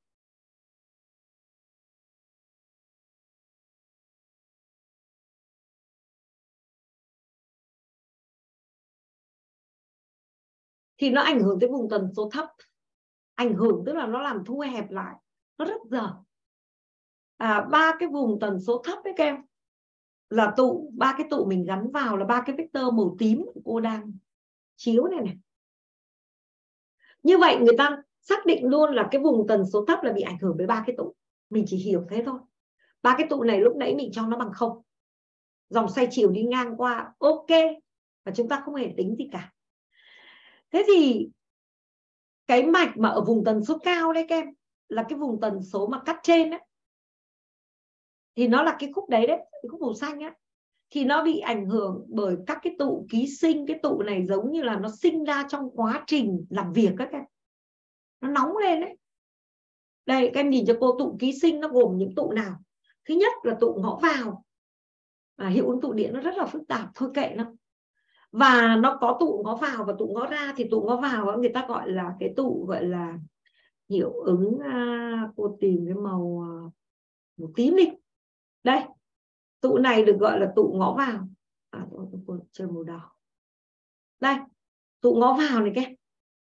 Thì nó ảnh hưởng tới vùng tần số thấp. Ảnh hưởng tức là nó làm thu hẹp lại, nó rất dở. À, ba cái vùng tần số thấp đấy các em là tụ, ba cái tụ mình gắn vào là ba cái vector màu tím cô đang chiếu này này. Như vậy người ta xác định luôn là cái vùng tần số thấp là bị ảnh hưởng với ba cái tụ. Mình chỉ hiểu thế thôi. Ba cái tụ này lúc nãy mình cho nó bằng không, dòng xoay chiều đi ngang qua, ok, và chúng ta không hề tính gì cả. Thế thì cái mạch mà ở vùng tần số cao đấy các em, là cái vùng tần số mà cắt trên đấy, thì nó là cái khúc đấy đấy, cái khúc màu xanh á, thì nó bị ảnh hưởng bởi các cái tụ ký sinh. Cái tụ này giống như là nó sinh ra trong quá trình làm việc các em, nó nóng lên đấy. Đây các em nhìn cho cô, tụ ký sinh nó gồm những tụ nào? Thứ nhất là tụ ngõ vào, à, hiệu ứng tụ điện nó rất là phức tạp, thôi kệ nó. Và nó có tụ ngõ vào và tụ ngõ ra. Thì tụ ngõ vào người ta gọi là cái tụ gọi là hiệu ứng, à, cô tìm cái màu màu tím đi. Đây, tụ này được gọi là tụ ngõ vào. À, tôi chơi màu đỏ. Đây, tụ ngõ vào này các.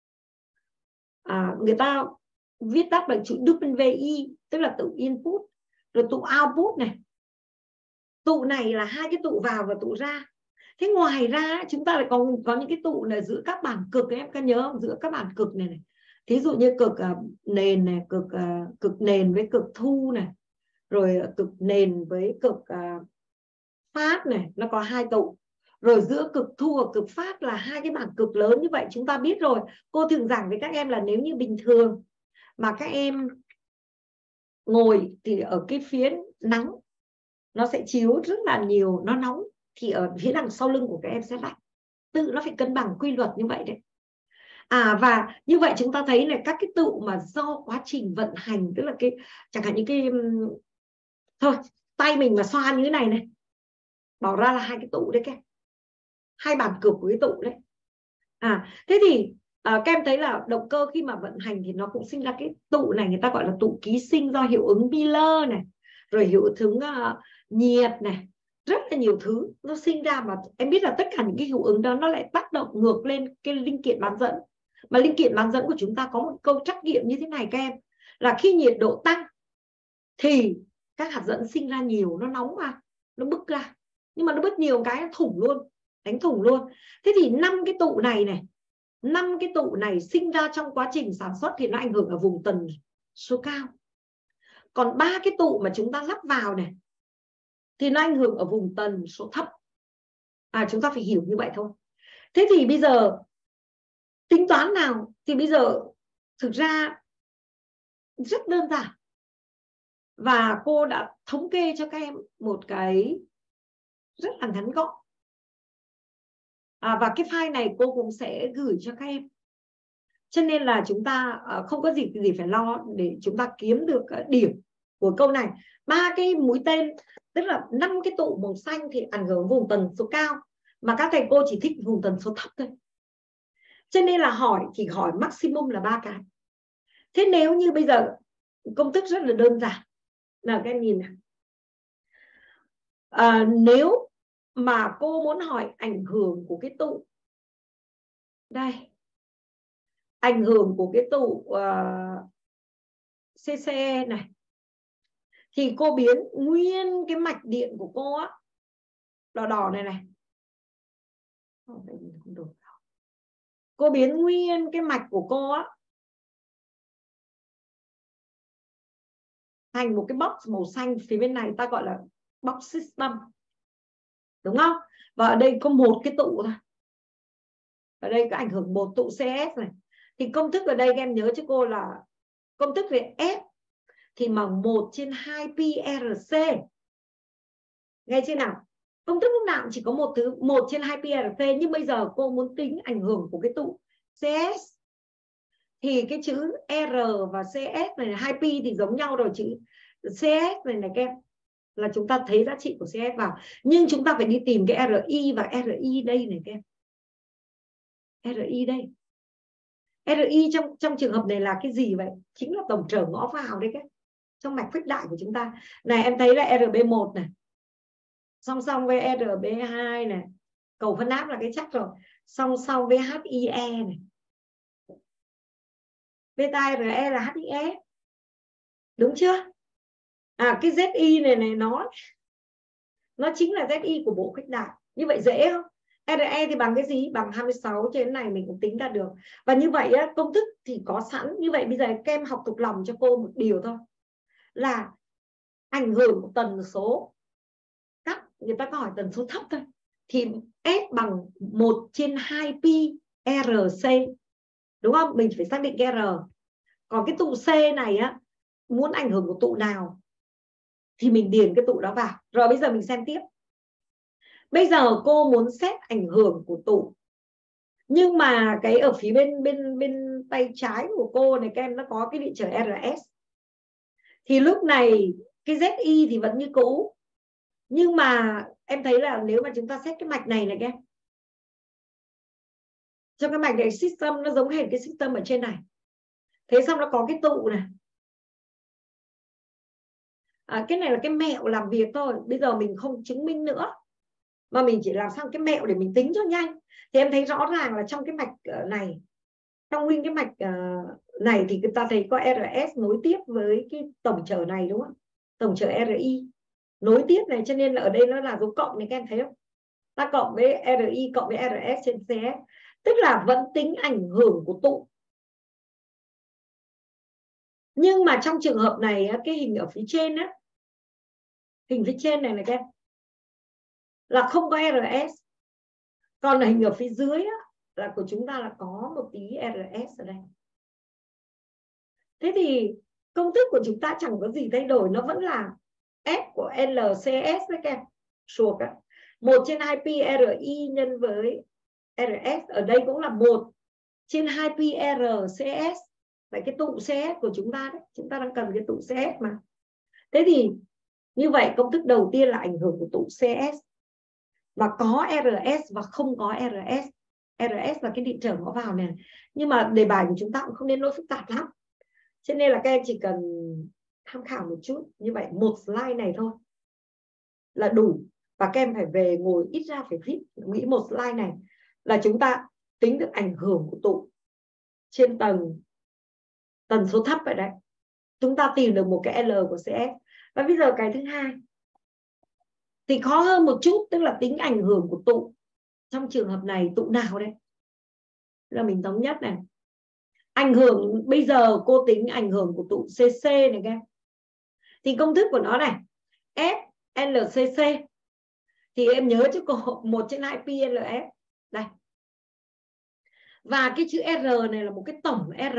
À, người ta viết tắt bằng chữ W I, tức là tụ input. Rồi tụ output này. Tụ này là hai cái tụ vào và tụ ra. Thế ngoài ra chúng ta lại còn có những cái tụ là giữa các bản cực, em có nhớ không? Giữa các bản cực này này. Thí dụ như cực uh, nền này, cực uh, cực nền với cực thu này, rồi uh, cực nền với cực uh, phát này, nó có hai tụ. Rồi giữa cực thu và cực phát là hai cái bản cực lớn như vậy, chúng ta biết rồi. Cô thường giảng với các em là nếu như bình thường mà các em ngồi thì ở cái phía nắng nó sẽ chiếu rất là nhiều, nó nóng, thì ở phía đằng sau lưng của các em sẽ lạnh. Tự nó phải cân bằng quy luật như vậy đấy. À, và như vậy chúng ta thấy là các cái tụ mà do quá trình vận hành, tức là cái chẳng hạn như cái thôi tay mình mà xoa như thế này này, bỏ ra là hai cái tụ đấy các em, hai bản cực của cái tụ đấy. À, thế thì à, các em thấy là động cơ khi mà vận hành thì nó cũng sinh ra cái tụ này, người ta gọi là tụ ký sinh do hiệu ứng Miller này, rồi hiệu ứng uh, nhiệt này, rất là nhiều thứ nó sinh ra. Mà em biết là tất cả những cái hiệu ứng đó nó lại tác động ngược lên cái linh kiện bán dẫn. Mà linh kiện bán dẫn của chúng ta có một câu trắc nghiệm như thế này các em, là khi nhiệt độ tăng thì các hạt dẫn sinh ra nhiều, nó nóng mà nó bứt ra, nhưng mà nó bứt nhiều cái nó thủng luôn, đánh thủng luôn. Thế thì năm cái tụ này này, năm cái tụ này sinh ra trong quá trình sản xuất thì nó ảnh hưởng ở vùng tần số cao. Còn ba cái tụ mà chúng ta lắp vào này thì nó ảnh hưởng ở vùng tần số thấp. À, chúng ta phải hiểu như vậy thôi. Thế thì bây giờ tính toán nào? Thì bây giờ thực ra rất đơn giản. Và cô đã thống kê cho các em một cái rất là ngắn gọn. À, và cái file này cô cũng sẽ gửi cho các em. Cho nên là chúng ta không có gì gì phải lo để chúng ta kiếm được điểm của câu này. Ba cái mũi tên, tức là năm cái tụ màu xanh thì ảnh hưởng vùng tần số cao, mà các thầy cô chỉ thích vùng tần số thấp thôi. Cho nên là hỏi chỉ hỏi maximum là ba cái. Thế nếu như bây giờ công thức rất là đơn giản, nào các em nhìn nào. À, nếu mà cô muốn hỏi ảnh hưởng của cái tụ đây, ảnh hưởng của cái tụ uh, xê xê e này, thì cô biến nguyên cái mạch điện của cô á, đỏ đỏ này này, cô biến nguyên cái mạch của cô á thành một cái box màu xanh, phía bên này ta gọi là box system, đúng không? Và ở đây có một cái tụ thôi, ở đây có ảnh hưởng một tụ xê ét này. Thì công thức ở đây các em nhớ cho cô là công thức về F thì bằng một trên hai pi rờ xê. Nghe chưa nào? Công thức lúc nào cũng chỉ có một thứ, một trên hai pi rờ xê. Nhưng bây giờ cô muốn tính ảnh hưởng của cái tụ xê ét thì cái chữ R và xê ét này, hai pi thì giống nhau rồi, chữ xê ét này này các em, là chúng ta thấy giá trị của xê ét vào. Nhưng chúng ta phải đi tìm cái rờ i, và rờ i đây này các em, rờ i đây. rờ i trong trong trường hợp này là cái gì vậy? Chính là tổng trở ngõ vào đấy, cái trong mạch khuếch đại của chúng ta. Này em thấy là rờ bê một này song song với rờ bê hai này, cầu phân áp là cái chắc rồi, song song với hát i e này, beta rờ e là hát i e, đúng chưa? À cái zét i này này nó nó chính là zét i của bộ khuếch đại. Như vậy dễ không? rờ e thì bằng cái gì? Bằng hai mươi sáu, trên này mình cũng tính ra được. Và như vậy á, công thức thì có sẵn. Như vậy bây giờ các em học thuộc lòng cho cô một điều thôi, là ảnh hưởng của tần số cắt, người ta có hỏi tần số thấp thôi, thì S bằng một trên hai pi rờ xê, đúng không? Mình phải xác định cái R. Còn cái tụ C này á, muốn ảnh hưởng của tụ nào thì mình điền cái tụ đó vào. Rồi bây giờ mình xem tiếp. Bây giờ cô muốn xét ảnh hưởng của tụ, nhưng mà cái ở phía bên bên bên tay trái của cô này các em, nó có cái điện trở rờ ét. Thì lúc này cái zét i thì vẫn như cũ, nhưng mà em thấy là nếu mà chúng ta xét cái mạch này này các em, trong cái mạch này system nó giống hệt cái system ở trên này. Thế xong nó có cái tụ này. À, cái này là cái mẹo làm việc thôi, bây giờ mình không chứng minh nữa, mà mình chỉ làm sao cái mẹo để mình tính cho nhanh. Thì em thấy rõ ràng là trong cái mạch này, trong nguyên cái mạch này thì người ta thấy có rờ ét nối tiếp với cái tổng trở này, đúng không? Tổng trở rờ i nối tiếp này, cho nên là ở đây nó là dấu cộng này, các em thấy không? Ta cộng với rờ i cộng với rờ ét trên xê ét, tức là vẫn tính ảnh hưởng của tụ. Nhưng mà trong trường hợp này cái hình ở phía trên á, hình phía trên này này các em, là không có rờ ét. Còn hình ở phía dưới á, là của chúng ta là có một tí rờ ét ở đây. Thế thì công thức của chúng ta chẳng có gì thay đổi, nó vẫn là F của lờ xê ét đấy các em, suộc á, một trên hai pi rờ i nhân với rờ ét, ở đây cũng là một trên hai pi rờ xê ét. Vậy cái tụ xê ét của chúng ta đấy, chúng ta đang cần cái tụ xê ét mà. Thế thì như vậy công thức đầu tiên là ảnh hưởng của tụ xê ét, và có rờ ét và không có rờ ét. rờ ét là cái điện trở ngõ vào này, nhưng mà đề bài của chúng ta cũng không nên nỗi phức tạp lắm, cho nên là các em chỉ cần tham khảo một chút. Như vậy một slide này thôi là đủ, và các em phải về ngồi ít ra phải viết nghĩ một slide này là chúng ta tính được ảnh hưởng của tụ trên tầng tần số thấp vậy đấy. Chúng ta tìm được một cái L của xê ét. Và bây giờ cái thứ hai thì khó hơn một chút, tức là tính ảnh hưởng của tụ. Trong trường hợp này tụ nào đây? Là mình thống nhất này. Ảnh hưởng, bây giờ cô tính ảnh hưởng của tụ xê xê này các em. Thì công thức của nó này, F lờ xê xê, thì em nhớ cho cô một trên hai pi lờ ét. Đây. Và cái chữ R này là một cái tổng R.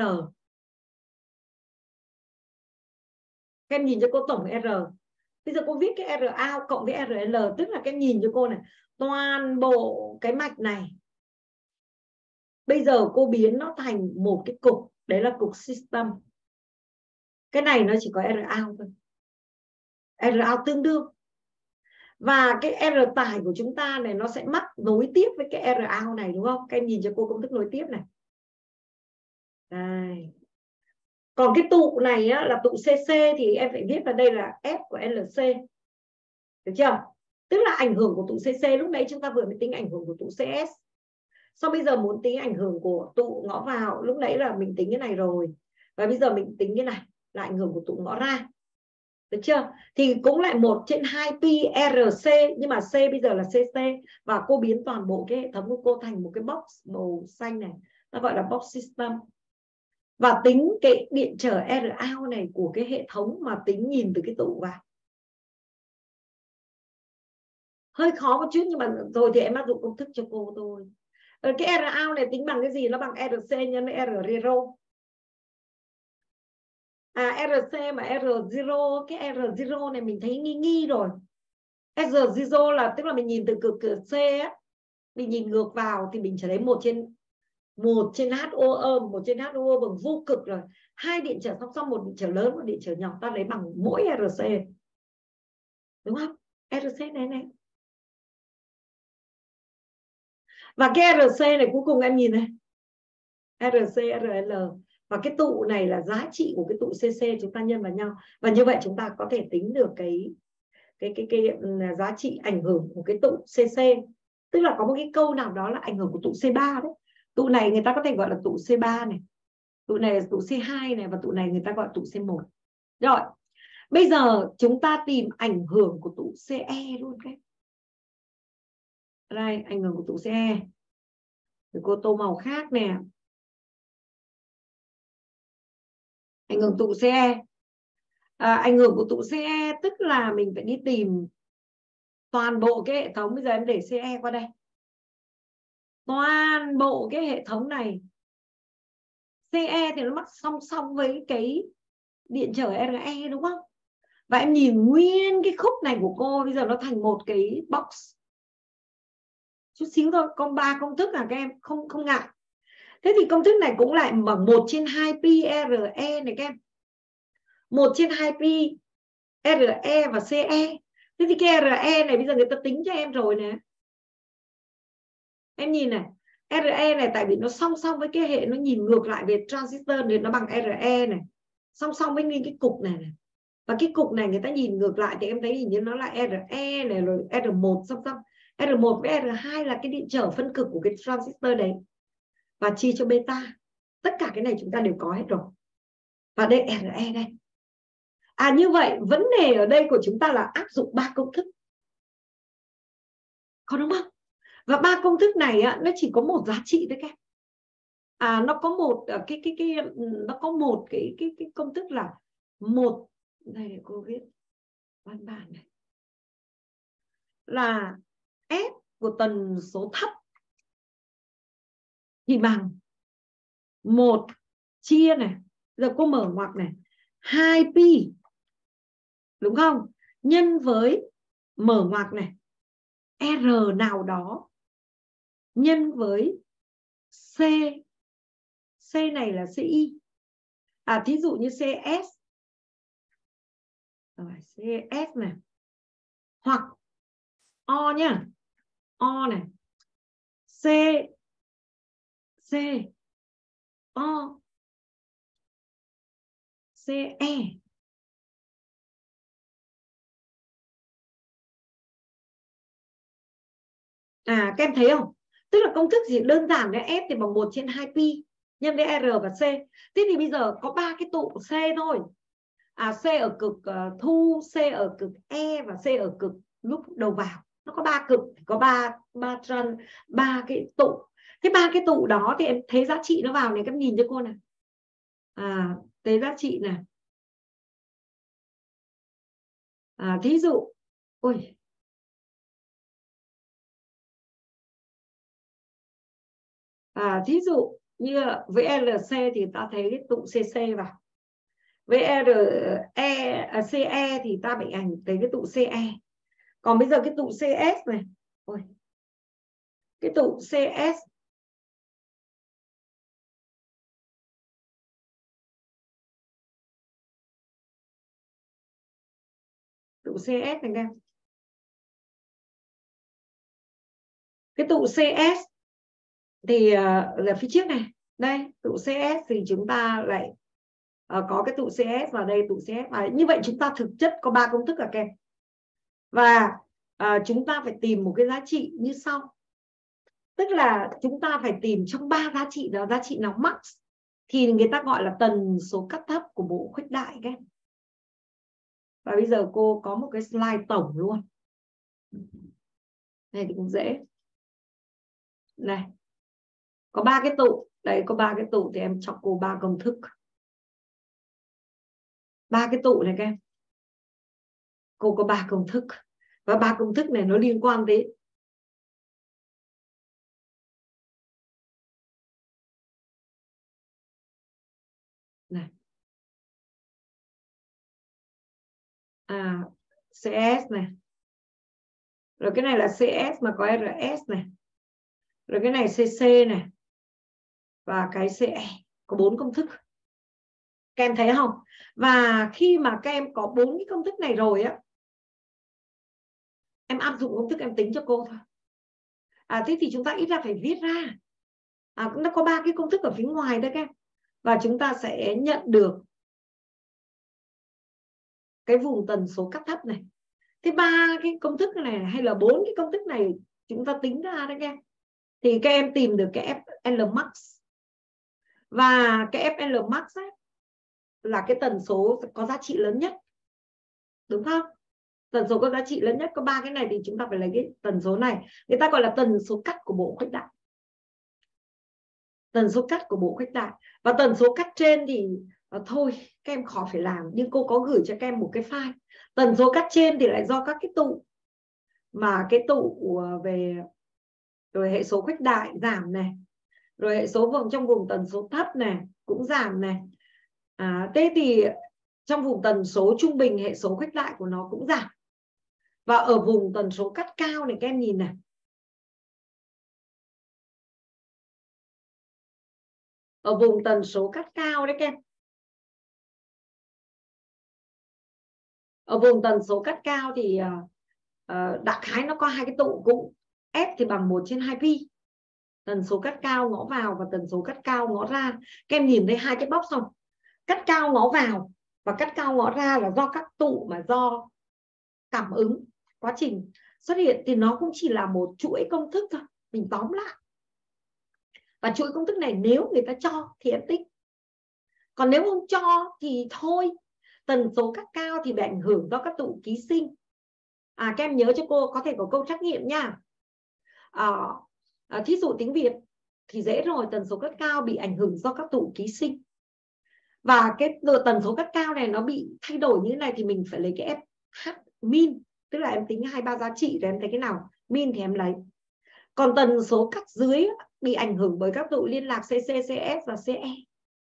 Các em nhìn cho cô tổng R. Bây giờ cô viết cái R out cộng với rờ lờ, tức là các em nhìn cho cô này, toàn bộ cái mạch này bây giờ cô biến nó thành một cái cục, đấy là cục system. Cái này nó chỉ có R out thôi, R out tương đương. Và cái R tải của chúng ta này nó sẽ mắc nối tiếp với cái R out này, đúng không? Các em nhìn cho cô công thức nối tiếp này. Đây. Còn cái tụ này á, là tụ xê xê thì em phải viết vào đây là F của lờ xê. Được chưa? Tức là ảnh hưởng của tụ xê xê, lúc đấy chúng ta vừa mới tính ảnh hưởng của tụ xê ét. Sau bây giờ muốn tính ảnh hưởng của tụ ngõ vào, lúc nãy là mình tính cái này rồi. Và bây giờ mình tính cái này là ảnh hưởng của tụ ngõ ra. Được chưa? Thì cũng lại một trên hai pi rờ xê, nhưng mà C bây giờ là xê xê, và cô biến toàn bộ cái hệ thống của cô thành một cái box màu xanh này, nó gọi là box system. Và tính cái điện trở R out này của cái hệ thống mà tính nhìn từ cái tụ vào. Hơi khó một chút, nhưng mà rồi thì em áp dụng công thức cho cô thôi. Cái R out này tính bằng cái gì? Nó bằng rờ xê nhân với R zero. À rờ xê mà R zero, cái R zero này mình thấy nghi nghi rồi. R zero là tức là mình nhìn từ cực cửa C á, mình nhìn ngược vào thì mình chỉ thấy một trên một trên hát o ôm, một trên hát o ôm bằng vô cực rồi. Hai điện trở song song, một điện trở lớn, một điện trở nhỏ, ta lấy bằng mỗi rờ xê. Đúng không? rờ xê này này. Và cái rờ xê này cuối cùng em nhìn này, rờ xê, rờ lờ. Và cái tụ này là giá trị của cái tụ xê xê chúng ta nhân vào nhau. Và như vậy chúng ta có thể tính được cái cái cái cái, cái giá trị ảnh hưởng của cái tụ xê xê. Tức là có một cái câu nào đó là ảnh hưởng của tụ xê ba đấy. Tụ này người ta có thể gọi là tụ xê ba này, tụ này là tụ xê hai này, và tụ này người ta gọi tụ xê một. Rồi, bây giờ chúng ta tìm ảnh hưởng của tụ xê e luôn cái. Đây, ảnh hưởng của tụ xê e. Thì cô tô màu khác nè. Ảnh hưởng tụ xê e. À, ảnh hưởng của tụ xê e tức là mình phải đi tìm toàn bộ cái hệ thống. Bây giờ em để xê e qua đây. Toàn bộ cái hệ thống này, xê e thì nó mắc song song với cái điện trở rờ e đúng không? Và em nhìn nguyên cái khúc này của cô bây giờ nó thành một cái box. Chút xíu thôi, còn ba công thức là các em không không ngại. Thế thì công thức này cũng lại bằng một trên hai pi rờ e này các em. một trên hai pi rờ e và xê e. Thế thì cái rờ e này bây giờ người ta tính cho em rồi nè. Em nhìn này, rờ e này tại vì nó song song với cái hệ, nó nhìn ngược lại về transistor thì nó bằng rờ e này, song song với nguyên cái cục này này. Và cái cục này người ta nhìn ngược lại thì em thấy hình như nó là rờ e này rồi rờ một song song. rờ một với rờ hai là cái điện trở phân cực của cái transistor đấy. Và chia cho beta. Tất cả cái này chúng ta đều có hết rồi. Và đây rờ e đây. À như vậy vấn đề ở đây của chúng ta là áp dụng ba công thức. Có đúng không? Và ba công thức này á, nó chỉ có một giá trị thôi các. À nó có một cái cái cái nó có một cái cái cái công thức là một, đây để cô viết văn bản này, là S của tần số thấp thì bằng một chia này, giờ cô mở ngoặc này, hai pi đúng không? Nhân với mở ngoặc này R nào đó nhân với C. C này là xê i. À thí dụ như xê ét. Rồi, xê ét này. Hoặc O nhá. O này. C. C. O. xê e. À các em thấy không? Tức là công thức gì đơn giản đấy, S thì bằng một trên hai pi nhân với R và C. Thế thì bây giờ có ba cái tụ C thôi. À C ở cực uh, thu, C ở cực E và C ở cực lúc đầu vào. Nó có ba cực, có ba ba trần, ba cái tụ. Thế ba cái tụ đó thì em thấy giá trị nó vào này, các em nhìn cho cô này. À thấy giá trị này. À thí dụ, ôi À, thí dụ như với lờ xê thì ta thấy cái tụ xê xê vào. Với rờ e, à, xê e thì ta bị ảnh tới cái tụ xê e. Còn bây giờ cái tụ xê ét này, ôi, cái tụ xê ét tụ xê ét này em. Cái tụ xê ét thì uh, là phía trước này. Đây, tụ xê ét thì chúng ta lại uh, có cái tụ xê ét vào đây, tụ xê ét vào. Như vậy chúng ta thực chất có ba công thức ở kèm. Và uh, chúng ta phải tìm một cái giá trị như sau. Tức là chúng ta phải tìm trong ba giá trị đó, giá trị nào max thì người ta gọi là tần số cắt thấp của bộ khuếch đại các em. Và bây giờ cô có một cái slide tổng luôn. Này thì cũng dễ. Này. Có ba cái tụ, đấy có ba cái tụ thì em cho cô ba công thức. Ba cái tụ này các em. Cô có ba công thức. Và ba công thức này nó liên quan đến này. À, xê ét này. Rồi cái này là xê ét mà có rờ ét này. Rồi cái này xê xê này. Và cái xê e. Có bốn công thức. Các em thấy không? Và khi mà các em có bốn cái công thức này rồi á, em áp dụng công thức em tính cho cô thôi. À thế thì chúng ta ít ra phải viết ra. à, nó có ba cái công thức ở phía ngoài đấy các em, và chúng ta sẽ nhận được cái vùng tần số cắt thấp này. Thế ba cái công thức này hay là bốn cái công thức này chúng ta tính ra đấy các em, thì các em tìm được cái ép lờ max, và cái ép lờ max ấy là cái tần số có giá trị lớn nhất, đúng không? Tần số có giá trị lớn nhất có ba cái này thì chúng ta phải lấy cái tần số này, người ta gọi là tần số cắt của bộ khuếch đại. Tần số cắt của bộ khuếch đại. Và tần số cắt trên thì à, thôi các em khó phải làm, nhưng cô có gửi cho các em một cái file. Tần số cắt trên thì lại do các cái tụ, mà cái tụ về rồi hệ số khuếch đại giảm này, rồi hệ số vùng trong vùng tần số thấp này cũng giảm này. À, thế thì trong vùng tần số trung bình hệ số khuếch đại của nó cũng giảm. Và ở vùng tần số cắt cao này các em nhìn này, ở vùng tần số cắt cao đấy các em, ở vùng tần số cắt cao thì uh, đại khái nó có hai cái tụ cũng F thì bằng một trên hai pi, tần số cắt cao ngõ vào và tần số cắt cao ngõ ra. Các em nhìn thấy hai cái box không? Cắt cao ngõ vào và cắt cao ngõ ra là do các tụ mà do cảm ứng quá trình xuất hiện, thì nó cũng chỉ là một chuỗi công thức thôi, mình tóm lại. Và chuỗi công thức này nếu người ta cho thì em tích, còn nếu không cho thì thôi. Tần số cắt cao thì bị ảnh hưởng do các tụ ký sinh. À, các em nhớ cho cô, có thể có câu trắc nghiệm nha. À, à, thí dụ tiếng Việt thì dễ rồi, tần số cắt cao bị ảnh hưởng do các tụ ký sinh. Và cái tần số cắt cao này nó bị thay đổi như thế này thì mình phải lấy cái ép hát min, tức là em tính hai ba giá trị rồi em thấy cái nào min thì em lấy. Còn tần số cắt dưới bị ảnh hưởng bởi các tụ liên lạc xê xê, xê ét và xê e.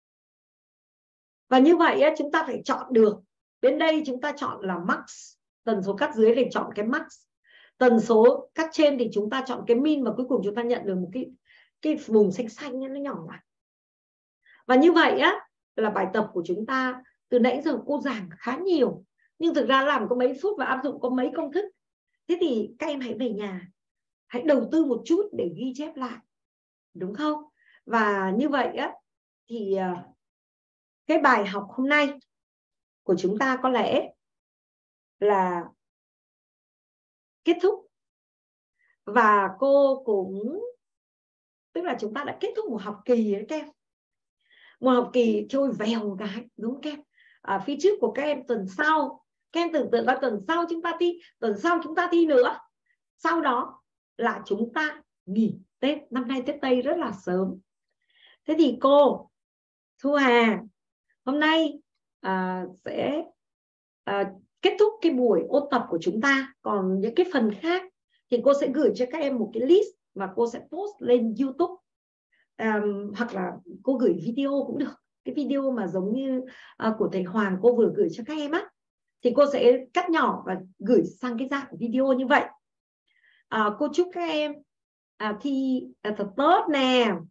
Và như vậy chúng ta phải chọn được. Đến đây chúng ta chọn là max, tần số cắt dưới thì chọn cái max. Tần số cắt trên thì chúng ta chọn cái min, và cuối cùng chúng ta nhận được một cái cái vùng xanh xanh nó nhỏ lại. Và như vậy á là bài tập của chúng ta. Từ nãy giờ cô giảng khá nhiều, nhưng thực ra làm có mấy phút và áp dụng có mấy công thức. Thế thì các em hãy về nhà, hãy đầu tư một chút để ghi chép lại, đúng không? Và như vậy á thì cái bài học hôm nay của chúng ta có lẽ là kết thúc. Và cô cũng, tức là chúng ta đã kết thúc một học kỳ đấy các em. Một học kỳ trôi vèo cái, đúng không các em? À, phía trước của các em tuần sau, các em tưởng tượng là tuần sau chúng ta thi, tuần sau chúng ta thi nữa. Sau đó là chúng ta nghỉ Tết. Năm nay Tết Tây rất là sớm. Thế thì cô Thu Hà hôm nay à, sẽ à, kết thúc cái buổi ôn tập của chúng ta. Còn những cái phần khác thì cô sẽ gửi cho các em một cái list và cô sẽ post lên YouTube, à, hoặc là cô gửi video cũng được. Cái video mà giống như à, của thầy Hoàng cô vừa gửi cho các em á, thì cô sẽ cắt nhỏ và gửi sang cái dạng video như vậy. À, cô chúc các em à, thi à, thật tốt nè.